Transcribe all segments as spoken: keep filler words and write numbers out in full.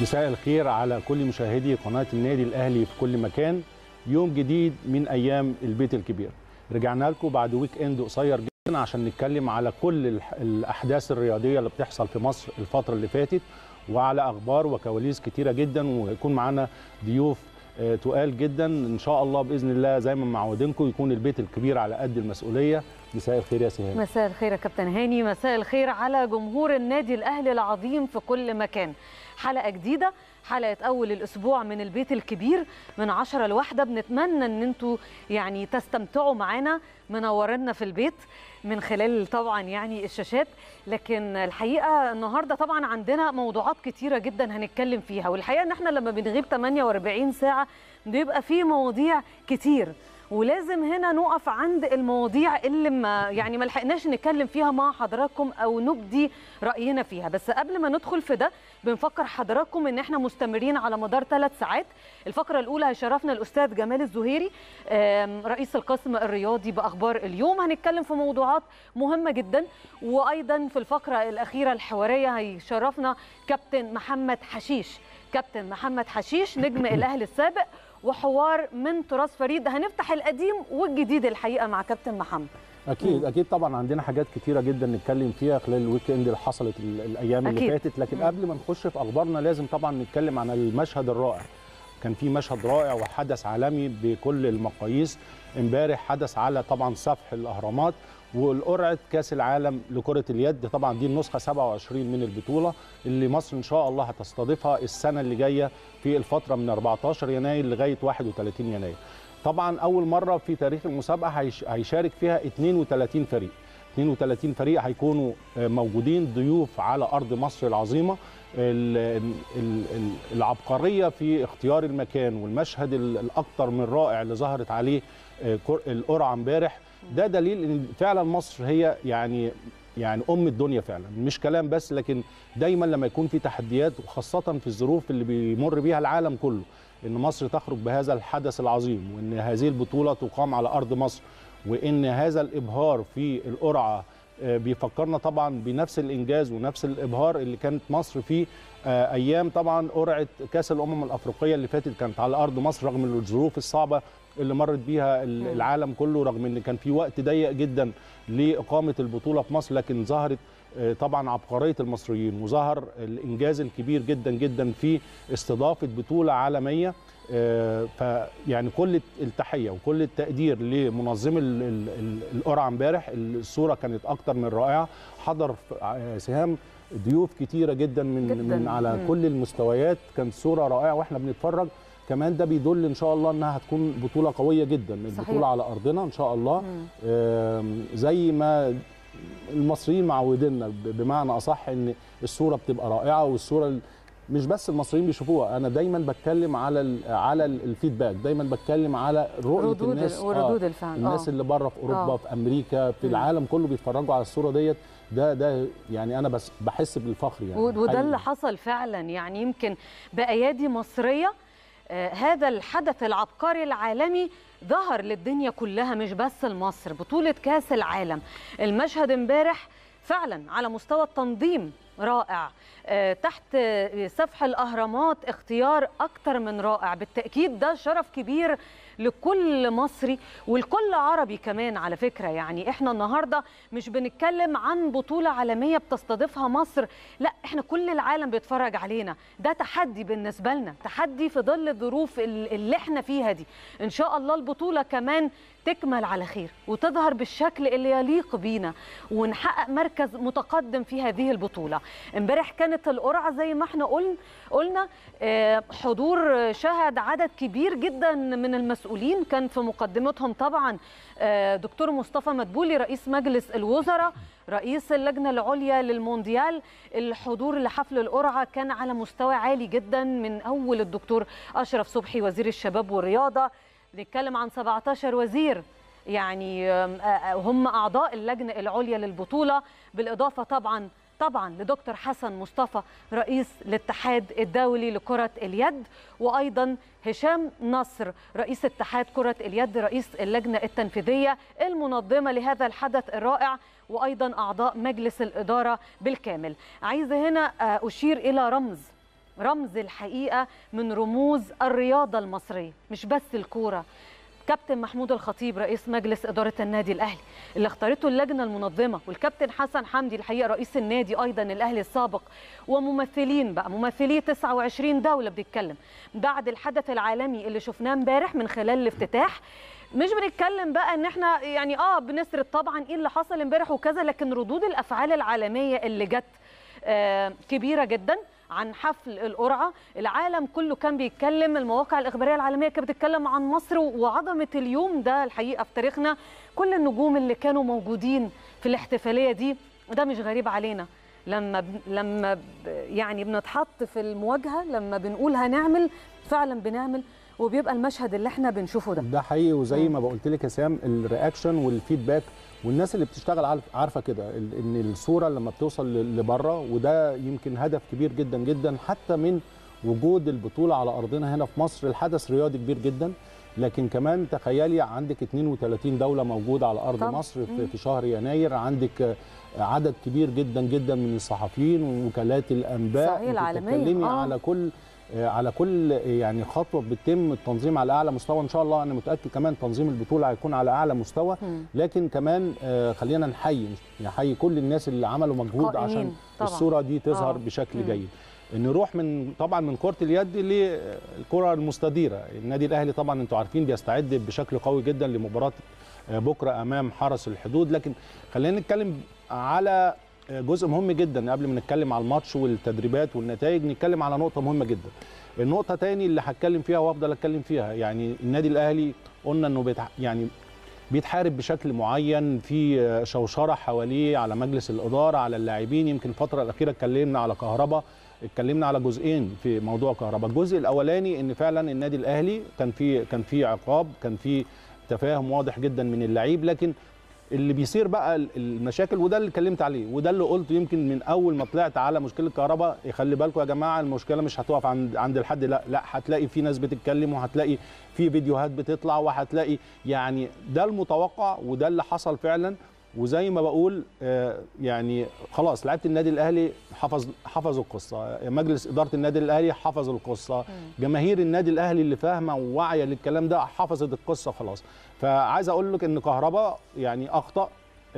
مساء الخير على كل مشاهدي قناة النادي الأهلي في كل مكان. يوم جديد من أيام البيت الكبير. رجعنا لكم بعد ويك اند قصير جدا عشان نتكلم على كل الأحداث الرياضية اللي بتحصل في مصر الفترة اللي فاتت، وعلى أخبار وكواليس كتيرة جدا، ويكون معانا ضيوف تقال جدا ان شاء الله باذن الله. زي ما معودينكم يكون البيت الكبير على قد المسؤوليه. مساء الخير يا سهام. مساء الخير يا كابتن هاني، مساء الخير على جمهور النادي الاهلي العظيم في كل مكان. حلقه جديده، حلقه اول الاسبوع من البيت الكبير من عشرة لواحدة. بنتمنى ان انتوا يعني تستمتعوا معانا، منورنا في البيت من خلال طبعا يعني الشاشات. لكن الحقيقه النهارده طبعا عندنا موضوعات كتيره جدا هنتكلم فيها، والحقيقه ان احنا لما بنغيب ثمانية وأربعين ساعه بيبقى في مواضيع كتير، ولازم هنا نقف عند المواضيع اللي ما يعني ما لحقناش نتكلم فيها مع حضراتكم او نبدي راينا فيها. بس قبل ما ندخل في ده بنفكر حضراتكم ان احنا مستمرين على مدار ثلاث ساعات. الفقره الاولى هيشرفنا الاستاذ جمال الزهيري رئيس القسم الرياضي باخبار اليوم، هنتكلم في موضوعات مهمه جدا. وايضا في الفقره الاخيره الحواريه هيشرفنا كابتن محمد حشيش، كابتن محمد حشيش نجم الاهلي السابق، وحوار من تراث فريد. هنفتح القديم والجديد الحقيقه مع كابتن محمد. اكيد م. اكيد طبعا عندنا حاجات كتيره جدا نتكلم فيها خلال الويك اند اللي حصلت الايام أكيد. اللي فاتت. لكن م. قبل ما نخش في اخبارنا لازم طبعا نتكلم عن المشهد الرائع. كان في مشهد رائع وحدث عالمي بكل المقاييس امبارح، حدث على طبعا سفح الاهرامات والقرعه كاس العالم لكره اليد. طبعا دي النسخه سبعة وعشرين من البطوله اللي مصر ان شاء الله هتستضيفها السنه اللي جايه في الفتره من أربعة عشر يناير لغايه واحد وثلاثين يناير. طبعا اول مره في تاريخ المسابقه هيشارك فيها اثنين وثلاثين فريق. اثنين وثلاثين فريق هيكونوا موجودين ضيوف على ارض مصر العظيمه. العبقريه في اختيار المكان والمشهد الاكثر من رائع اللي ظهرت عليه القرعه امبارح، ده دليل ان فعلا مصر هي يعني يعني ام الدنيا فعلا، مش كلام بس. لكن دايما لما يكون في تحديات، وخاصه في الظروف اللي بيمر بيها العالم كله، ان مصر تخرج بهذا الحدث العظيم، وان هذه البطوله تقام على ارض مصر، وان هذا الابهار في القرعه بيفكرنا طبعا بنفس الانجاز ونفس الابهار اللي كانت مصر فيه ايام طبعا قرعه كاس الامم الافريقيه اللي فاتت، كانت على ارض مصر رغم الظروف الصعبه اللي مرت بيها العالم كله، رغم ان كان في وقت ضيق جدا لاقامه البطوله في مصر. لكن ظهرت طبعا عبقريه المصريين، وظهر الانجاز الكبير جدا جدا في استضافه بطوله عالميه. فيعني كل التحيه وكل التقدير لمنظمي القرعه امبارح. الصوره كانت اكتر من رائعه، حضر سهام ضيوف كتيره جدا من, جداً. من على م. كل المستويات. كانت صوره رائعه واحنا بنتفرج كمان. ده بيدل ان شاء الله انها هتكون بطوله قويه جدا. البطوله صحيح. على ارضنا ان شاء الله، زي ما المصريين معودينا بمعنى اصح ان الصوره بتبقى رائعه. والصوره مش بس المصريين بيشوفوها، انا دايما بتكلم على على الفيدباك، دايما بتكلم على رؤيه الناس وردود آه الفعل الناس آه. اللي بره في اوروبا آه. في امريكا في م. العالم كله بيتفرجوا على الصوره ديت. ده ده يعني انا بس بحس بالفخر يعني. وده اللي حصل فعلا، يعني يمكن بايادي مصريه آه هذا الحدث العبقري العالمي ظهر للدنيا كلها، مش بس لمصر. بطوله كاس العالم، المشهد امبارح فعلا على مستوى التنظيم رائع، أه تحت سفح الأهرامات اختيار أكتر من رائع. بالتأكيد ده شرف كبير لكل مصري ولكل عربي كمان على فكرة. يعني احنا النهاردة مش بنتكلم عن بطولة عالمية بتستضيفها مصر، لا، احنا كل العالم بيتفرج علينا. ده تحدي بالنسبة لنا، تحدي في ظل الظروف اللي احنا فيها دي. ان شاء الله البطولة كمان تكمل على خير وتظهر بالشكل اللي يليق بينا، ونحقق مركز متقدم في هذه البطولة. امبارح كانت القرعة زي ما احنا قلنا قلنا حضور شهد عدد كبير جدا من المسؤولين. كان في مقدمتهم طبعا دكتور مصطفى مدبولي رئيس مجلس الوزراء، رئيس اللجنة العليا للمونديال. الحضور لحفل القرعة كان على مستوى عالي جدا، من أول الدكتور أشرف صبحي وزير الشباب والرياضة، بنتكلم عن سبعة عشر وزير يعني هم أعضاء اللجنة العليا للبطولة، بالإضافة طبعا طبعا لدكتور حسن مصطفى رئيس الاتحاد الدولي لكرة اليد، وأيضا هشام نصر رئيس اتحاد كرة اليد، رئيس اللجنة التنفيذية المنظمة لهذا الحدث الرائع، وأيضا أعضاء مجلس الإدارة بالكامل. عايزة هنا أشير إلى رمز رمز الحقيقه من رموز الرياضه المصريه، مش بس الكوره. كابتن محمود الخطيب رئيس مجلس إدارة النادي الأهلي اللي اختارته اللجنة المنظمة، والكابتن حسن حمدي الحقيقة رئيس النادي أيضا الأهلي السابق، وممثلين بقى ممثلي تسعة وعشرين دولة بنتكلم بعد الحدث العالمي اللي شفناه امبارح من خلال الافتتاح. مش بنتكلم بقى ان احنا يعني اه بنسرد طبعا ايه اللي حصل امبارح وكذا، لكن ردود الافعال العالميه اللي جت آه كبيره جدا عن حفل القرعه. العالم كله كان بيتكلم، المواقع الاخباريه العالميه كانت بتتكلم عن مصر وعظمه اليوم ده الحقيقه في تاريخنا. كل النجوم اللي كانوا موجودين في الاحتفاليه دي، ده مش غريب علينا. لما ب... لما ب... يعني بنتحط في المواجهه، لما بنقول هنعمل فعلا بنعمل، وبيبقى المشهد اللي احنا بنشوفه ده ده حقيقي. وزي ما بقولت لك يا سام، الرياكشن والفيدباك والناس اللي بتشتغل عارفه كده ان الصوره لما بتوصل لبره، وده يمكن هدف كبير جدا جدا حتى من وجود البطوله على ارضنا هنا في مصر. الحدث رياضي كبير جدا، لكن كمان تخيلي عندك اثنين وثلاثين دوله موجوده على ارض طب. مصر في شهر يناير، عندك عدد كبير جدا جدا من الصحفيين ووكالات الانباء بتتكلمي آه. على كل على كل يعني خطوه بتتم التنظيم على اعلى مستوى. ان شاء الله انا متاكد كمان تنظيم البطوله هيكون على اعلى مستوى. لكن كمان خلينا نحيي نحيي كل الناس اللي عملوا مجهود عشان طبعا. الصوره دي تظهر آه. بشكل مم. جيد. نروح من طبعا من كره اليد للكره المستديره. النادي الاهلي طبعا انتوا عارفين بيستعد بشكل قوي جدا لمباراه بكره امام حرس الحدود، لكن خلينا نتكلم على جزء مهم جدا قبل ما نتكلم على الماتش والتدريبات والنتائج. نتكلم على نقطه مهمه جدا. النقطه تاني اللي هتكلم فيها وافضل اتكلم فيها، يعني النادي الاهلي قلنا انه بيتح... يعني بيتحارب بشكل معين، في شوشره حواليه على مجلس الاداره على اللاعبين. يمكن الفتره الاخيره اتكلمنا على كهربا، اتكلمنا على جزئين في موضوع كهربا. الجزء الاولاني ان فعلا النادي الاهلي كان في كان في عقاب، كان في تفاهم واضح جدا من اللعيب، لكن اللي بيصير بقى المشاكل، وده اللي اتكلمت عليه وده اللي قلته يمكن من اول ما طلعت على مشكله كهرباء. خلي بالكم يا جماعه، المشكله مش هتقف عند عند الحد، لا لا، هتلاقي في ناس بتتكلم وهتلاقي في فيديوهات بتطلع وهتلاقي، يعني ده المتوقع وده اللي حصل فعلا. وزي ما بقول يعني خلاص لعيبه النادي الاهلي حفظ حفظوا القصه، مجلس اداره النادي الاهلي حفظ القصه، جماهير النادي الاهلي اللي فاهمه وواعيه للكلام ده حفظت القصه خلاص. فعايز اقول لك ان كهربا يعني اخطا،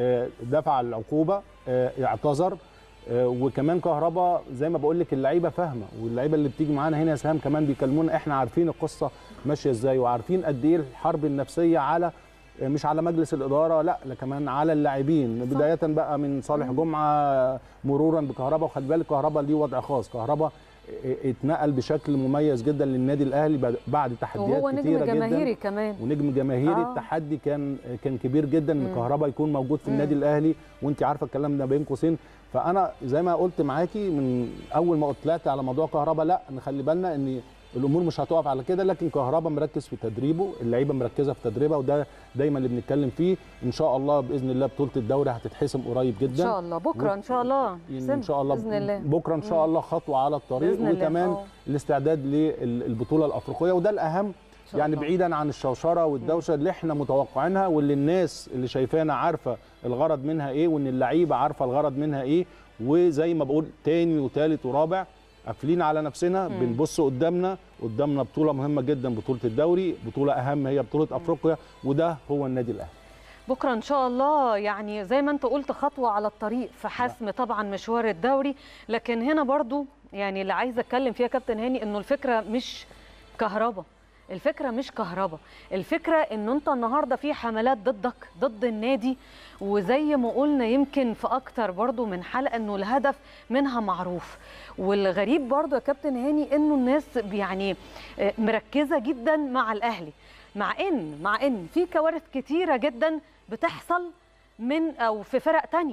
دفع العقوبه، اعتذر، وكمان كهربا زي ما بقول لك اللعيبه فاهمه، واللعيبه اللي بتيجي معانا هنا يا سهام كمان بيكلمونا، احنا عارفين القصه ماشيه ازاي وعارفين قد ايه الحرب النفسيه على مش على مجلس الاداره، لا لا كمان على اللاعبين، بدايه بقى من صالح جمعه مرورا بكهربا. وخلي بالك كهربا ليه وضع خاص، كهربا اتنقل بشكل مميز جدا للنادي الاهلي بعد تحديات كتيره جدا، وهو نجم جماهيري كمان، ونجم جماهيري. آه. التحدي كان كان كبير جدا ان كهربا يكون موجود في مم. النادي الاهلي، وانت عارفه الكلام ده بين قوسين. فانا زي ما قلت معاكي من اول ما طلعت على موضوع كهربا، لا نخلي بالنا ان الامور مش هتقف على كده، لكن كهربا مركز في تدريبه، اللعيبه مركزه في تدريبها، وده دايما اللي بنتكلم فيه. ان شاء الله باذن الله بطوله الدوري هتتحسم قريب جدا ان شاء الله، بكره ان شاء الله، ان شاء الله باذن الله، بكره ان شاء الله خطوه على الطريق، وكمان أوه. الاستعداد للبطوله الافريقيه، وده الاهم يعني الله. بعيدا عن الشوشره والدوشه اللي احنا متوقعينها، واللي الناس اللي شايفانا عارفه الغرض منها ايه، وان اللعيبه عارفه الغرض منها ايه. وزي ما بقول تاني وثالث ورابع، قافلين على نفسنا، مم. بنبص قدامنا قدامنا بطوله مهمه جدا، بطوله الدوري، بطوله اهم هي بطوله افريقيا، وده هو النادي الاهلي. بكره ان شاء الله، يعني زي ما انت قلت خطوه على الطريق في حسم طبعا مشوار الدوري. لكن هنا برضو يعني اللي عايزه اتكلم فيها كابتن هاني، انه الفكره مش كهربا، الفكره مش كهربا، الفكره انه انت النهارده في حملات ضدك ضد النادي، وزي ما قلنا يمكن في اكتر برضو من حلقه انه الهدف منها معروف. والغريب برضو يا كابتن هاني انه الناس يعني مركزه جدا مع الاهلي، مع ان مع ان في كوارث كتيره جدا بتحصل من او في فرق تانية،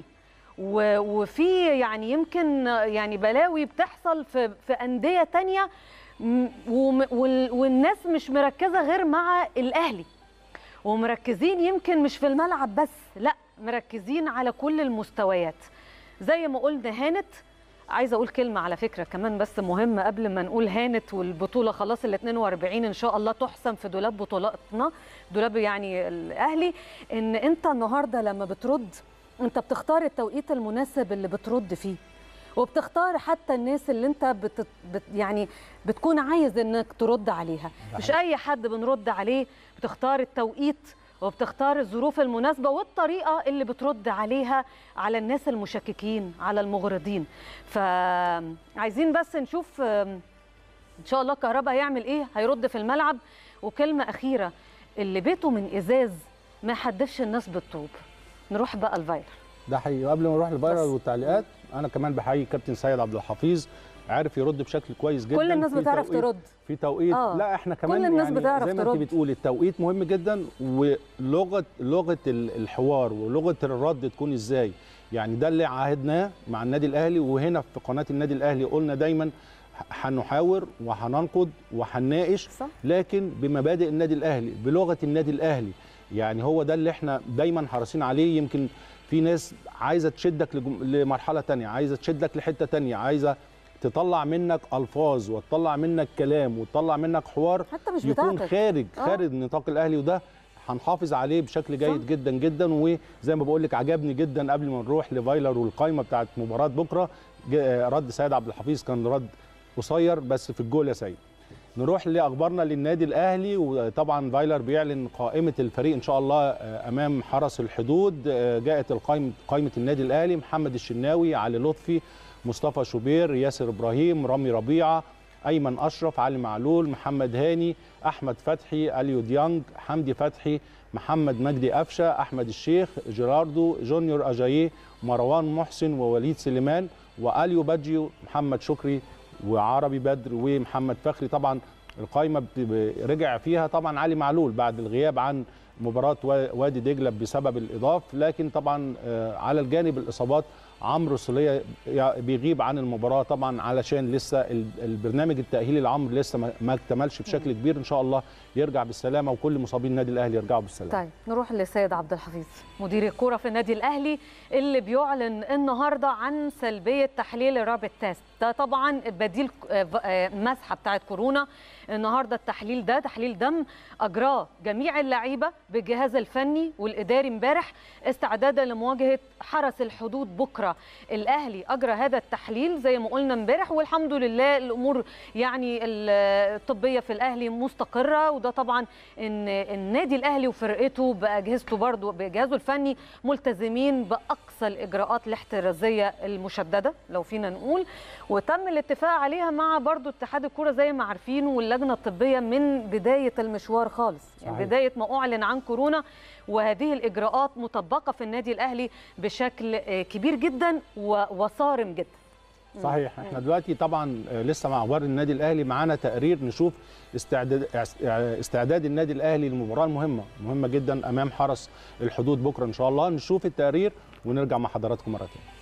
وفي يعني يمكن يعني بلاوي بتحصل في في انديه تانية، والناس مش مركزه غير مع الاهلي، ومركزين يمكن مش في الملعب بس، لا مركزين على كل المستويات. زي ما قلنا هانت، عايزه اقول كلمه على فكره كمان بس مهمه قبل ما نقول هانت، والبطوله خلاص ال اثنين وأربعين ان شاء الله تحسم في دولاب بطولاتنا، دولاب يعني الاهلي. ان انت النهارده لما بترد، انت بتختار التوقيت المناسب اللي بترد فيه، وبتختار حتى الناس اللي انت بت... بت... يعني بتكون عايز انك ترد عليها. مش اي حد بنرد عليه، بتختار التوقيت وبتختار الظروف المناسبة والطريقة اللي بترد عليها على الناس المشككين، على المغرضين. فعايزين بس نشوف ان شاء الله كهربا هيعمل ايه، هيرد في الملعب. وكلمة أخيرة، اللي بيته من إزاز ما يحدفش الناس بالطوب. نروح بقى الفايرال. ده حقيقي. قبل ما نروح الفايرال والتعليقات، انا كمان بحيي كابتن سيد عبد الحفيظ، عارف يرد بشكل كويس جدا. كل الناس بتعرف ترد في توقيت. آه. لا احنا كمان كل الناس يعني بتعرف زي ما ترد. انت بتقولي التوقيت مهم جدا، ولغه لغه الحوار ولغه الرد تكون ازاي. يعني ده اللي عاهدناه مع النادي الاهلي، وهنا في قناه النادي الاهلي قلنا دايما هنحاور وهننقد وهنناقش، لكن بمبادئ النادي الاهلي، بلغه النادي الاهلي. يعني هو ده اللي احنا دايما حريصين عليه. يمكن في ناس عايزه تشدك لمرحله ثانيه، عايزه تشدك لحته ثانيه، عايزه تطلع منك الفاظ وتطلع منك كلام وتطلع منك حوار حتى مش يكون بتاعتك. خارج آه. خارج نطاق الاهلي، وده هنحافظ عليه بشكل جيد صح. جدا جدا. وزي ما بقول لك عجبني جدا قبل ما نروح لفايلر والقائمه بتاعت مباراه بكره، رد سيد عبد الحفيظ كان رد قصير بس في الجول يا سيد. نروح لاخبارنا للنادي الاهلي، وطبعا فايلر بيعلن قائمه الفريق ان شاء الله امام حرس الحدود. جاءت القائمه قائمه النادي الاهلي: محمد الشناوي، علي لطفي، مصطفى شوبير، ياسر ابراهيم، رامي ربيعه، ايمن اشرف، علي معلول، محمد هاني، احمد فتحي، اليو ديانج، حمدي فتحي، محمد مجدي قفشه، احمد الشيخ، جيراردو، جونيور اجاييه، مروان محسن، ووليد سليمان، واليو بادجيو، محمد شكري، وعربي بدر، ومحمد فخري. طبعا القائمه رجع فيها طبعا علي معلول بعد الغياب عن مباراه وادي دجله بسبب الاضاف، لكن طبعا على الجانب الاصابات عمرو سوليه بيغيب عن المباراه طبعا علشان لسه البرنامج التاهيلي لعمرو لسه ما اكتملش بشكل كبير. ان شاء الله يرجع بالسلامه، وكل مصابين النادي الاهلي يرجعوا بالسلامه. طيب نروح لسيد عبد الحفيظ مدير الكوره في النادي الاهلي، اللي بيعلن النهارده عن سلبيه تحليل الرابط تيست. ده طبعا بديل مسحه بتاعه كورونا. النهارده التحليل ده تحليل دم اجراه جميع اللعيبه بالجهاز الفني والاداري امبارح استعدادا لمواجهه حرس الحدود بكره. الاهلي اجرى هذا التحليل زي ما قلنا امبارح، والحمد لله الامور يعني الطبيه في الاهلي مستقره. وده طبعا ان النادي الاهلي وفرقته باجهزته برضه بجهازه الفني ملتزمين باقصى الاجراءات الاحترازيه المشدده لو فينا نقول، وتم الاتفاق عليها مع برضه اتحاد الكوره زي ما عارفين واللجنه الطبيه من بدايه المشوار خالص. يعني بدايه ما اعلن عن كورونا، وهذه الاجراءات مطبقه في النادي الاهلي بشكل كبير جدا وصارم جدا. صحيح. احنا دلوقتي طبعا لسه مع اخبار النادي الاهلي، معانا تقرير نشوف استعداد استعداد النادي الاهلي للمباراه المهمه مهمه جدا امام حرس الحدود بكره ان شاء الله. نشوف التقرير ونرجع مع حضراتكم مره ثانيه.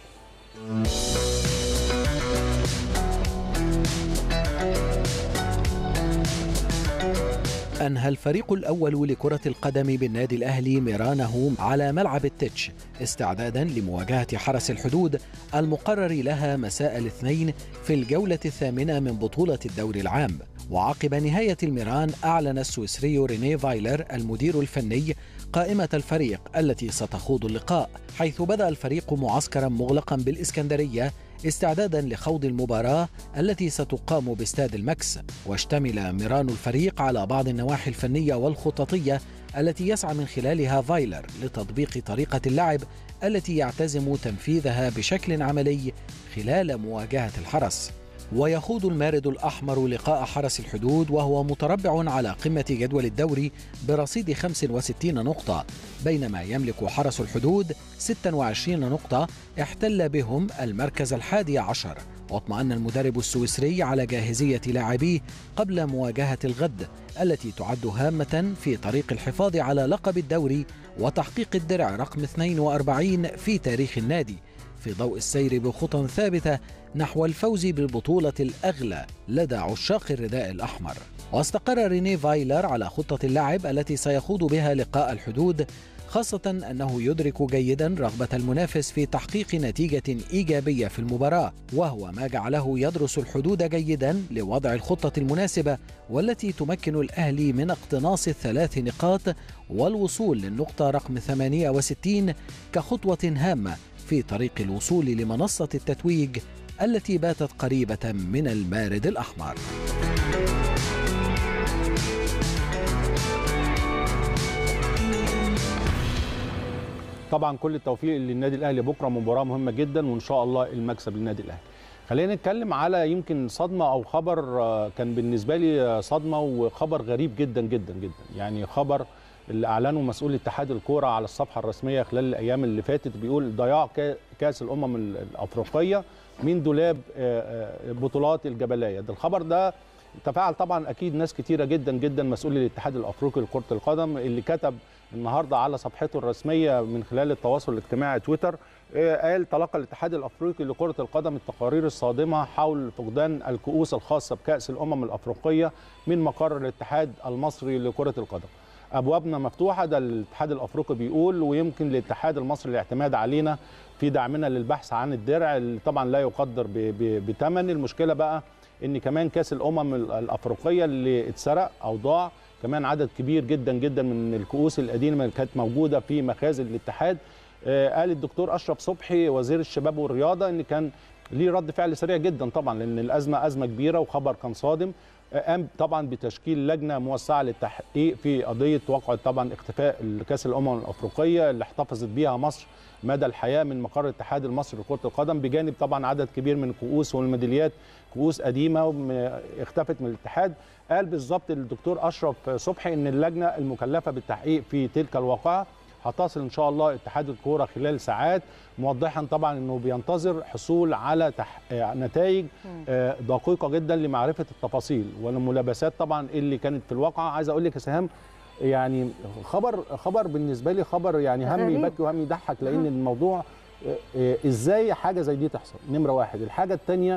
أنهى الفريق الأول لكرة القدم بالنادي الأهلي ميرانه على ملعب التتش استعدادا لمواجهة حرس الحدود المقرر لها مساء الاثنين في الجولة الثامنة من بطولة الدوري العام. وعقب نهاية الميران أعلن السويسري رينيه فايلر المدير الفني قائمة الفريق التي ستخوض اللقاء، حيث بدأ الفريق معسكرا مغلقا بالإسكندرية استعدادا لخوض المباراة التي ستقام باستاد المكس. واشتمل ميران الفريق على بعض النواحي الفنية والخططية التي يسعى من خلالها فايلر لتطبيق طريقة اللعب التي يعتزم تنفيذها بشكل عملي خلال مواجهة الحرس. ويخوض المارد الأحمر لقاء حرس الحدود وهو متربع على قمة جدول الدوري برصيد خمس وستين نقطة، بينما يملك حرس الحدود ستة وعشرين نقطة احتل بهم المركز الحادي عشر. واطمأن المدرب السويسري على جاهزية لاعبيه قبل مواجهة الغد التي تعد هامة في طريق الحفاظ على لقب الدوري وتحقيق الدرع رقم اثنين وأربعين في تاريخ النادي، في ضوء السير بخطى ثابتة نحو الفوز بالبطولة الأغلى لدى عشاق الرداء الأحمر. واستقر رينيه فايلر على خطة اللعب التي سيخوض بها لقاء الحدود، خاصة أنه يدرك جيدا رغبة المنافس في تحقيق نتيجة إيجابية في المباراة، وهو ما جعله يدرس الحدود جيدا لوضع الخطة المناسبة والتي تمكن الأهلي من اقتناص الثلاث نقاط والوصول للنقطة رقم ثمانية وستين كخطوة هامة في طريق الوصول لمنصة التتويج التي باتت قريبة من المارد الأحمر. طبعا كل التوفيق للنادي الاهلي بكره، مباراه مهمه جدا وان شاء الله المكسب للنادي الاهلي. خلينا نتكلم على يمكن صدمه او خبر كان بالنسبه لي صدمه وخبر غريب جدا جدا جدا. يعني خبر اللي اعلنه مسؤول اتحاد الكوره على الصفحه الرسميه خلال الايام اللي فاتت، بيقول ضياع كاس الامم الافريقيه من دولاب بطولات الجبليه. ده الخبر ده تفاعل طبعا اكيد ناس كتيره جدا جدا. مسؤول الاتحاد الافريقي لكره القدم اللي كتب النهارده على صفحته الرسميه من خلال التواصل الاجتماعي تويتر، قال: تلقى الاتحاد الافريقي لكره القدم التقارير الصادمه حول فقدان الكؤوس الخاصه بكاس الامم الافريقيه من مقر الاتحاد المصري لكره القدم. ابوابنا مفتوحه، ده الاتحاد الافريقي بيقول، ويمكن للاتحاد المصري الاعتماد علينا في دعمنا للبحث عن الدرع اللي طبعا لا يقدر بثمن. المشكله بقى ان كمان كاس الامم الافريقيه اللي اتسرق او ضاع كمان عدد كبير جدا جدا من الكؤوس القديمه اللي كانت موجوده في مخازن الاتحاد. قال الدكتور اشرف صبحي وزير الشباب والرياضه ان كان ليه رد فعل سريع جدا طبعا، لان الازمه ازمه كبيره وخبر كان صادم. قام طبعا بتشكيل لجنه موسعه للتحقيق في قضيه وقع طبعا اختفاء كاس الامم الافريقيه اللي احتفظت بيها مصر مدى الحياه من مقر الاتحاد المصري لكره القدم، بجانب طبعا عدد كبير من الكؤوس والميداليات، كؤوس قديمه اختفت من الاتحاد. قال بالظبط الدكتور اشرف صبحي ان اللجنه المكلفه بالتحقيق في تلك الواقعه هتصل ان شاء الله اتحاد الكوره خلال ساعات، موضحا طبعا انه بينتظر حصول على تح... نتائج دقيقه جدا لمعرفه التفاصيل والملابسات طبعا اللي كانت في الواقعه. عايز اقول لك يا سهام، يعني خبر خبر بالنسبه لي خبر يعني هم يبكي وهم يضحك، لان الموضوع ازاي حاجه زي دي تحصل. نمره واحد. الحاجه الثانيه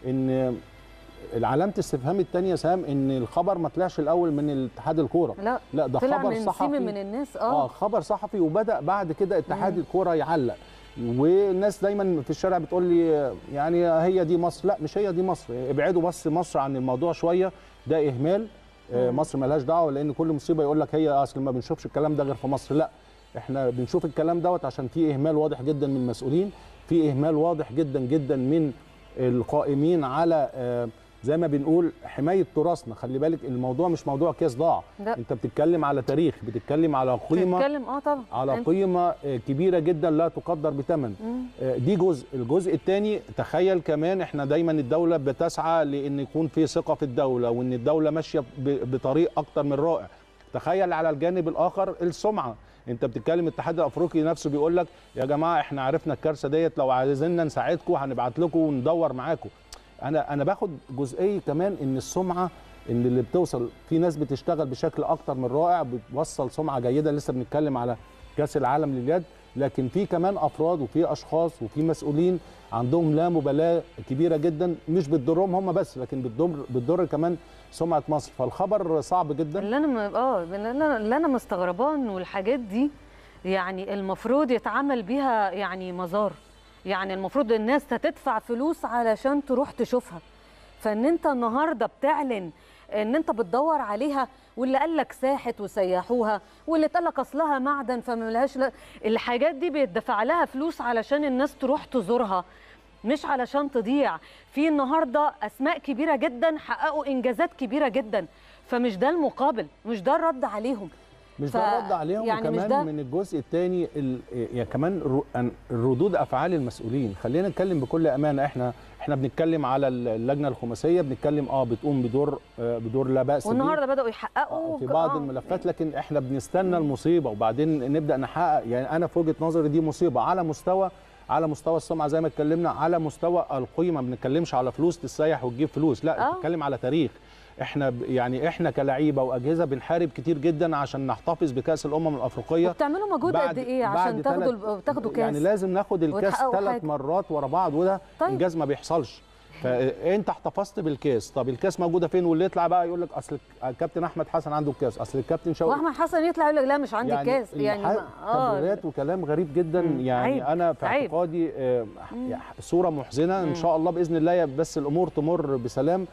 ان العلامه استفهام الثانيه سام ان الخبر ما طلعش الاول من الاتحاد الكوره، لا لا ده طلع خبر من صحفي من الناس اه اه خبر صحفي، وبدا بعد كده اتحاد الكوره يعلق. والناس دايما في الشارع بتقول لي يعني هي دي مصر. لا مش هي دي مصر، ابعدوا بس مصر عن الموضوع شويه، ده اهمال. آه مصر مالهاش دعوه، لان كل مصيبه يقول لك هي اصل ما بنشوفش الكلام ده غير في مصر. لا احنا بنشوف الكلام دوت عشان في اهمال واضح جدا من المسؤولين، في اهمال واضح جدا جدا من القائمين على آه زي ما بنقول حمايه تراثنا. خلي بالك الموضوع مش موضوع كاس ضاع، انت بتتكلم على تاريخ، بتتكلم على قيمه، بتتكلم اه طبعا على قيمه كبيره جدا لا تقدر بثمن. دي جزء. الجزء الثاني، تخيل كمان احنا دايما الدوله بتسعى لان يكون في ثقه في الدوله وان الدوله ماشيه بطريق اكتر من رائع. تخيل على الجانب الاخر السمعه. انت بتتكلم الاتحاد الافريقي نفسه بيقول لك يا جماعه احنا عرفنا الكارثه ديت، لو عايزيننا نساعدكم هنبعت لكم وندور معاكم. انا انا باخد جزئيه كمان ان السمعه ان اللي بتوصل، في ناس بتشتغل بشكل اكتر من رائع بتوصل سمعه جيده. لسه بنتكلم على كاس العالم لليد، لكن في كمان افراد وفي اشخاص وفي مسؤولين عندهم لا مبالاه كبيره جدا، مش بتضرهم هم بس لكن بتضر بتضر كمان سمعه مصر. فالخبر صعب جدا. اللي انا اه اللي انا مستغرباه انه الحاجات دي يعني المفروض يتعمل بيها يعني مزار، يعني المفروض الناس هتدفع فلوس علشان تروح تشوفها. فان انت النهارده بتعلن ان انت بتدور عليها، واللي قال لك ساحت وسيحوها، واللي قال لك اصلها معدن فما لهاش، الحاجات دي بيدفع لها فلوس علشان الناس تروح تزورها مش علشان تضيع. في النهارده اسماء كبيره جدا حققوا انجازات كبيره جدا، فمش ده المقابل، مش ده الرد عليهم، مش ده الرد عليهم. يعني وكمان من الجزء الثاني يعني كمان ردود افعال المسؤولين. خلينا نتكلم بكل امانه، احنا احنا بنتكلم على اللجنه الخماسيه، بنتكلم اه بتقوم بدور بدور لا باس به، والنهارده بداوا يحققوا في بعض آه. الملفات، لكن احنا بنستنى المصيبه وبعدين نبدا نحقق. يعني انا في وجهه نظري دي مصيبه على مستوى على مستوى السمعه زي ما اتكلمنا، على مستوى القيمه. ما بنتكلمش على فلوس تسيح وتجيب فلوس، لا بنتكلم على تاريخ. احنا يعني احنا كلاعيبه واجهزه بنحارب كتير جدا عشان نحتفظ بكاس الامم الافريقيه. وبتعملوا مجهود قد ايه عشان تاخدوا تاخدوا كاس؟ يعني لازم ناخد الكاس ثلاث مرات ورا بعض، وده طيب. انجاز ما بيحصلش. فانت احتفظت بالكاس، طب الكاس موجوده فين؟ واللي يطلع بقى يقول لك اصل الكابتن احمد حسن عنده الكاس، اصل الكابتن شوقي، واحمد حسن يطلع يقول لك لا مش عندي يعني الكاس. يعني تبريرات وكلام غريب جدا. يعني عيب. انا في اعتقادي آه صوره محزنه. ان شاء الله باذن الله بس الامور تمر بسلام،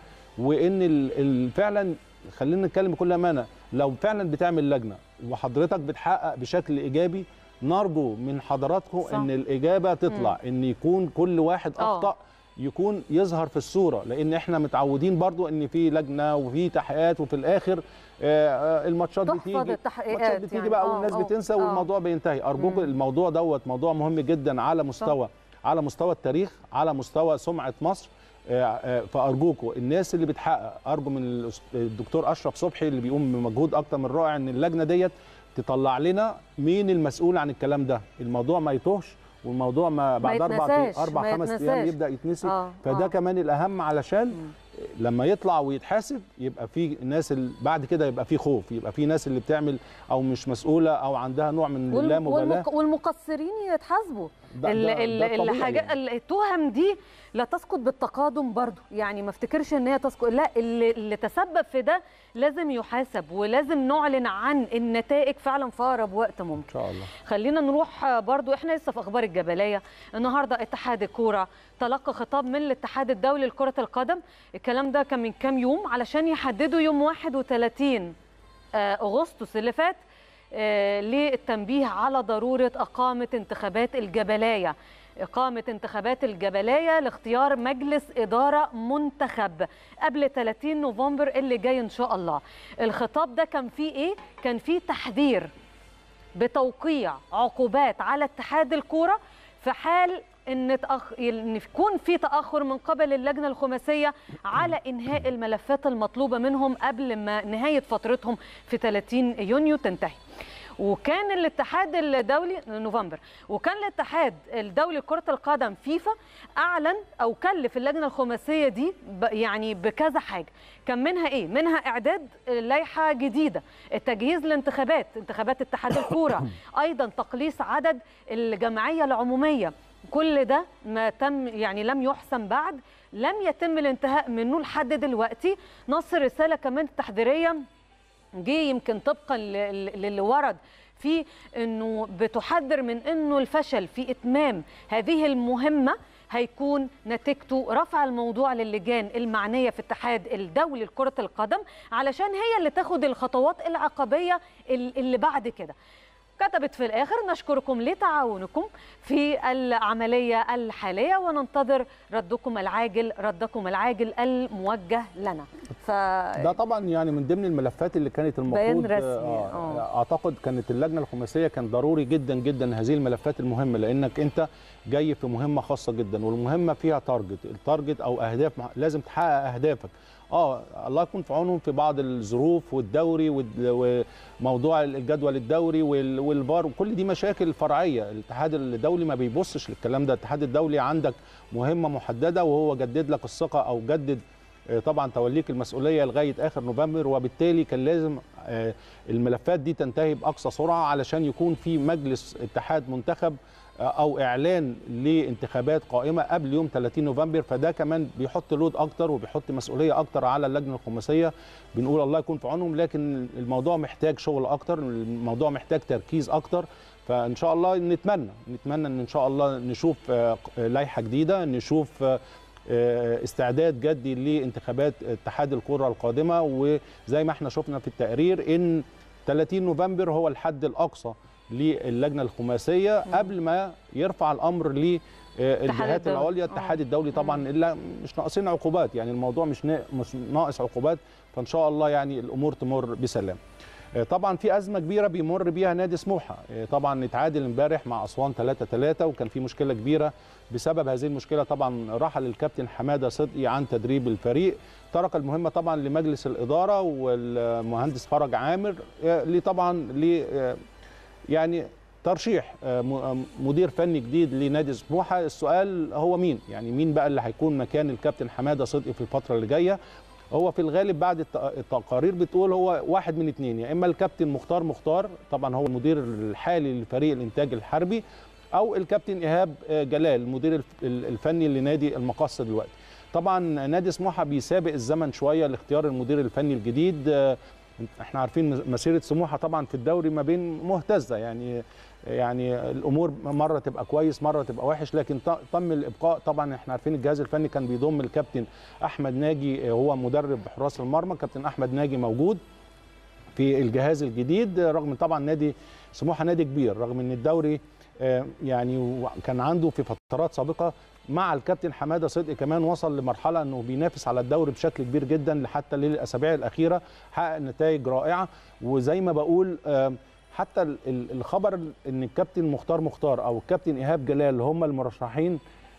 وان فعلا خلينا نتكلم بكل امانه، لو فعلا بتعمل لجنه وحضرتك بتحقق بشكل ايجابي، نرجو من حضراتكم ان الاجابه تطلع، مم. ان يكون كل واحد اخطا يكون يظهر في الصوره، لان احنا متعودين برضو ان في لجنه وفي تحقيقات وفي الاخر الماتشات بتيجي الماتشات بتيجي يعني بقى والناس بتنسى والموضوع بينتهي. ارجوك الموضوع دوت موضوع مهم جدا على مستوى على مستوى التاريخ، على مستوى سمعه مصر. فارجوكوا الناس اللي بتحقق، ارجو من الدكتور اشرف صبحي اللي بيقوم بمجهود اكتر من رائع ان اللجنه ديت تطلع لنا مين المسؤول عن الكلام ده، الموضوع ما يتوهش والموضوع ما بعد اربع اربع خمس ايام يبدا يتنسي. آه فده آه. كمان الاهم، علشان م. لما يطلع ويتحاسب يبقى في ناس بعد كده يبقى في خوف، يبقى في ناس اللي بتعمل او مش مسؤوله او عندها نوع من اللامبالاه، والمقصرين يتحاسبوا. الحاجات يعني. التهم دي لا تسقط بالتقادم برضو، يعني ما افتكرش ان هي تسقط، لا اللي, اللي تسبب في ده لازم يحاسب، ولازم نعلن عن النتائج فعلا في اقرب وقت ممكن ان شاء الله. خلينا نروح برضو، احنا لسه في اخبار الجبليه. النهارده اتحاد الكوره تلقى خطاب من الاتحاد الدولي لكره القدم، الكلام ده كان من كام يوم علشان يحددوا يوم واحد وثلاثين اغسطس اللي فات للتنبيه على ضروره اقامه انتخابات الجبليه. إقامة انتخابات الجبلية لاختيار مجلس إدارة منتخب قبل ثلاثين نوفمبر اللي جاي إن شاء الله. الخطاب ده كان فيه إيه؟ كان فيه تحذير بتوقيع عقوبات على اتحاد الكورة في حال إن, تأخ... إن يكون في تأخر من قبل اللجنة الخماسية على إنهاء الملفات المطلوبة منهم قبل ما نهاية فترتهم في ثلاثين يونيو تنتهي. وكان الاتحاد الدولي نوفمبر وكان الاتحاد الدولي لكرة القدم فيفا أعلن أو كلف اللجنة الخماسية دي يعني بكذا حاجة. كان منها إيه؟ منها إعداد لائحة جديدة، التجهيز لانتخابات انتخابات اتحاد الكورة، أيضا تقليص عدد الجمعية العمومية. كل ده ما تم يعني لم يحسم بعد، لم يتم الانتهاء منه لحد دلوقتي. نص رسالة كمان تحذيرية جه يمكن طبقا للي ورد في انه بتحذر من انه الفشل في اتمام هذه المهمه هيكون نتيجته رفع الموضوع للجان المعنيه في الاتحاد الدولي لكره القدم علشان هي اللي تاخد الخطوات العقابيه اللي بعد كده. كتبت في الآخر: نشكركم لتعاونكم في العملية الحالية وننتظر ردكم العاجل ردكم العاجل الموجه لنا. ف... ده طبعا يعني من ضمن الملفات اللي كانت المفروض آه اعتقد كانت اللجنة الخماسية كان ضروري جدا جدا هذه الملفات المهمة، لانك انت جاي في مهمة خاصة جدا والمهمة فيها تارجت، التارجت او اهداف لازم تحقق اهدافك. اه الله يكون في عونهم في بعض الظروف والدوري وموضوع الجدول الدوري والفار وكل دي مشاكل فرعيه، الاتحاد الدولي ما بيبصش للكلام ده. الاتحاد الدولي عندك مهمه محدده وهو جدد لك الثقه او جدد طبعا توليك المسؤوليه لغايه اخر نوفمبر، وبالتالي كان لازم الملفات دي تنتهي باقصى سرعه علشان يكون في مجلس اتحاد منتخب او اعلان لانتخابات قائمه قبل يوم ثلاثين نوفمبر. فده كمان بيحط لود اكتر وبيحط مسؤوليه اكتر على اللجنه الخماسيه. بنقول الله يكون في عونهم، لكن الموضوع محتاج شغل اكتر، الموضوع محتاج تركيز اكتر. فان شاء الله نتمنى نتمنى ان ان شاء الله نشوف لائحه جديده، نشوف استعداد جدي لانتخابات اتحاد الكره القادمه. وزي ما احنا شفنا في التقرير ان ثلاثين نوفمبر هو الحد الاقصى للجنه الخماسيه قبل ما يرفع الامر للجهات العليا الاتحاد الدولي. طبعا الا مش ناقصين عقوبات، يعني الموضوع مش مش ناقص عقوبات، فان شاء الله يعني الامور تمر بسلام. طبعا في ازمه كبيره بيمر بيها نادي سموحه، طبعا اتعادل امبارح مع اسوان ثلاثة ثلاثة وكان في مشكله كبيره. بسبب هذه المشكله طبعا رحل الكابتن حماده صدقي عن تدريب الفريق، ترك المهمه طبعا لمجلس الاداره والمهندس فرج عامر اللي طبعا ل يعني ترشيح مدير فني جديد لنادي سموحه. السؤال هو مين؟ يعني مين بقى اللي هيكون مكان الكابتن حماده صدقي في الفتره اللي جايه؟ هو في الغالب بعد التقارير بتقول هو واحد من اثنين، يا اما الكابتن مختار مختار طبعا هو المدير الحالي لفريق الانتاج الحربي، او الكابتن ايهاب جلال المدير الفني لنادي المقصه دلوقتي. طبعا نادي سموحه بيسابق الزمن شويه لاختيار المدير الفني الجديد. احنا عارفين مسيره سموحه طبعا في الدوري ما بين مهتزه، يعني يعني الامور مره تبقى كويس مره تبقى وحش، لكن تم الابقاء. طبعا احنا عارفين الجهاز الفني كان بيضم الكابتن احمد ناجي، هو مدرب حراس المرمى، كابتن احمد ناجي موجود. في الجهاز الجديد، رغم طبعا نادي سموحه نادي كبير، رغم ان الدوري يعني كان عنده في فترات سابقه مع الكابتن حماده صدقي كمان وصل لمرحله انه بينافس على الدوري بشكل كبير جدا حتى للاسابيع الاخيره، حقق نتائج رائعه. وزي ما بقول حتى الخبر ان الكابتن مختار مختار او الكابتن ايهاب جلال هم المرشحين،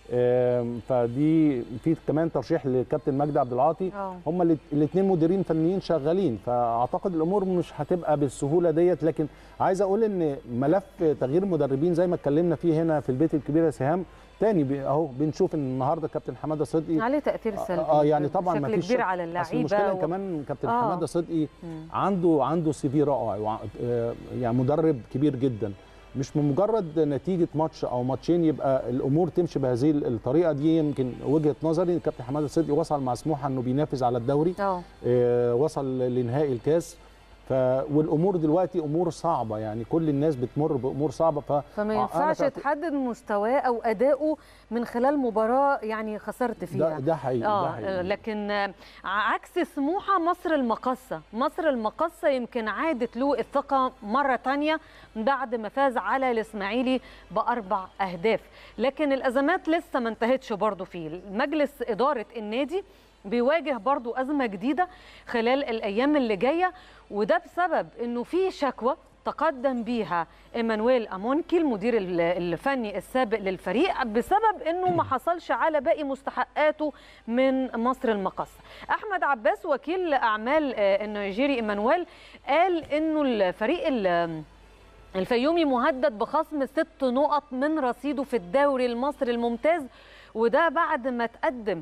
فدي في كمان ترشيح للكابتن مجدي عبد العاطي، هم الاثنين مديرين فنيين شغالين، فاعتقد الامور مش هتبقى بالسهوله ديت. لكن عايز اقول ان ملف تغيير مدربين زي ما اتكلمنا فيه هنا في البيت الكبير يا سهام تاني اهو بنشوف ان النهارده كابتن حماده صدقي عليه تاثير سلبي اه يعني طبعا ما فيش كبير على اللعيبه. المشكله و... كمان كابتن آه. حماده صدقي عنده عنده سي في رائع، يعني مدرب كبير جدا، مش من مجرد نتيجه ماتش او ماتشين يبقى الامور تمشي بهذه الطريقه دي. يمكن وجهه نظري الكابتن حماده صدقي وصل مع سموحه انه بينافس على الدوري، آه وصل لنهائي الكاس، ف والامور دلوقتي امور صعبه، يعني كل الناس بتمر بامور صعبه، ف فما ينفعش تحدد مستواه او اداؤه من خلال مباراه يعني خسرت فيها. ده, ده حقيقي آه ده حقيقي. لكن عكس سموحه مصر المقصه، مصر المقصه يمكن عادت له الثقه مره ثانيه بعد ما فاز على الاسماعيلي باربع اهداف، لكن الازمات لسه ما انتهتش برضه فيه. مجلس اداره النادي بيواجه برضو أزمة جديدة خلال الأيام اللي جاية، وده بسبب أنه في شكوى تقدم بيها إيمانويل أمونكي المدير الفني السابق للفريق بسبب أنه ما حصلش على باقي مستحقاته من مصر المقصة. أحمد عباس وكيل أعمال النيجيري إيمانويل قال أنه الفريق الفيومي مهدد بخصم ست نقط من رصيده في الدوري المصري الممتاز، وده بعد ما تقدم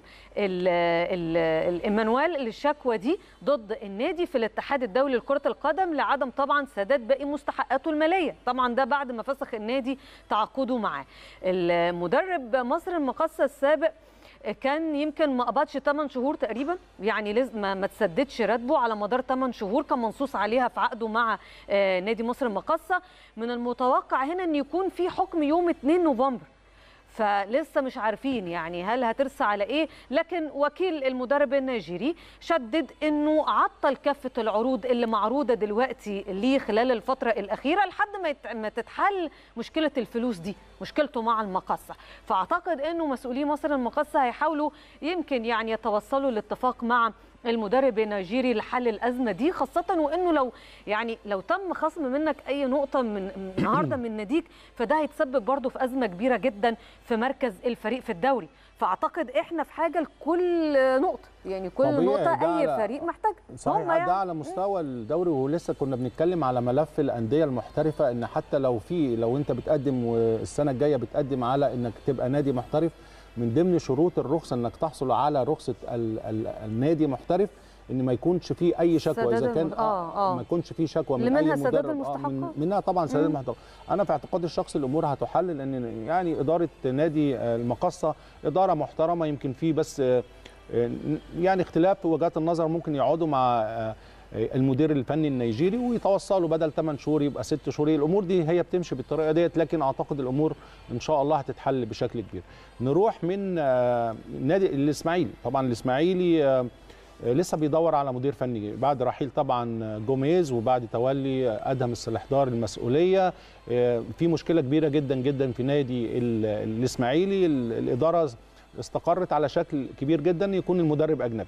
الإيمانويل للشكوى دي ضد النادي في الاتحاد الدولي لكرة القدم لعدم طبعا سداد باقي مستحقاته المالية. طبعا ده بعد ما فسخ النادي تعاقده معاه. المدرب مصر المقصة السابق كان يمكن ما قبضش ثمانية شهور تقريبا، يعني لازم ما تسددش راتبه على مدار ثمانية شهور كان منصوص عليها في عقده مع نادي مصر المقصة. من المتوقع هنا ان يكون في حكم يوم اثنين نوفمبر، فلسه مش عارفين يعني هل هترسى على ايه. لكن وكيل المدرب النيجيري شدد انه عطل كافه العروض اللي معروضه دلوقتي ليه خلال الفتره الاخيره لحد ما تتحل مشكله الفلوس دي، مشكلته مع المقصه. فاعتقد انه مسؤولي مصر المقصه هيحاولوا يمكن يعني يتوصلوا لاتفاق مع المدرب النيجيري لحل الازمه دي، خاصه وانه لو يعني لو تم خصم منك اي نقطه من النهارده من ناديك فده هيتسبب برضه في ازمه كبيره جدا في مركز الفريق في الدوري. فاعتقد احنا في حاجه لكل نقطه، يعني كل نقطه اي فريق محتاج. صحيح يعني ده على مستوى الدوري، ولسه كنا بنتكلم على ملف الانديه المحترفه، ان حتى لو في لو انت بتقدم والسنه الجايه بتقدم على انك تبقى نادي محترف، من ضمن شروط الرخصه انك تحصل على رخصه ال ال النادي محترف ان ما يكونش فيه اي شكوى، اذا كان آه آه. ما يكونش فيه شكوى من منها اي سداد مدرب المستحقات. آه من منها طبعا سداد المستحقات. انا في اعتقادي الشخصي الامور هتحل، لان يعني اداره نادي المقصه اداره محترمه، يمكن فيه بس يعني اختلاف في وجهات النظر، ممكن يقعدوا مع المدير الفني النيجيري ويتوصلوا بدل ثمانية شهور يبقى ست شهور. الامور دي هي بتمشي بالطريقه ديت، لكن اعتقد الامور ان شاء الله هتتحل بشكل كبير. نروح من نادي الاسماعيلي. طبعا الاسماعيلي لسه بيدور على مدير فني بعد رحيل طبعا جوميز وبعد تولي ادهم السلحدار المسؤوليه. في مشكله كبيره جدا جدا في نادي الاسماعيلي، الاداره استقرت على شكل كبير جدا يكون المدرب اجنبي.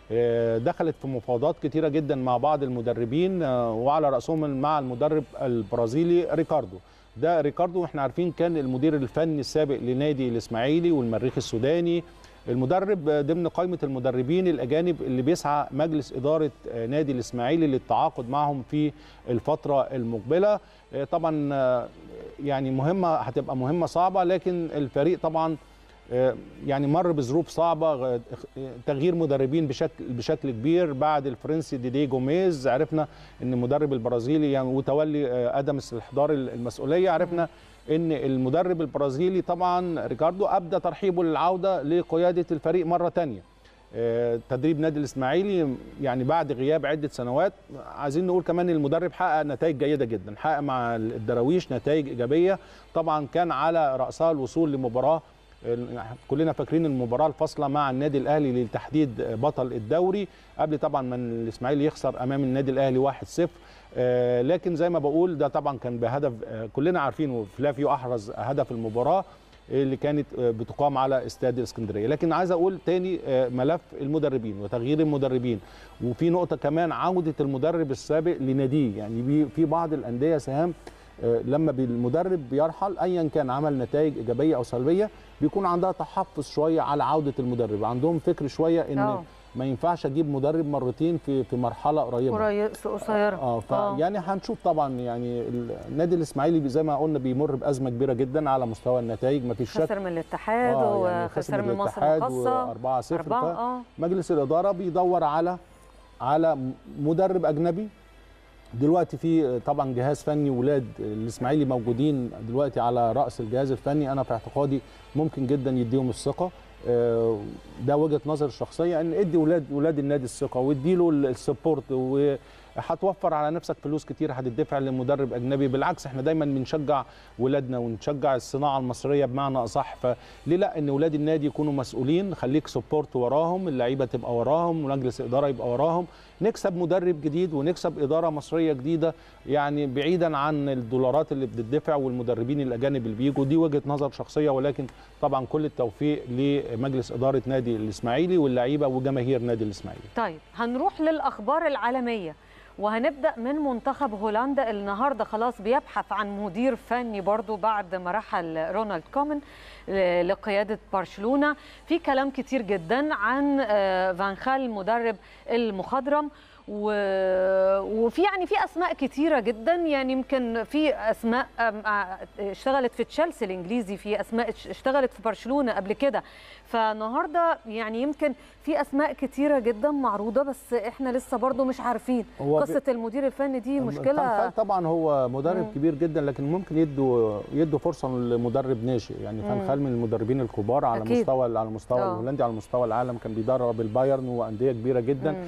دخلت في مفاوضات كتيره جدا مع بعض المدربين، وعلى راسهم مع المدرب البرازيلي ريكاردو. ده ريكاردو احنا عارفين كان المدير الفني السابق لنادي الاسماعيلي والمريخ السوداني، المدرب ضمن قائمه المدربين الاجانب اللي بيسعى مجلس اداره نادي الاسماعيلي للتعاقد معهم في الفتره المقبله. طبعا يعني مهمه هتبقى مهمه صعبه، لكن الفريق طبعا يعني مر بظروف صعبه، تغيير مدربين بشكل بشكل كبير. بعد الفرنسي ديدي جوميز عرفنا ان المدرب البرازيلي يعني وتولي ادم السلحدار المسؤوليه، عرفنا ان المدرب البرازيلي طبعا ريكاردو ابدى ترحيبه للعوده لقياده الفريق مره ثانيه. تدريب نادي الاسماعيلي يعني بعد غياب عده سنوات، عايزين نقول كمان المدرب حقق نتائج جيده جدا، حقق مع الدراويش نتائج ايجابيه. طبعا كان على راسها الوصول لمباراه كلنا فاكرين المباراه الفاصله مع النادي الاهلي لتحديد بطل الدوري قبل طبعا ما الاسماعيلي يخسر امام النادي الاهلي واحد صفر. لكن زي ما بقول ده طبعا كان بهدف كلنا عارفينه، فلافيو احرز هدف المباراه اللي كانت بتقام على استاد الاسكندريه. لكن عايز اقول تاني ملف المدربين وتغيير المدربين، وفي نقطه كمان عوده المدرب السابق لناديه. يعني في بعض الانديه سهام لما المدرب بيرحل ايا كان عمل نتائج ايجابيه او سلبيه بيكون عندها تحفظ شويه على عوده المدرب، عندهم فكر شويه ان أوه. ما ينفعش اجيب مدرب مرتين في في مرحله قريبه قصيره. اه ف يعني هنشوف طبعا. يعني النادي الاسماعيلي زي ما قلنا بيمر بازمه كبيره جدا على مستوى النتائج، ما فيش شك. خسر من الاتحاد آه يعني وخسر من مصر المقاصه أربعة صفر. مجلس الاداره بيدور على على مدرب اجنبي. دلوقتي في طبعا جهاز فني ولاد الاسماعيلي موجودين دلوقتي على راس الجهاز الفني، انا في اعتقادي ممكن جدا يديهم الثقه. ده وجهه نظر الشخصيه، ان ادي ولاد ولاد النادي الثقه وادي له السبورت، وهتوفر على نفسك فلوس كتير هتدفع لمدرب اجنبي. بالعكس احنا دايما بنشجع ولادنا ونشجع الصناعه المصريه بمعنى اصح، فليه لا ان ولاد النادي يكونوا مسؤولين، خليك سبورت وراهم، اللعيبه تبقى وراهم ومجلس الاداره يبقى وراهم، نكسب مدرب جديد ونكسب اداره مصريه جديده، يعني بعيدا عن الدولارات اللي بتدفع والمدربين الاجانب اللي بيجوا. دي وجهه نظر شخصيه، ولكن طبعا كل التوفيق لمجلس اداره نادي الاسماعيلي واللعيبه وجماهير نادي الاسماعيلي. طيب هنروح للاخبار العالميه، وهنبدا من منتخب هولندا. النهارده خلاص بيبحث عن مدير فني برضو بعد ما رحل رونالد كومان لقياده برشلونه. في كلام كتير جدا عن فان خال المدرب المخضرم، وفي يعني في اسماء كتيره جدا. يعني يمكن في اسماء اشتغلت في تشيلسي الانجليزي، في اسماء اشتغلت في برشلونه قبل كده. فالنهارده يعني يمكن في اسماء كتيره جدا معروضه، بس احنا لسه برضو مش عارفين قصه المدير الفني دي مشكله. طبعا هو مدرب مم. كبير جدا، لكن ممكن يدوا يدوا فرصه لمدرب ناشئ. يعني فان خال من المدربين الكبار على أكيد. مستوى على المستوى الهولندي، على مستوى العالم، كان بيدرب البايرن وانديه كبيره جدا. مم.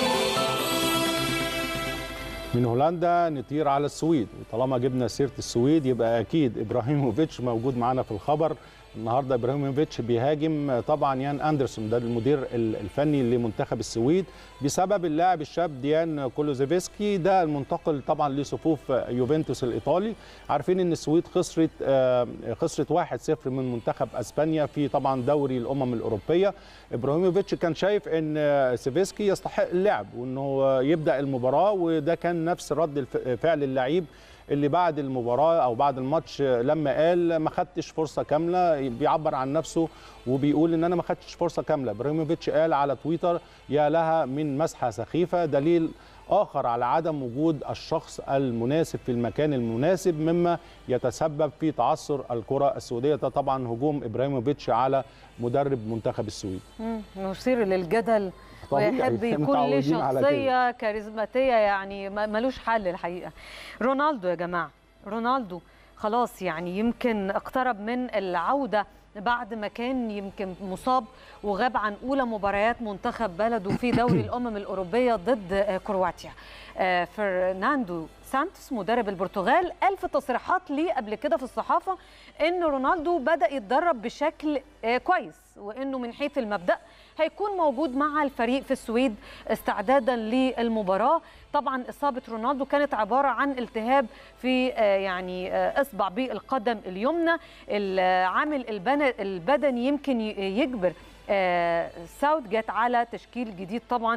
من هولندا نطير على السويد، وطالما جبنا سيره السويد يبقى اكيد ابراهيموفيتش موجود معانا في الخبر. النهارده ابراهيموفيتش بيهاجم طبعا يان اندرسون، ده المدير الفني لمنتخب السويد، بسبب اللاعب الشاب ديان كولوزيفسكي، ده المنتقل طبعا لصفوف يوفنتوس الايطالي. عارفين ان السويد خسرت خسرت واحد صفر من منتخب اسبانيا في طبعا دوري الامم الاوروبيه. ابراهيموفيتش كان شايف ان سيفسكي يستحق اللعب وانه يبدا المباراه، وده كان نفس رد فعل اللعيب اللي بعد المباراه او بعد الماتش لما قال ما خدتش فرصه كامله، بيعبر عن نفسه وبيقول ان انا ما خدتش فرصه كامله. ابراهيموفيتش قال على تويتر يا لها من مسحه سخيفه، دليل آخر على عدم وجود الشخص المناسب في المكان المناسب، مما يتسبب في تعثر الكرة السعودية. ده طبعا هجوم إبراهيموفيتش على مدرب منتخب السويد. مثير للجدل، ويحب يكون له شخصية كاريزماتية، يعني ملوش حل الحقيقة. رونالدو يا جماعة، رونالدو خلاص يعني يمكن اقترب من العودة بعد ما كان يمكن مصاب وغاب عن أولى مباريات منتخب بلده في دوري الأمم الأوروبية ضد كرواتيا. فرناندو سانتوس مدرب البرتغال قال في تصريحات ليه قبل كده في الصحافة إن رونالدو بدأ يتدرب بشكل كويس، وإنه من حيث المبدأ هيكون موجود مع الفريق في السويد استعدادا للمباراة. طبعا إصابة رونالدو كانت عبارة عن التهاب في يعني إصبع بالقدم اليمنى. العامل البدني يمكن يجبر ساوث جيت على تشكيل جديد طبعا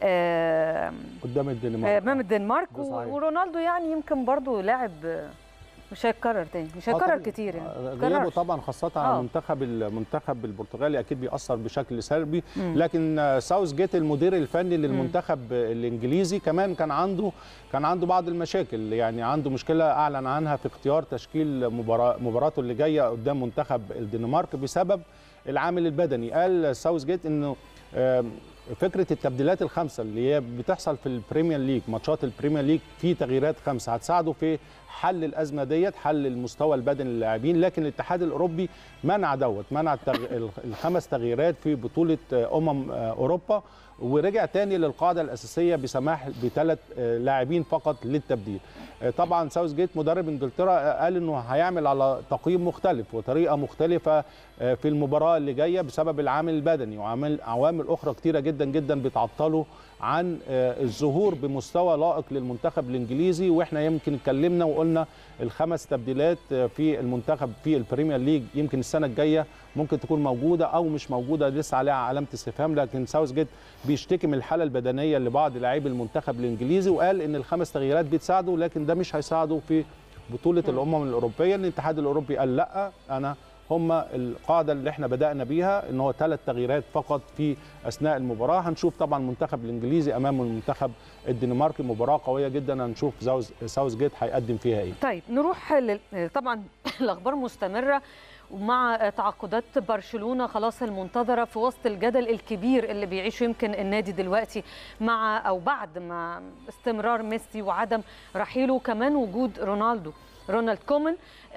قدام الدنمارك امام الدنمارك. ورونالدو يعني يمكن برضو لاعب مش هيتكرر تاني، مش هيتكرر كتير يعني. غيابه طبعا خاصه على المنتخب المنتخب البرتغالي اكيد بيأثر بشكل سلبي. مم. لكن ساوث جيت المدير الفني للمنتخب مم. الانجليزي كمان كان عنده كان عنده بعض المشاكل، يعني عنده مشكله اعلن عنها في اختيار تشكيل مباراه مباراته اللي جايه قدام منتخب الدنمارك بسبب العامل البدني. قال ساوث جيت انه فكره التبديلات الخمسه اللي هي بتحصل في البريمير ليج، ماتشات البريمير ليج في تغييرات خمسه هتساعده في حل الازمه ديت، حل المستوى البدني للاعبين، لكن الاتحاد الاوروبي منع دوت منع التغ... الخمس تغييرات في بطوله امم اوروبا، ورجع تاني للقاعده الاساسيه بسماح بثلاث لاعبين فقط للتبديل. طبعا ساوث جيت مدرب انجلترا قال انه هيعمل على تقييم مختلف وطريقه مختلفه في المباراه اللي جايه بسبب العامل البدني وعوامل عوامل اخرى كتيره جدا جدا بتعطله عن الظهور بمستوى لائق للمنتخب الانجليزي. واحنا يمكن اتكلمنا وقلنا الخمس تبديلات في المنتخب في البريمير ليج يمكن السنه الجايه ممكن تكون موجوده او مش موجوده، لسه عليها علامه استفهام، لكن ساوث جيت بيشتكي من الحاله البدنيه لبعض لاعبي المنتخب الانجليزي، وقال ان الخمس تغييرات بتساعده لكن ده مش هيساعده في بطوله الامم الاوروبيه. الاتحاد الاوروبي قال لا، انا هم القاعده اللي احنا بدانا بيها ان هو ثلاث تغييرات فقط في اثناء المباراه. هنشوف طبعا المنتخب الانجليزي امام المنتخب الدنماركي مباراه قويه جدا، هنشوف ساوث جيت هيقدم فيها ايه. طيب نروح لل... طبعا الاخبار مستمره ومع تعاقدات برشلونه خلاص المنتظره في وسط الجدل الكبير اللي بيعيشه يمكن النادي دلوقتي مع او بعد ما استمرار ميسي وعدم رحيله، كمان وجود رونالدو رونالد كومان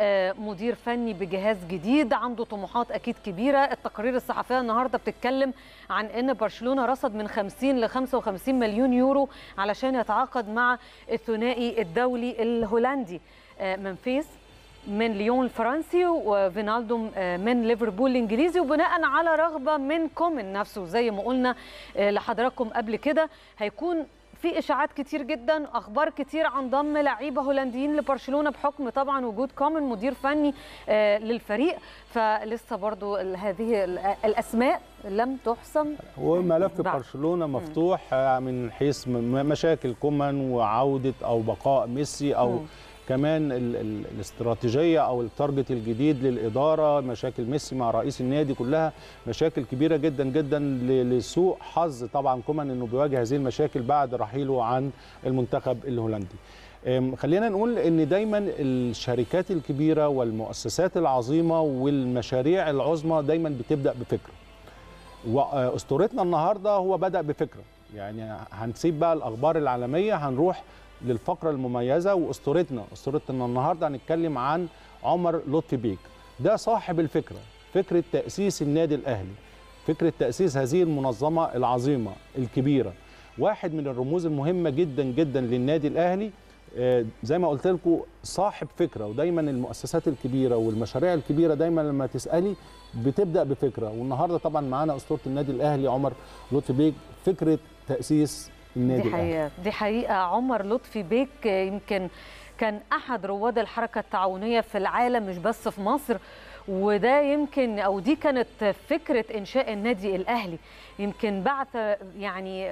مدير فني بجهاز جديد عنده طموحات اكيد كبيره. التقارير الصحفيه النهارده بتتكلم عن ان برشلونه رصد من خمسين ل خمسة وخمسين مليون يورو علشان يتعاقد مع الثنائي الدولي الهولندي منفيس من ليون الفرنسي وفينالدو من ليفربول الانجليزي، وبناء على رغبه من كومان نفسه زي ما قلنا لحضراتكم قبل كده. هيكون في اشاعات كتير جدا، اخبار كتير عن ضم لعيبه هولنديين لبرشلونه بحكم طبعا وجود كومان مدير فني للفريق، فلسه برضو هذه الاسماء لم تحسم. وملف برشلونه مفتوح من حيث مشاكل كومان وعوده او بقاء ميسي او م. كمان ال ال الاستراتيجيه او التارجت الجديد للاداره، مشاكل ميسي مع رئيس النادي، كلها مشاكل كبيره جدا جدا لسوء حظ طبعا كومان انه بيواجه هذه المشاكل بعد رحيله عن المنتخب الهولندي. خلينا نقول ان دايما الشركات الكبيره والمؤسسات العظيمه والمشاريع العظمى دايما بتبدا بفكره، واسطورتنا النهارده هو بدا بفكره. يعني هنسيب بقى الاخبار العالميه، هنروح للفقره المميزه واسطورتنا اسطورتنا النهارده هنتكلم عن عمر لطفي بيك. ده صاحب الفكره، فكره تاسيس النادي الاهلي، فكره تاسيس هذه المنظمه العظيمه الكبيره، واحد من الرموز المهمه جدا جدا للنادي الاهلي. زي ما قلت لكم صاحب فكره، ودايما المؤسسات الكبيره والمشاريع الكبيره دايما لما تسالي بتبدا بفكره. والنهارده طبعا معانا اسطوره النادي الاهلي عمر لطفي بيك، فكره تاسيس النادي دي حقيقة الأهلي. دي حقيقة عمر لطفي بيك يمكن كان أحد رواد الحركة التعاونية في العالم مش بس في مصر، وده يمكن أو دي كانت فكرة إنشاء النادي الأهلي. يمكن بعث يعني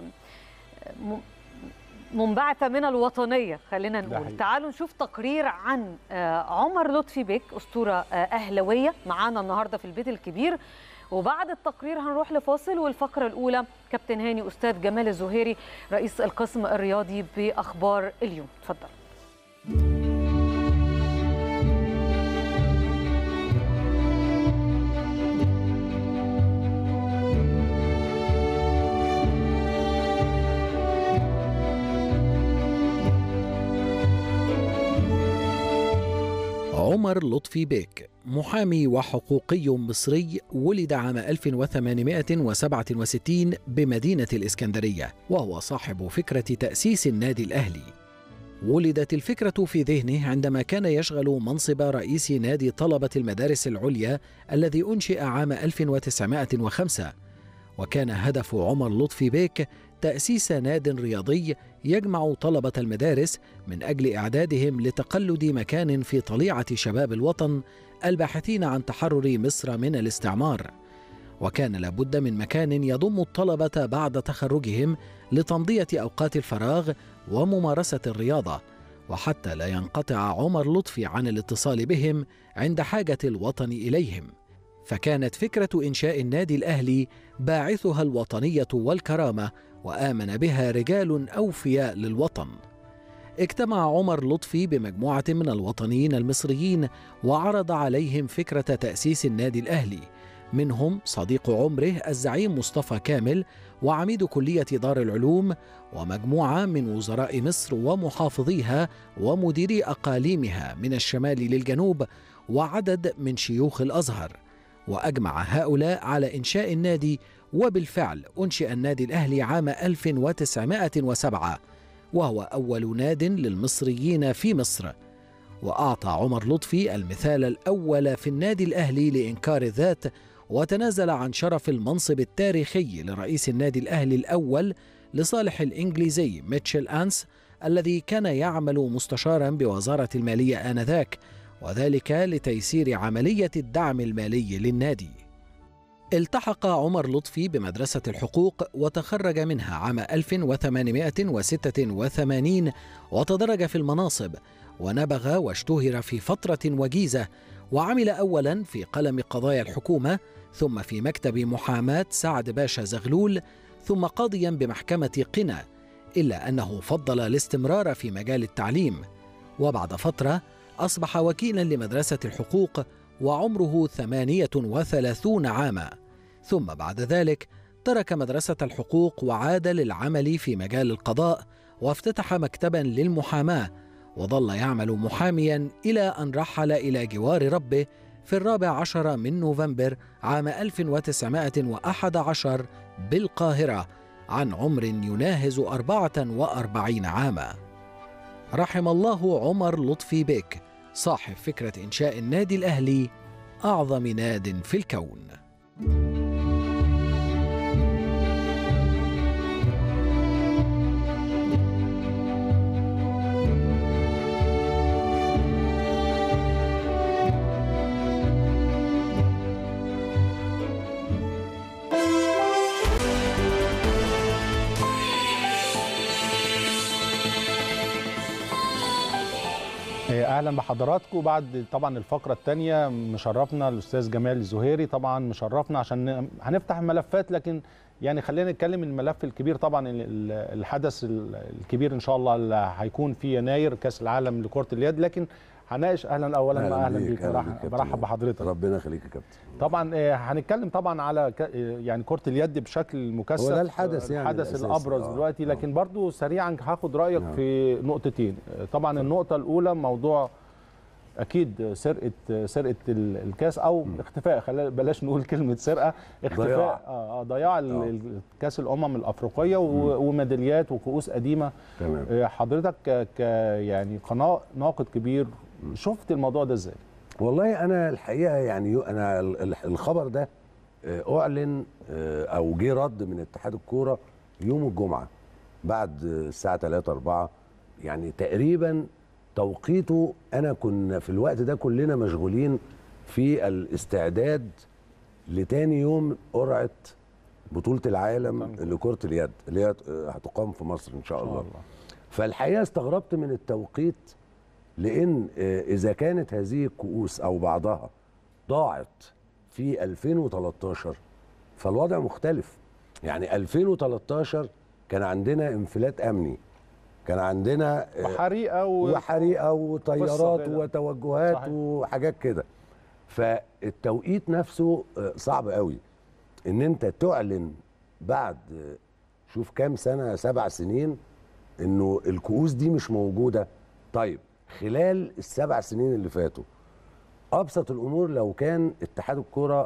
منبعثة من الوطنية خلينا نقول. تعالوا نشوف تقرير عن عمر لطفي بيك أسطورة أهلوية معانا النهاردة في البيت الكبير، وبعد التقرير هنروح لفاصل. والفقرة الأولى كابتن هاني أستاذ جمال الزهيري رئيس القسم الرياضي بأخبار اليوم. اتفضل. عمر لطفي بيك محامي وحقوقي مصري، ولد عام ألف وثمانمائة وسبعة وستين بمدينة الإسكندرية، وهو صاحب فكرة تأسيس النادي الأهلي. ولدت الفكرة في ذهنه عندما كان يشغل منصب رئيس نادي طلبة المدارس العليا الذي أنشئ عام ألف وتسعمائة وخمسة، وكان هدف عمر لطفي بيك تأسيس ناد رياضي يجمع طلبة المدارس من أجل إعدادهم لتقلد مكان في طليعة شباب الوطن الباحثين عن تحرر مصر من الاستعمار. وكان لابد من مكان يضم الطلبة بعد تخرجهم لتمضية أوقات الفراغ وممارسة الرياضة، وحتى لا ينقطع عمر لطفي عن الاتصال بهم عند حاجة الوطن إليهم. فكانت فكرة إنشاء النادي الأهلي باعثها الوطنية والكرامة، وآمن بها رجال أوفياء للوطن. اجتمع عمر لطفي بمجموعة من الوطنيين المصريين وعرض عليهم فكرة تأسيس النادي الأهلي، منهم صديق عمره الزعيم مصطفى كامل وعميد كلية دار العلوم، ومجموعة من وزراء مصر ومحافظيها ومديري أقاليمها من الشمال للجنوب، وعدد من شيوخ الأزهر. وأجمع هؤلاء على إنشاء النادي، وبالفعل أنشئ النادي الأهلي عام ألف وتسعمائة وسبعة، وهو أول ناد للمصريين في مصر. وأعطى عمر لطفي المثال الأول في النادي الأهلي لإنكار الذات، وتنازل عن شرف المنصب التاريخي لرئيس النادي الأهلي الأول لصالح الإنجليزي ميتشل أنس الذي كان يعمل مستشارا بوزارة المالية آنذاك، وذلك لتيسير عملية الدعم المالي للنادي. التحق عمر لطفي بمدرسة الحقوق وتخرج منها عام ألف وثمانمائة وستة وثمانين، وتدرج في المناصب ونبغ واشتهر في فترة وجيزة، وعمل أولا في قلم قضايا الحكومة، ثم في مكتب محاماة سعد باشا زغلول، ثم قاضيا بمحكمة قنا، إلا أنه فضل الاستمرار في مجال التعليم. وبعد فترة أصبح وكيلا لمدرسة الحقوق وعمره ثمانية وثلاثون عاما، ثم بعد ذلك ترك مدرسة الحقوق وعاد للعمل في مجال القضاء، وافتتح مكتبا للمحاماة، وظل يعمل محاميا إلى أن رحل إلى جوار ربه في الرابع عشر من نوفمبر عام ألف وتسعمائة وأحد عشر بالقاهرة عن عمر يناهز أربعة وأربعين عاما. رحم الله عمر لطفي بيك صاحب فكرة إنشاء النادي الأهلي، أعظم ناد في الكون. اهلا بحضراتكم. بعد طبعا الفقره الثانيه مشرفنا الاستاذ جمال الزهيري، طبعا مشرفنا عشان هنفتح الملفات، لكن يعني خلينا نتكلم الملف الكبير طبعا، الحدث الكبير ان شاء الله اللي هيكون في يناير كاس العالم لكره اليد. لكن هنناقش اهلا اولا اهلا, أهلا بيك، برحب بحضرتك. ربنا يخليك يا كابتن. طبعا هنتكلم طبعا على يعني كره اليد بشكل مكثف، هو ده الحدث يعني الحدث الابرز آه. دلوقتي. لكن آه. برضو سريعا هاخد رايك آه. في نقطتين. طبعا آه. النقطه الاولى موضوع اكيد سرقه سرقه الكاس او م. اختفاء، خلينا بلاش نقول كلمه سرقه، اختفاء ضياع, آه ضياع آه. كاس الامم الافريقيه وميداليات وكؤوس قديمه. تمام. حضرتك ك يعني قناه ناقد كبير، شفت الموضوع ده ازاي؟ والله انا الحقيقه يعني انا الخبر ده اعلن او جه رد من اتحاد الكوره يوم الجمعه بعد الساعه ثلاثة أربعة، يعني تقريبا توقيته. انا كنا في الوقت ده كلنا مشغولين في الاستعداد لتاني يوم قرعه بطوله العالم لكره اليد اللي هي هتقام في مصر ان شاء الله. الله. فالحقيقه استغربت من التوقيت، لأن إذا كانت هذه الكؤوس أو بعضها ضاعت في ألفين وثلاثة عشر فالوضع مختلف. يعني ألفين وثلاثة عشر كان عندنا انفلات أمني، كان عندنا وحريقة و... وحريقة وطيارات وتوجهات صحيح. وحاجات كده. فالتوقيت نفسه صعب قوي إن أنت تعلن بعد شوف كام سنة، سبع سنين، إنه الكؤوس دي مش موجودة. طيب خلال السبع سنين اللي فاتوا ابسط الامور لو كان اتحاد الكوره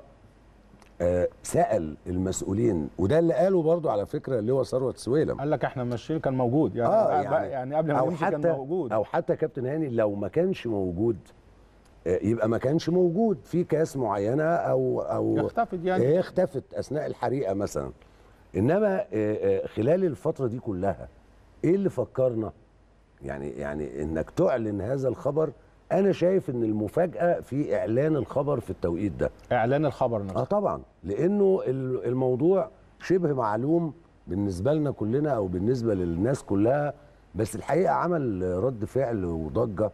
آه سال المسؤولين، وده اللي قاله برضو على فكره اللي هو ثروت سويلم، قال لك احنا ماشيين كان موجود يعني, آه يعني, يعني قبل ما نمشي كان موجود، او حتى كابتن هاني لو ما كانش موجود آه يبقى ما كانش موجود في كاس معينه او او اختفت يعني اختفت اثناء الحريقه مثلا. انما آه آه خلال الفتره دي كلها ايه اللي فكرنا يعني يعني انك تعلن هذا الخبر؟ انا شايف ان المفاجاه في اعلان الخبر في التوقيت ده، اعلان الخبر نفسه. اه طبعا، لانه الموضوع شبه معلوم بالنسبه لنا كلنا او بالنسبه للناس كلها، بس الحقيقه عمل رد فعل وضجه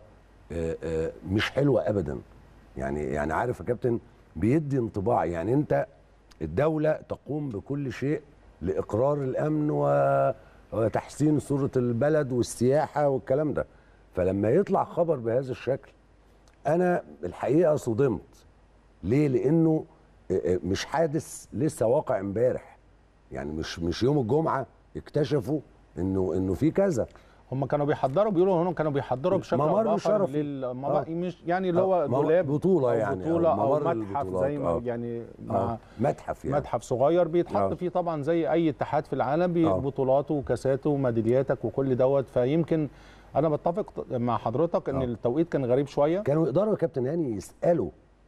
مش حلوه ابدا. يعني يعني عارف يا كابتن، بيدي انطباع يعني انت الدوله تقوم بكل شيء لاقرار الامن و وتحسين صورة البلد والسياحة والكلام ده، فلما يطلع خبر بهذا الشكل أنا الحقيقة صدمت. ليه؟ لأنه مش حادث لسه واقع امبارح، يعني مش مش يوم الجمعه اكتشفوا انه انه في كذا. هم كانوا بيحضروا، بيقولوا انهم كانوا بيحضروا بشكل ممر اخر شرفي للممر آه. مش يعني اللي هو آه. دولاب بطوله يعني بطوله او, أو متحف زي ما آه. يعني مع آه. متحف يعني متحف صغير بيتحط آه. فيه طبعا زي اي اتحاد في العالم آه. ببطولاته وكاساته وميدالياتك وكل دوت. فيمكن انا بتفق مع حضرتك ان آه. التوقيت كان غريب شويه. كانوا يقدروا يا كابتن هاني يسالوا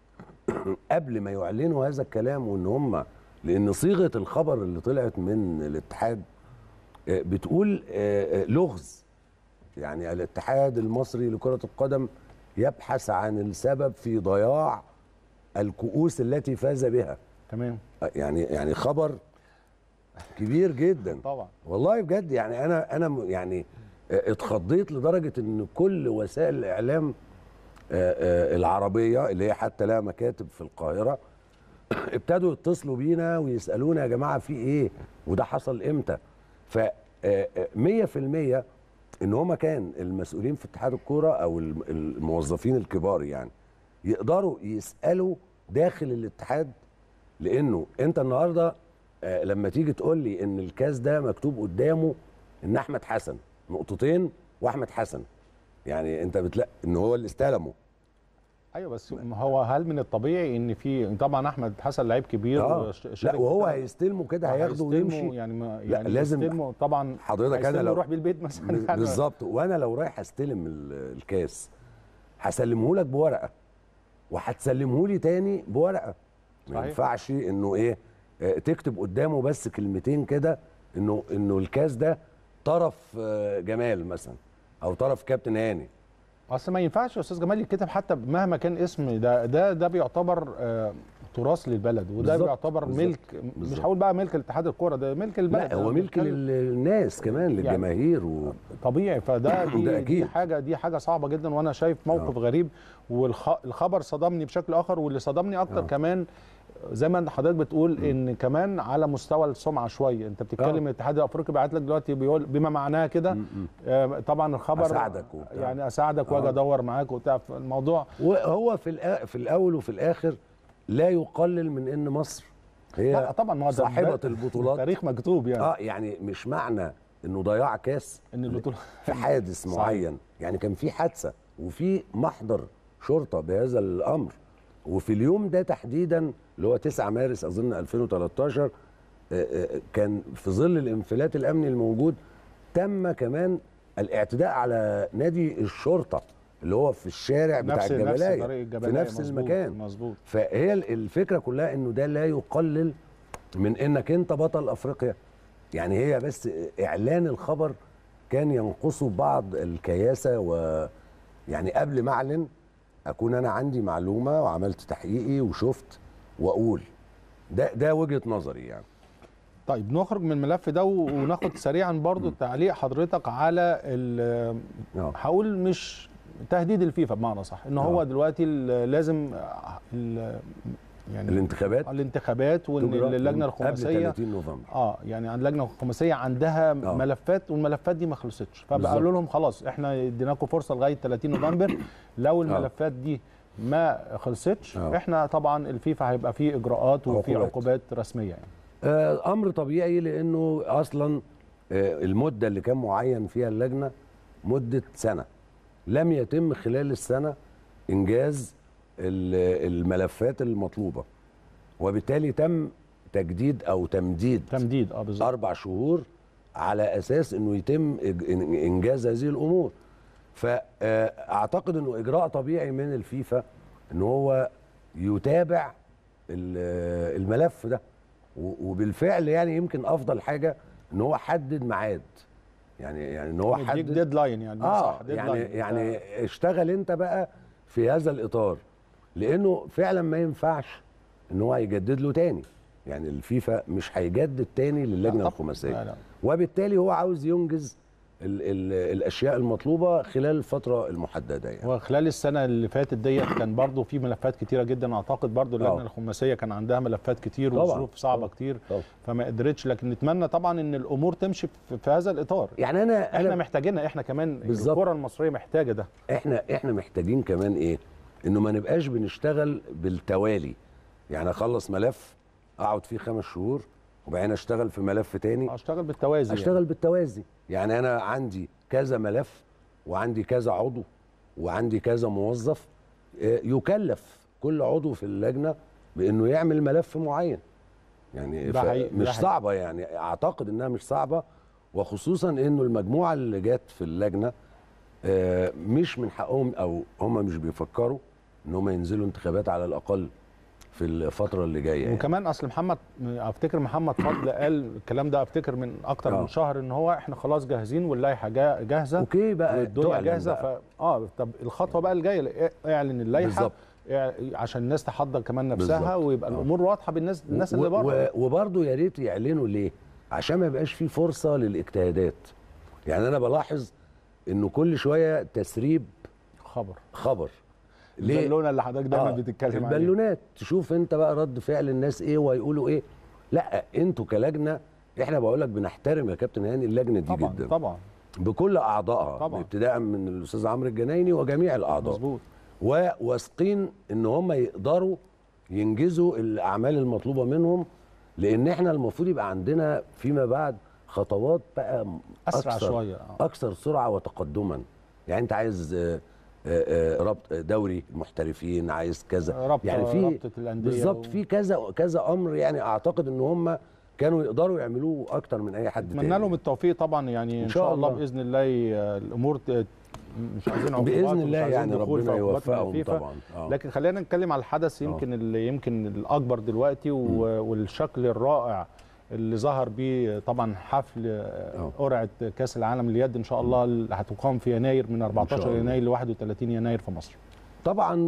قبل ما يعلنوا هذا الكلام، وان هم لان صيغه الخبر اللي طلعت من الاتحاد بتقول لغز، يعني الاتحاد المصري لكرة القدم يبحث عن السبب في ضياع الكؤوس التي فاز بها. تمام. يعني يعني خبر كبير جدا طبعا والله بجد. يعني انا انا يعني اتخضيت لدرجه ان كل وسائل الاعلام العربيه اللي هي حتى لها مكاتب في القاهره ابتدوا يتصلوا بينا ويسالونا يا جماعه في ايه وده حصل امتى. ف مية في المية ان هما كان المسؤولين في اتحاد الكوره او الموظفين الكبار يعني يقدروا يسالوا داخل الاتحاد، لانه انت النهارده لما تيجي تقول لي ان الكاس ده مكتوب قدامه ان احمد حسن نقطتين واحمد حسن، يعني انت بتلاقي ان هو اللي استلمه. ايوه بس هو هل من الطبيعي ان في طبعا احمد حسن لعيب كبير آه. لا وهو هيستلمه كده هياخده ويمشي يعني ما يعني لازم طبعا حضرتك انا لو يروح بيه البيت مثلا بالظبط. وانا لو رايح استلم الكاس هسلمه لك بورقه وهتسلمه لي تاني بورقه. ما ينفعش انه ايه تكتب قدامه بس كلمتين كده انه انه الكاس ده طرف جمال مثلا او طرف كابتن هاني. اصل ما ينفعش يا استاذ جمال يتكتب حتى مهما كان اسم ده ده ده بيعتبر آه تراث للبلد، وده بالزبط. بيعتبر بالزبط. ملك بالزبط. مش هقول بقى ملك الاتحاد الكوره، ده ملك البلد. لا هو ملك للناس كمان للجماهير يعني و... طبيعي. فده دي, دي حاجه دي حاجه صعبه جدا، وانا شايف موقف آه. غريب. والخبر صدمني بشكل اخر، واللي صدمني اكتر آه. كمان زي ما حضرتك بتقول م. ان كمان على مستوى السمعه شويه. انت بتتكلم الاتحاد الافريقي بعت لك دلوقتي بيقول بما معناه كده آه طبعا الخبر اساعدك يعني اساعدك واجي ادور معاك وبتاع الموضوع. وهو في في الاول وفي الاخر لا يقلل من ان مصر هي لا طبعا صاحبه البطولات. تاريخ مكتوب يعني. اه يعني مش معنى انه ضياع كاس ان البطوله في حادث معين. يعني كان في حادثه وفي محضر شرطه بهذا الامر، وفي اليوم ده تحديدا اللي هو تسعة مارس اظن ألفين وتلتاشر كان في ظل الانفلات الامني الموجود تم كمان الاعتداء على نادي الشرطه اللي هو في الشارع بتاع الجبلايه في نفس مزبوط المكان. مظبوط. فهي الفكره كلها انه ده لا يقلل من انك انت بطل افريقيا. يعني هي بس اعلان الخبر كان ينقصه بعض الكياسه، ويعني قبل ما اعلن اكون انا عندي معلومه وعملت تحقيقي وشفت واقول ده ده وجهه نظري يعني. طيب نخرج من الملف ده وناخد سريعا برضو تعليق حضرتك على هقول مش تهديد الفيفا بمعنى صح ان هو دلوقتي لازم يعني الانتخابات الانتخابات وان اللجنه الخماسيه قبل ثلاثين نوفمبر اه يعني اللجنه الخماسيه عندها آه. ملفات والملفات دي ما خلصتش، فقالوا لهم خلاص احنا اديناكم فرصه لغايه ثلاثين نوفمبر لو الملفات دي ما خلصتش آه. احنا طبعا الفيفا هيبقى فيه اجراءات وفي عقوبات رسميه يعني. آه امر طبيعي لانه اصلا آه المده اللي كان معين فيها اللجنه مده سنه، لم يتم خلال السنه انجاز الملفات المطلوبه، وبالتالي تم تجديد او تمديد تمديد اه بالظبط اربع شهور على اساس انه يتم انجاز هذه الامور. فاعتقد انه اجراء طبيعي من الفيفا ان هو يتابع الملف ده، وبالفعل يعني يمكن افضل حاجه ان هو حدد ميعاد، يعني يعني ان هو حدد ديدلاين يعني اه صح يعني يعني اشتغل انت بقى في هذا الاطار، لانه فعلا ما ينفعش ان هو يجدد له تاني. يعني الفيفا مش هيجدد تاني للجنه الخماسيه، وبالتالي هو عاوز ينجز ال ال الاشياء المطلوبه خلال الفتره المحدده يعني. وخلال السنه اللي فاتت ديت كان برضو في ملفات كتيره جدا، اعتقد برضو اللجنه الخماسيه كان عندها ملفات كتير وظروف صعبه طبعا. كتير طبعا. فما قدرتش، لكن نتمنى طبعا ان الامور تمشي في, في هذا الاطار. يعني انا احنا أنا محتاجينها، احنا كمان الكره المصريه محتاجه ده. احنا احنا محتاجين كمان ايه؟ انه ما نبقاش بنشتغل بالتوالي. يعني اخلص ملف اقعد فيه خمس شهور وبعدين اشتغل في ملف تاني. اشتغل بالتوازي اشتغل يعني. بالتوازي يعني انا عندي كذا ملف وعندي كذا عضو وعندي كذا موظف، يكلف كل عضو في اللجنه بانه يعمل ملف معين يعني. مش صعبه يعني، اعتقد انها مش صعبه، وخصوصا انه المجموعه اللي جت في اللجنه مش من حقهم او هم مش بيفكروا ان هم ينزلوا انتخابات على الاقل في الفتره اللي جايه يعني. وكمان اصل محمد افتكر محمد فضل قال الكلام ده افتكر من اكتر من شهر ان هو احنا خلاص جاهزين واللائحه جاهزه. اوكي بقى والدنيا جاهزه. ف... اه طب الخطوه بقى الجايه اعلن اللائحه عشان الناس تحضر كمان نفسها بالزبط. ويبقى أوه. الامور واضحه بالناس الناس اللي بره. وبرضه يا ريت يعلنوا ليه؟ عشان ما يبقاش في فرصه للاجتهادات. يعني انا بلاحظ انه كل شويه تسريب خبر خبر البالونه اللي حضرتك دايما آه بتتكلم عليها، البالونات. تشوف انت بقى رد فعل الناس ايه وهيقولوا ايه. لا انتوا كلجنه احنا بقول لك بنحترم يا كابتن هاني اللجنه دي طبعًا جدا طبعا بكل اعضائها ابتداء من الاستاذ عمرو الجنايني وجميع الاعضاء. مظبوط. وواثقين ان هم يقدروا ينجزوا الاعمال المطلوبه منهم، لان احنا المفروض يبقى عندنا فيما بعد خطوات بقى اسرع أكثر شويه اكثر سرعه وتقدما. يعني انت عايز ربط دوري المحترفين، عايز كذا ربط يعني في ربطه الانديه بالظبط و... في كذا كذا امر. يعني اعتقد ان هم كانوا يقدروا يعملوه اكتر من اي حد تاني. اتمنى لهم التوفيق طبعا يعني ان شاء الله باذن الله الامور مش عايزين عقوبات باذن الله يعني ربنا يوفقهم طبعا. آه. لكن خلينا نتكلم على الحدث يمكن آه. اللي يمكن الاكبر دلوقتي والشكل الرائع اللي ظهر بيه طبعا حفل قرعه كاس العالم لليد ان شاء الله اللي هتقام في يناير من أربعتاشر يناير ل واحد وثلاثين يناير في مصر. طبعا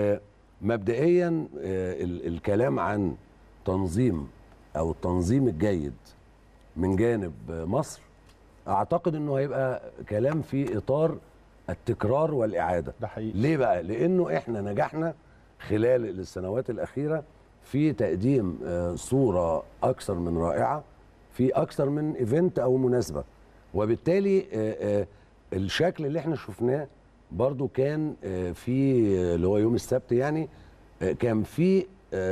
مبدئيا الكلام عن تنظيم او التنظيم الجيد من جانب مصر اعتقد انه هيبقى كلام في اطار التكرار والاعاده. ده حقيقي. ليه بقى؟ لانه احنا نجحنا خلال السنوات الاخيره في تقديم صوره اكثر من رائعه في اكثر من ايفنت او مناسبه، وبالتالي الشكل اللي احنا شفناه برضو كان في اللي هو يوم السبت يعني كان في